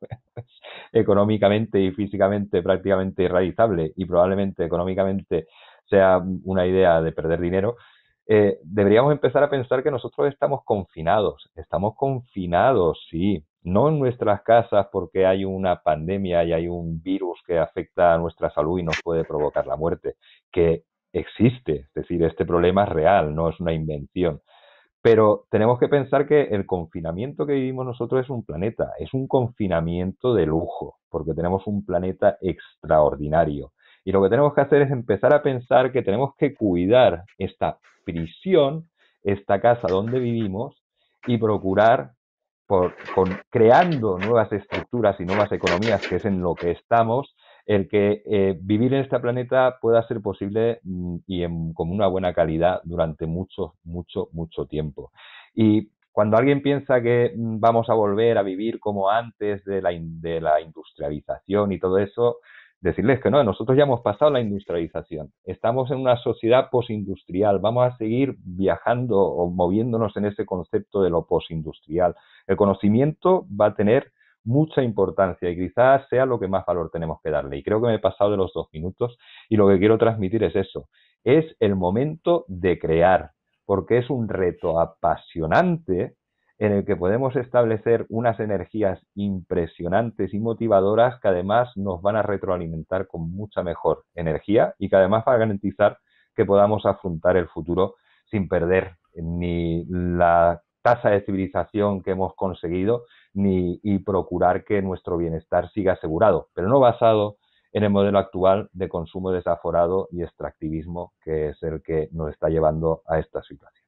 Speaker 2: económicamente y físicamente prácticamente irrealizable y probablemente económicamente sea una idea de perder dinero, eh, deberíamos empezar a pensar que nosotros estamos confinados, estamos confinados, sí, no en nuestras casas porque hay una pandemia y hay un virus que afecta a nuestra salud y nos puede provocar la muerte, que existe, es decir, este problema es real, no es una invención. Pero tenemos que pensar que el confinamiento que vivimos nosotros es un planeta, es un confinamiento de lujo, porque tenemos un planeta extraordinario. Y lo que tenemos que hacer es empezar a pensar que tenemos que cuidar esta prisión, esta casa donde vivimos, y procurar, por, con, creando nuevas estructuras y nuevas economías, que es en lo que estamos, el que eh, vivir en este planeta pueda ser posible mm, y en, con una buena calidad durante mucho, mucho, mucho tiempo. Y cuando alguien piensa que mm, vamos a volver a vivir como antes de la, in, de la industrialización y todo eso, decirles que no, nosotros ya hemos pasado la industrialización. Estamos en una sociedad postindustrial. Vamos a seguir viajando o moviéndonos en ese concepto de lo postindustrial. El conocimiento va a tener mucha importancia y quizás sea lo que más valor tenemos que darle. Y creo que me he pasado de los dos minutos y lo que quiero transmitir es eso. Es el momento de crear, porque es un reto apasionante en el que podemos establecer unas energías impresionantes y motivadoras que además nos van a retroalimentar con mucha mejor energía y que además van a garantizar que podamos afrontar el futuro sin perder ni la tasa de civilización que hemos conseguido ni y procurar que nuestro bienestar siga asegurado, pero no basado en el modelo actual de consumo desaforado y extractivismo que es el que nos está llevando a esta situación.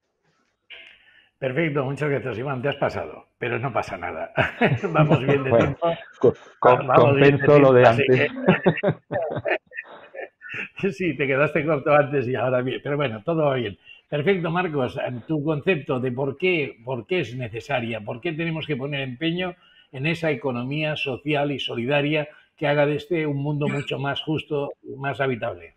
Speaker 1: Perfecto, muchas gracias, Iván, te has pasado, pero no pasa nada. Vamos bien de
Speaker 2: bueno,
Speaker 1: tiempo.
Speaker 2: Con, Vamos compenso bien de lo de antes.
Speaker 1: Que... sí, te quedaste corto antes y ahora bien, pero bueno, todo va bien. Perfecto, Marcos, tu concepto de por qué, por qué es necesaria, por qué tenemos que poner empeño en esa economía social y solidaria que haga de este un mundo mucho más justo y más habitable.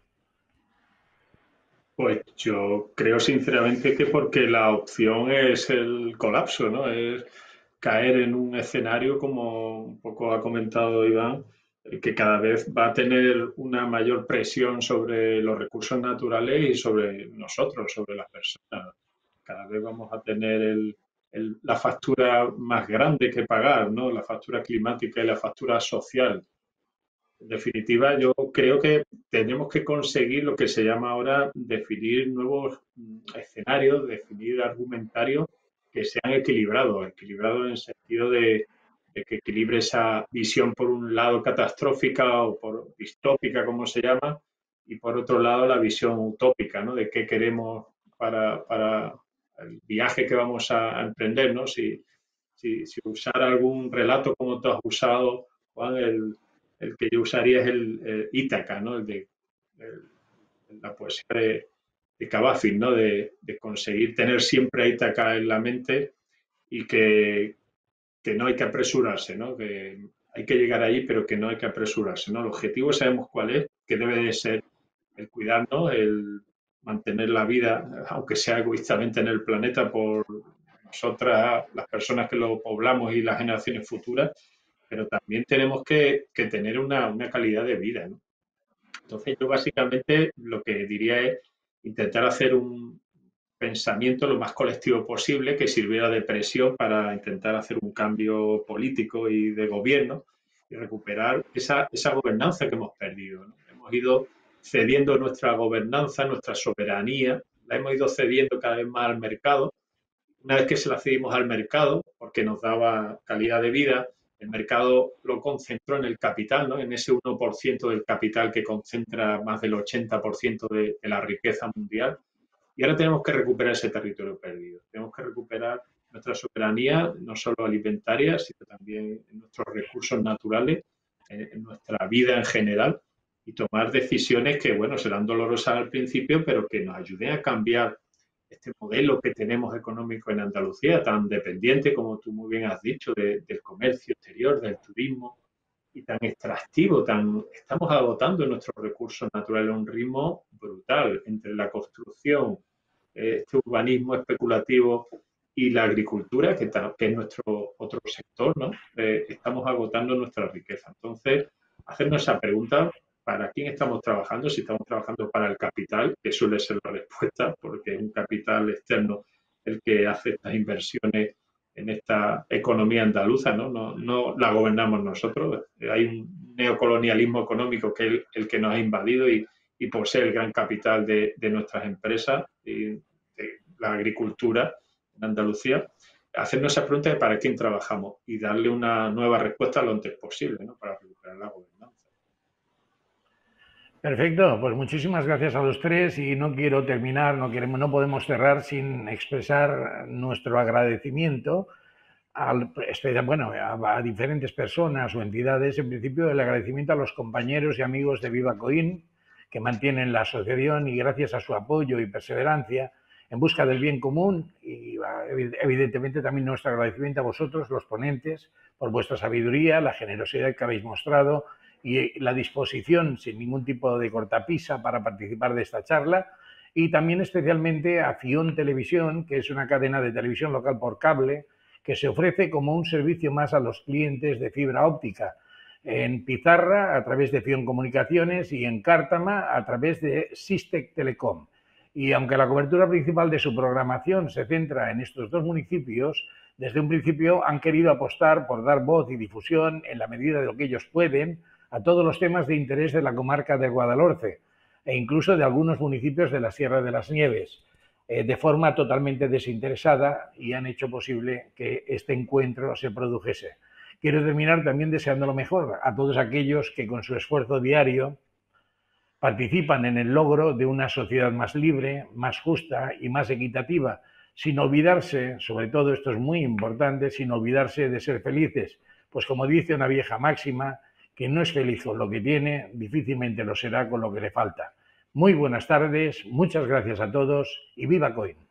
Speaker 3: Pues yo creo sinceramente que porque la opción es el colapso, ¿no? Es caer en un escenario, como un poco ha comentado Iván, que cada vez va a tener una mayor presión sobre los recursos naturales y sobre nosotros, sobre las personas. Cada vez vamos a tener el, el, la factura más grande que pagar, ¿no? La factura climática y la factura social. En definitiva, yo creo que tenemos que conseguir lo que se llama ahora definir nuevos escenarios, definir argumentarios que sean equilibrados, equilibrados en el sentido de, de que equilibre esa visión por un lado catastrófica o por distópica, como se llama, y por otro lado la visión utópica, ¿no? De qué queremos para, para el viaje que vamos a, a emprender, ¿no? Si, si, si usar algún relato como tú has usado, Juan, el el que yo usaría es el, el Ítaca, ¿no? El de el, la poesía de, de Cavafis, ¿no? De, de, conseguir tener siempre a Ítaca en la mente y que, que no hay que apresurarse, ¿no? Que hay que llegar allí, pero que no hay que apresurarse, ¿no? El objetivo sabemos cuál es, que debe de ser el cuidarnos, el mantener la vida, aunque sea egoístamente en el planeta por nosotras, las personas que lo poblamos y las generaciones futuras, pero también tenemos que, que tener una, una, calidad de vida, ¿no? Entonces yo básicamente lo que diría es intentar hacer un pensamiento lo más colectivo posible que sirviera de presión para intentar hacer un cambio político y de gobierno y recuperar esa, esa gobernanza que hemos perdido, ¿no? Hemos ido cediendo nuestra gobernanza, nuestra soberanía, la hemos ido cediendo cada vez más al mercado. Una vez que se la cedimos al mercado, porque nos daba calidad de vida, el mercado lo concentró en el capital, ¿no? En ese uno por ciento del capital que concentra más del ochenta por ciento de, de la riqueza mundial. Y ahora tenemos que recuperar ese territorio perdido. Tenemos que recuperar nuestra soberanía, no solo alimentaria, sino también en nuestros recursos naturales, en, en nuestra vida en general, y tomar decisiones que, bueno, serán dolorosas al principio, pero que nos ayuden a cambiar este modelo que tenemos económico en Andalucía, tan dependiente, como tú muy bien has dicho, de, del comercio exterior, del turismo, y tan extractivo, tan, estamos agotando nuestros recursos naturales a un ritmo brutal entre la construcción, este urbanismo especulativo y la agricultura, que, que es nuestro otro sector, ¿no? Eh, estamos agotando nuestra riqueza. Entonces, hacernos esa pregunta, ¿para quién estamos trabajando? Si estamos trabajando para el capital, que suele ser la respuesta, porque es un capital externo el que hace estas inversiones en esta economía andaluza, ¿no? No, no la gobernamos nosotros. Hay un neocolonialismo económico que es el, el que nos ha invadido y, y posee el gran capital de, de nuestras empresas y de la agricultura en Andalucía. Hacernos esa pregunta de para quién trabajamos y darle una nueva respuesta lo antes posible, ¿no? Para recuperar la gobernanza.
Speaker 1: Perfecto, pues muchísimas gracias a los tres y no quiero terminar, no, queremos, no podemos cerrar sin expresar nuestro agradecimiento al, bueno, a, a diferentes personas o entidades. En principio, el agradecimiento a los compañeros y amigos de Vivacoin que mantienen la asociación y gracias a su apoyo y perseverancia en busca del bien común y evidentemente también nuestro agradecimiento a vosotros, los ponentes, por vuestra sabiduría, la generosidad que habéis mostrado y la disposición sin ningún tipo de cortapisa para participar de esta charla, y también especialmente a Fion Televisión, que es una cadena de televisión local por cable que se ofrece como un servicio más a los clientes de fibra óptica en Pizarra a través de Fion Comunicaciones y en Cártama a través de Sistec Telecom. Y aunque la cobertura principal de su programación se centra en estos dos municipios, desde un principio han querido apostar por dar voz y difusión en la medida de lo que ellos pueden a todos los temas de interés de la comarca de Guadalhorce e incluso de algunos municipios de la Sierra de las Nieves, eh, de forma totalmente desinteresada, y han hecho posible que este encuentro se produjese. Quiero terminar también deseando lo mejor a todos aquellos que con su esfuerzo diario participan en el logro de una sociedad más libre, más justa y más equitativa, sin olvidarse, sobre todo esto es muy importante, sin olvidarse de ser felices, pues como dice una vieja máxima, quien no es feliz con lo que tiene, difícilmente lo será con lo que le falta. Muy buenas tardes, muchas gracias a todos y viva Coin.